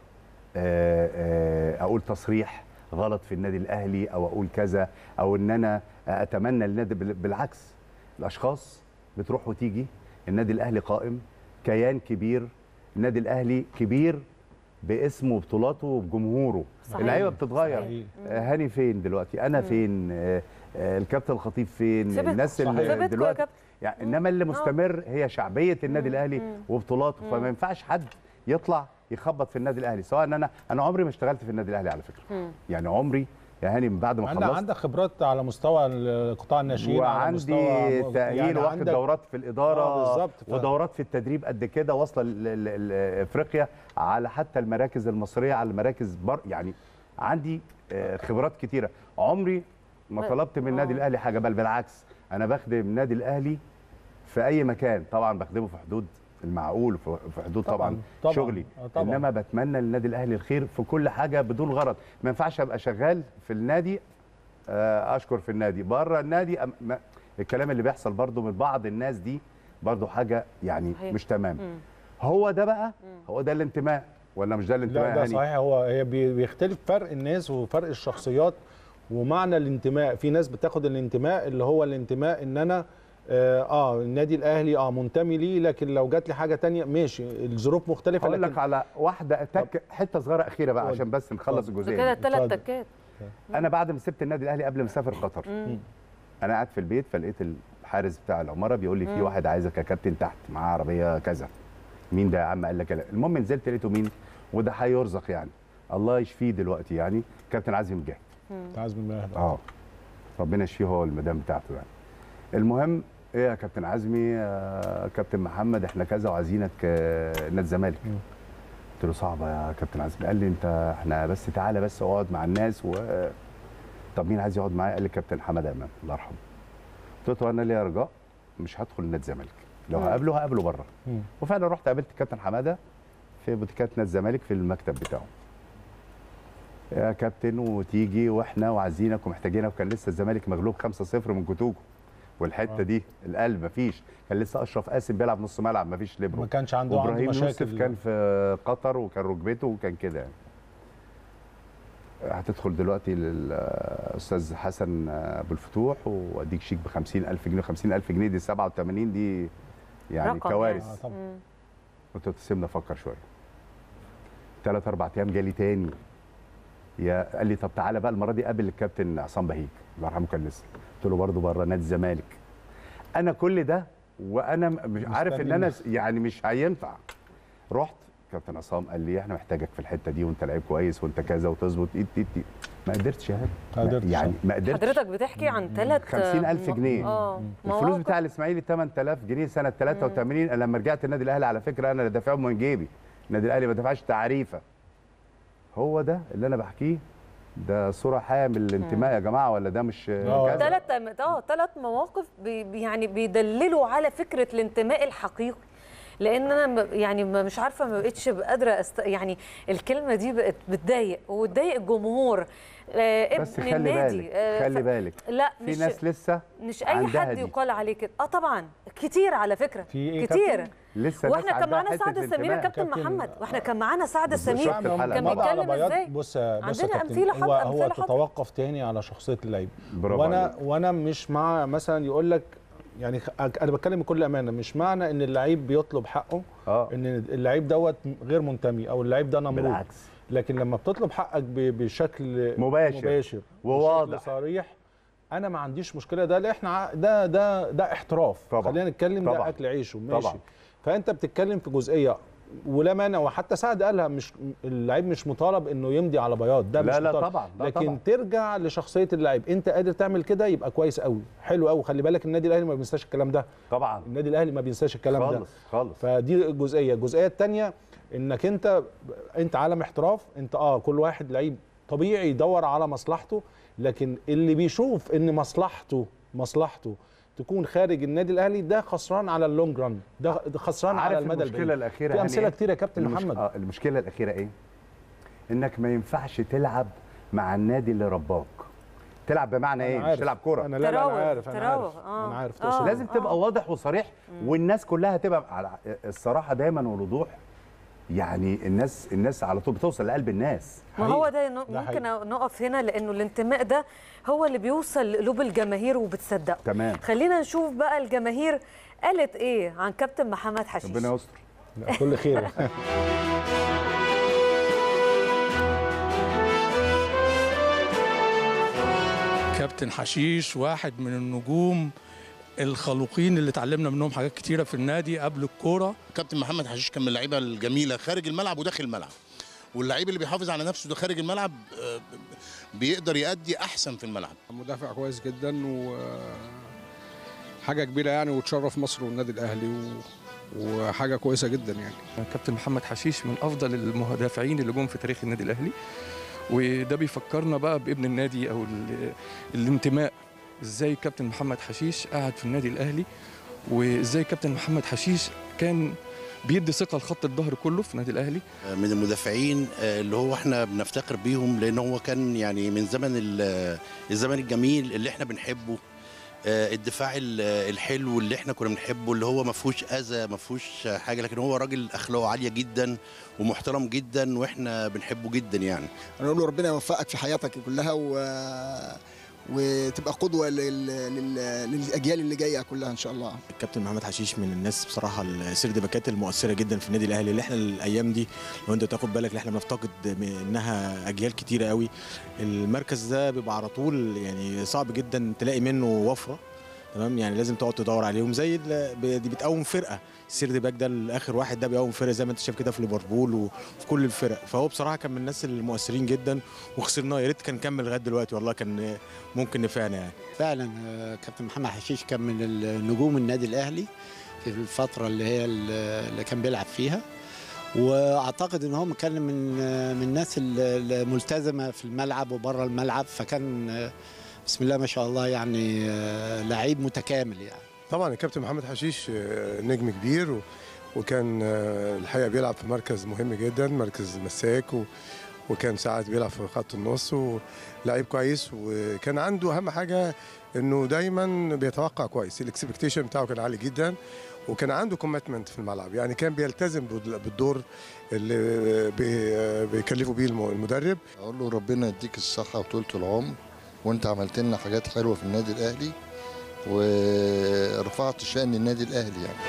اقول تصريح غلط في النادي الاهلي او اقول كذا، او ان انا اتمنى النادي. بالعكس، الاشخاص بتروح وتيجي، النادي الاهلي قائم، كيان كبير، النادي الاهلي كبير باسمه وبطولاته وبجمهوره. اللعيبه بتتغير. صحيح. هاني فين دلوقتي؟ انا فين؟ الكابتن الخطيب فين؟ الناس اللي دلوقتي يعني، انما اللي مستمر هي شعبيه النادي الاهلي وبطولاته. فما ينفعش حد يطلع يخبط في النادي الاهلي. سواء ان انا انا عمري ما اشتغلت في النادي الاهلي على فكره. مم. يعني عمري يا هاني من بعد ما خلصت عندك خبرات على مستوى قطاع الناشئين، وعندي مستوى تاهيل، يعني واخد دورات في الاداره آه ف... ودورات في التدريب قد كده، واصله لافريقيا على حتى المراكز المصريه، على المراكز بر... يعني عندي خبرات كتيره. عمري ما طلبت من النادي الاهلي حاجه، بل بالعكس انا بخدم النادي الاهلي في اي مكان. طبعا بخدمه في حدود المعقول، في حدود طبعا, طبعا, طبعا شغلي. طبعا. انما بتمنى للنادي الاهلي الخير في كل حاجه بدون غرض. ما ينفعش ابقى شغال في النادي اشكر في النادي، بره النادي الكلام اللي بيحصل برضو من بعض الناس دي برضو حاجه يعني صحيح. مش تمام. مم. هو ده بقى هو ده الانتماء ولا مش ده الانتماء؟ لا ده يعني صحيح. هو هي بيختلف فرق الناس وفرق الشخصيات ومعنى الانتماء. في ناس بتاخد الانتماء اللي هو الانتماء ان انا اه النادي الاهلي اه منتمي ليه، لكن لو جات لي حاجه تانية ماشي، الظروف مختلفه. اقول لك على واحده تك حته صغيره اخيره بقى عشان بس نخلص الجزئيه كده ثلاث تكات. انا بعد ما سبت النادي الاهلي قبل ما اسافر قطر، انا قاعد في البيت فلقيت الحارس بتاع العماره بيقول لي في واحد عايزك يا كابتن تحت، معاه عربيه كذا. مين ده يا عم؟ قال لك كده. المهم نزلت لقيته مين، وده هيرزق يعني الله يشفيه دلوقتي، يعني كابتن عزمي مجاهد. عزمي مجاهد اه ربنا يشفيه هو المدام بتاعته يعني. المهم ايه يا كابتن عزمي؟ آه كابتن محمد احنا كذا وعايزينك آه نادي الزمالك. قلت له صعبه يا كابتن عزمي. قال لي انت احنا بس تعالى بس اقعد مع الناس و طب مين عايز يقعد معايا؟ قال لي كابتن حماده امام الله يرحمه. قلت له انا ليا رجاء مش هدخل نادي الزمالك، لو هقابله هقابله بره. وفعلا رحت قابلت كابتن حماده في بوتيكات نادي الزمالك في المكتب بتاعه. يا كابتن وتيجي واحنا وعايزينك ومحتاجينك، وكان لسه الزمالك مغلوب خمسة صفر من كوتوجو، والحته دي القلب مفيش، كان لسه اشرف قاسم بيلعب نص ملعب مفيش ليبرو، ما كانش عنده عنده مشاكل. يوسف كان في قطر وكان ركبته وكان كده يعني. هتدخل دلوقتي للاستاذ حسن ابو الفتوح واديك شيك ب خمسين ألف جنيه. خمسين ألف جنيه دي سبعة وثمانين دي يعني كوارث. آه قلت له تسيبني افكر شويه. ثلاث اربع ايام جالي تاني، يا قال لي طب تعالى بقى المره دي قابل الكابتن عصام بهيج الله يرحمه كان لسه. قلت له برضه بره نادي الزمالك. انا كل ده وانا مش عارف ان انا يعني مش هينفع. رحت كابتن عصام قال لي احنا محتاجك في الحته دي وانت لعيب كويس وانت كذا وتظبط ايد ايد ايد. ما قدرتش يا هادي يعني ما قدرتش. حضرتك بتحكي عن ثلاث خمسين ألف جنيه. اه الفلوس بتاع الاسماعيلي ثمانية آلاف جنيه سنه ثلاثة وثمانين. انا لما رجعت النادي الاهلي على فكره انا اللي دافعهم من جيبي. النادي الاهلي ما دفعش تعريفه. هو ده اللي انا بحكيه. ده صوره حيه من الانتماء يا جماعه ولا ده مش كذا؟ ثلاث اه ثلاث مواقف بي يعني بيدللوا على فكره الانتماء الحقيقي. لان انا يعني مش عارفه ما بقتش قادره أست... يعني الكلمه دي بقت بتضايق وتضايق الجمهور. آه بس خلي النادي. بالك آه خلي بالك لا في ناس لسه مش اي حد يقال عليه كده. اه طبعا كتير على فكره في كتير لسه. واحنا كان معانا سعد السمير كابتن محمد، واحنا كان معانا سعد السمير كان بيتكلم ازاي. بص بص عندنا امثله حد هو, هو تتوقف تاني على شخصيه اللعيب. وانا وانا مش مع مثلا يقول لك يعني انا بتكلم بكل امانه، مش معنى ان اللعيب بيطلب حقه آه. ان اللعيب دوت غير منتمي او اللعيب ده نمرود. بالعكس، لكن لما بتطلب حقك بشكل مباشر, مباشر وواضح صريح انا ما عنديش مشكله. ده اللي احنا ده ده ده احتراف. طبعا. خلينا نتكلم طبعا. ده اكل عيشه ماشي. طبعا. فانت بتتكلم في جزئيه ولا مانع، وحتى سعد قالها مش اللعيب مش مطالب انه يمضي على بياض، ده لا مش لا مطالب. طبعا. لا لكن طبعا. ترجع لشخصيه اللعيب، انت قادر تعمل كده يبقى كويس قوي حلو قوي. خلي بالك النادي الاهلي ما بينساش الكلام ده طبعا. النادي الاهلي ما بينساش الكلام خالص. ده خالص. فدي الجزئيه. الجزئيه الثانيه انك انت انت عالم احتراف. انت اه كل واحد لعيب طبيعي يدور على مصلحته، لكن اللي بيشوف ان مصلحته مصلحته تكون خارج النادي الاهلي ده خسران على اللونج ران، ده خسران على المدى البعيد. المشكله الاخيره في امثله إيه؟ كتير يا كابتن المش... محمد. آه المشكله الاخيره ايه؟ انك ما ينفعش تلعب مع النادي اللي رباك. تلعب بمعنى ايه؟ مش تلعب كوره. انا لا لا انا عارف انا عارف آه. انا عارف آه. لازم تبقى واضح وصريح، والناس كلها تبقى على الصراحه دايما والوضوح. يعني الناس الناس على طول بتوصل لقلب الناس. ما هو ده ممكن نقف هنا، لانه الانتماء ده هو اللي بيوصل لقلوب الجماهير وبتصدقه. تمام. خلينا نشوف بقى الجماهير قالت ايه عن كابتن محمد حشيش. ربنا يستر. كل خير. كابتن حشيش واحد من النجوم الخلوقين اللي اتعلمنا منهم حاجات كتيره في النادي قبل الكوره. كابتن محمد حشيش كان من اللعيبه الجميله خارج الملعب وداخل الملعب، واللعيب اللي بيحافظ على نفسه ده خارج الملعب بيقدر يأدي احسن في الملعب. مدافع كويس جدا وحاجه كبيره يعني، وتشرف مصر والنادي الاهلي و... وحاجه كويسه جدا يعني. كابتن محمد حشيش من افضل المدافعين اللي جم في تاريخ النادي الاهلي، وده بيفكرنا بقى بابن النادي او الانتماء. ازاي كابتن محمد حشيش قعد في النادي الاهلي، وازاي كابتن محمد حشيش كان بيدي ثقه لخط الظهر كله في النادي الاهلي. من المدافعين اللي هو احنا بنفتخر بيهم، لان هو كان يعني من زمن الزمن الجميل اللي احنا بنحبه، الدفاع الحلو اللي احنا كنا بنحبه، اللي هو ما فيهوش اذى ما فيهوش حاجه، لكن هو راجل اخلاقه عاليه جدا ومحترم جدا واحنا بنحبه جدا يعني. انا اقول له ربنا يوفقك في حياتك كلها و... وتبقى قدوه لل... لل... للاجيال اللي جايه كلها ان شاء الله. الكابتن محمد حشيش من الناس بصراحه السرد باكات المؤثره جدا في النادي الاهلي، اللي احنا الايام دي لو انت تاخد بالك اللي احنا بنفتقد منها اجيال كتيره قوي. المركز ده بيبقى على طول يعني صعب جدا تلاقي منه وفره، تمام؟ يعني لازم تقعد تدور عليهم، زي دي بتقوم فرقه. السيرد باك ده الاخر واحد ده بيقوم فرقه زي ما انت شايف كده في ليفربول وفي كل الفرق. فهو بصراحه كان من الناس المؤثرين جدا وخسرناه، يا ريت كان كمل لغايه دلوقتي، والله كان ممكن نفعنا يعني. فعلا كابتن محمد حشيش كان من النجوم النادي الاهلي في الفتره اللي هي اللي كان بيلعب فيها، واعتقد ان هو كان من من الناس الملتزمه في الملعب وبره الملعب، فكان بسم الله ما شاء الله يعني لعيب متكامل يعني. طبعا الكابتن محمد حشيش نجم كبير، وكان الحقيقه بيلعب في مركز مهم جدا، مركز مساك، وكان ساعات بيلعب في خط النص، ولعيب كويس، وكان عنده اهم حاجه انه دايما بيتوقع كويس، الاكسبكتيشن بتاعه كان عالي جدا، وكان عنده كوميتمنت في الملعب، يعني كان بيلتزم بالدور اللي بيكلفه بيه المدرب. اقول له ربنا يديك الصحه وطولة العمر، وانت عملت لنا حاجات حلوه في النادي الاهلي ورفعت شأن النادي الاهلي يعني.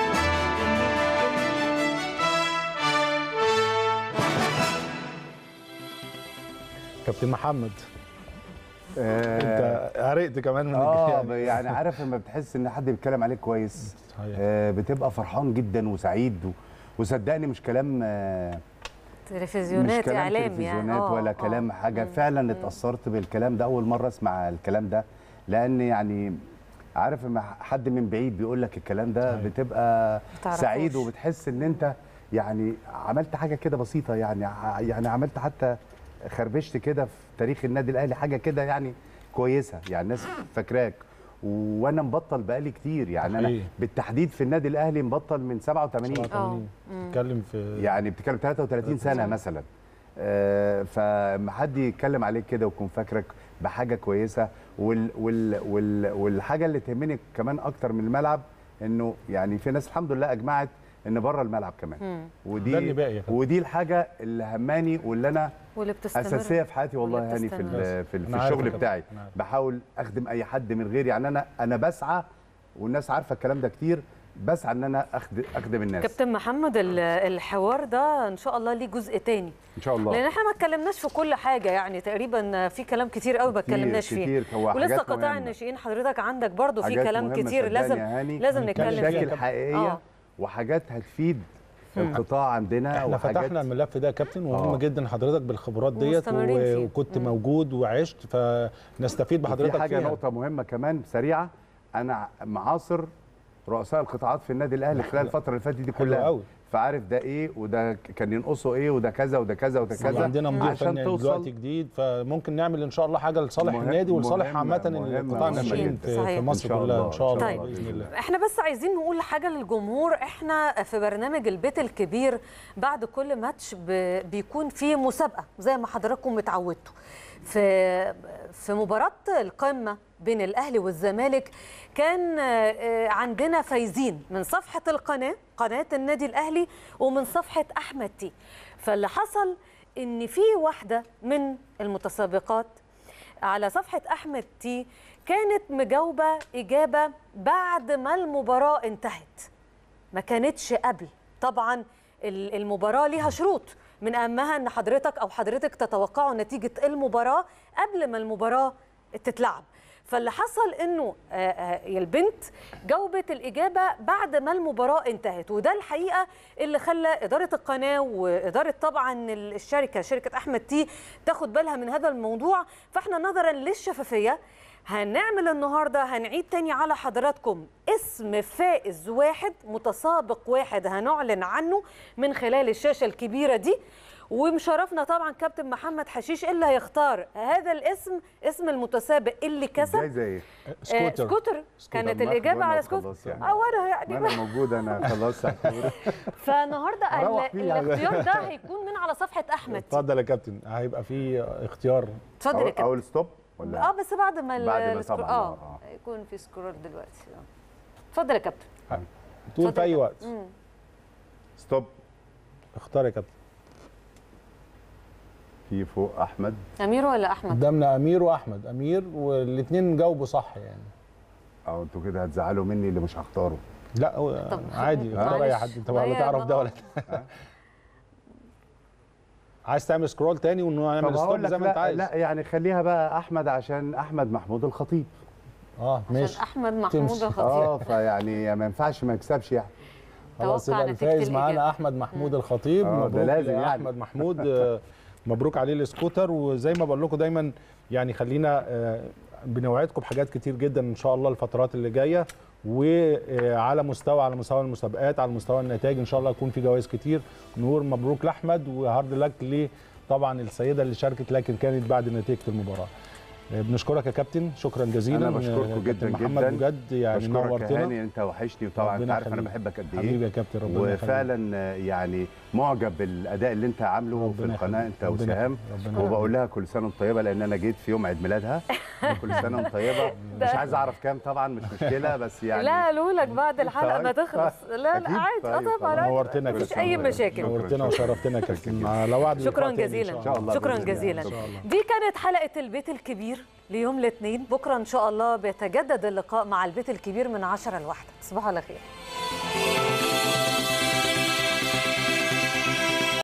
كابتن محمد آه انت عرقت كمان من اه يعني عارف لما بتحس ان حد بيتكلم عليك كويس آه بتبقى فرحان جدا وسعيد، وصدقني مش كلام آه تلفزيونات اعلام تلفزيونات يعني ولا أوه كلام أوه. حاجه. فعلا اتاثرت بالكلام ده، اول مره اسمع الكلام ده، لان يعني عارف لما حد من بعيد بيقول لك الكلام ده بتبقى سعيد، وبتحس ان انت يعني عملت حاجه كده بسيطه، يعني يعني عملت حتى خربشت كده في تاريخ النادي الاهلي حاجه كده يعني كويسه، يعني الناس فاكراك. وانا مبطل بقالي كتير يعني، انا بالتحديد في النادي الاهلي مبطل من سبعة وثمانين. سبعة وثمانين بتتكلم في يعني بتتكلم ثلاثة وثلاثين سنه مثلا. آه فما حد يتكلم عليك كده ويكون فاكرك بحاجه كويسه. وال وال وال والحاجه اللي تهمني كمان اكتر من الملعب، انه يعني في ناس الحمد لله اجمعت ان بره الملعب كمان. مم. ودي ودي الحاجه اللي هماني واللي انا واللي بتستمر اساسيه في حياتي والله هاني في في, في الشغل بتاعي. بحاول اخدم اي حد من غيري، يعني انا انا بسعى، والناس عارفه الكلام ده كتير، بسعى ان انا اخدم اخدم الناس. كابتن محمد الحوار ده ان شاء الله ليه جزء تاني ان شاء الله، لان احنا ما اتكلمناش في كل حاجه، يعني تقريبا في كلام كتير قوي ما اتكلمناش فيه، ولسه قطاع الناشئين حضرتك عندك برضو في كلام كتير لازم لازم نتكلم فيه، مشاكل حقيقيه آه. وحاجات هتفيد القطاع عندنا. احنا فتحنا الملف ده يا كابتن، ومهم جدا حضرتك بالخبرات ديت، وكنت مم. موجود وعشت، فنستفيد بحضرتك. في حاجه فيها. نقطه مهمه كمان سريعه، انا معاصر رؤساء القطاعات في النادي الاهلي خلال الفتره اللي فاتت دي كلها، فعارف ده ايه وده كان ينقصه ايه وده كذا وده كذا وده كذا. عندنا مدير فني دلوقتي جديد، فممكن نعمل ان شاء الله حاجه لصالح النادي ولصالح عامه القطاع الناشئين في مصر كلها ان شاء الله. طيب باذن الله. احنا بس عايزين نقول حاجه للجمهور، احنا في برنامج البيت الكبير بعد كل ماتش بيكون في مسابقه زي ما حضراتكم اتعودتوا. في في مباراه القمه بين الاهلي والزمالك كان عندنا فايزين من صفحه القناه قناه النادي الاهلي ومن صفحه احمد تي. فاللي حصل ان في واحده من المتسابقات على صفحه احمد تي كانت مجاوبه اجابه بعد ما المباراه انتهت، ما كانتش قبل. طبعا المباراه ليها شروط، من اهمها ان حضرتك او حضرتك تتوقعوا نتيجه المباراه قبل ما المباراه تتلعب. فاللي حصل انه البنت جاوبت الاجابه بعد ما المباراه انتهت، وده الحقيقه اللي خلى اداره القناه واداره طبعا الشركه شركه احمد تي تاخد بالها من هذا الموضوع. فاحنا نظرا للشفافيه هنعمل النهارده هنعيد تاني على حضراتكم اسم فائز واحد، متسابق واحد هنعلن عنه من خلال الشاشه الكبيره دي، ومشرفنا طبعا كابتن محمد حشيش اللي هيختار هذا الاسم، اسم المتسابق اللي كسب. زي زي سكوتر. آه سكوتر كانت الاجابه على سكوتر. يعني. اه وانا يعني انا موجود انا خلاص. فالنهارده الاختيار ده هيكون من على صفحه احمد. اتفضل يا كابتن، هيبقى في اختيار. اتفضل يا كابتن. اول ستوب ولا اه بس بعد ما بعد ما طبعا اه هيكون في سكرول دلوقتي. اتفضل يا كابتن. تقول في اي وقت. مم. ستوب. اختار يا كابتن. في فوق احمد امير ولا احمد؟ قدامنا امير واحمد. امير والاثنين جاوبوا صح يعني. اه انتوا كده هتزعلوا مني اللي مش هختاره. لا عادي اختار اي حد، انت ولا تعرف ده ولا ده. عايز تعمل سكرول تاني ونعمل ستوب زي ما انت عايز؟ لا يعني خليها بقى احمد عشان احمد محمود الخطيب. اه ماشي. احمد محمود الخطيب. اه فيعني ما ينفعش ما يكسبش يعني. خلاص يبقى الفايز معانا احمد محمود الخطيب. مبروك ده لازم يعني. احمد محمود مبروك عليه السكوتر. وزي ما بقول لكم دايما يعني خلينا بنوعدكم بحاجات كتير جدا ان شاء الله الفترات اللي جايه، وعلى مستوى على مستوى المسابقات على مستوى النتائج ان شاء الله يكون في جوائز كتير. نور مبروك لاحمد وهارد لك ل طبعا السيده اللي شاركت لكن كانت بعد نتيجه المباراه. بنشكرك يا كابتن، شكرا جزيلا. انا بشكركم جدا محمد جدا بجد يعني نورتنا. هاني انت وحشني وطبعا انت عارف انا بحبك قد ايه. حبيبي يا كابتن ربنا يخليك. وفعلا يعني معجب بالاداء اللي انت عامله في القناه انت وسهام، وبقول لها كل سنه وانت طيبه لان انا جيت في يوم عيد ميلادها. كل سنه وانت طيبه. مش عايز اعرف كام طبعا مش مشكله بس يعني لا قالوا لك بعد الحلقه ما تخلص. لا لا عادي اه طبعا نورتنا يا مفيش اي مشاكل. نورتنا وشرفتنا يا كابتن. على وعد شكرا جزيلا. شكرا جزيلا. دي كانت حلقه البيت الكبير ليوم الاثنين. بكره ان شاء الله بيتجدد اللقاء مع البيت الكبير من عشرة لواحدة. تصبحوا على خير.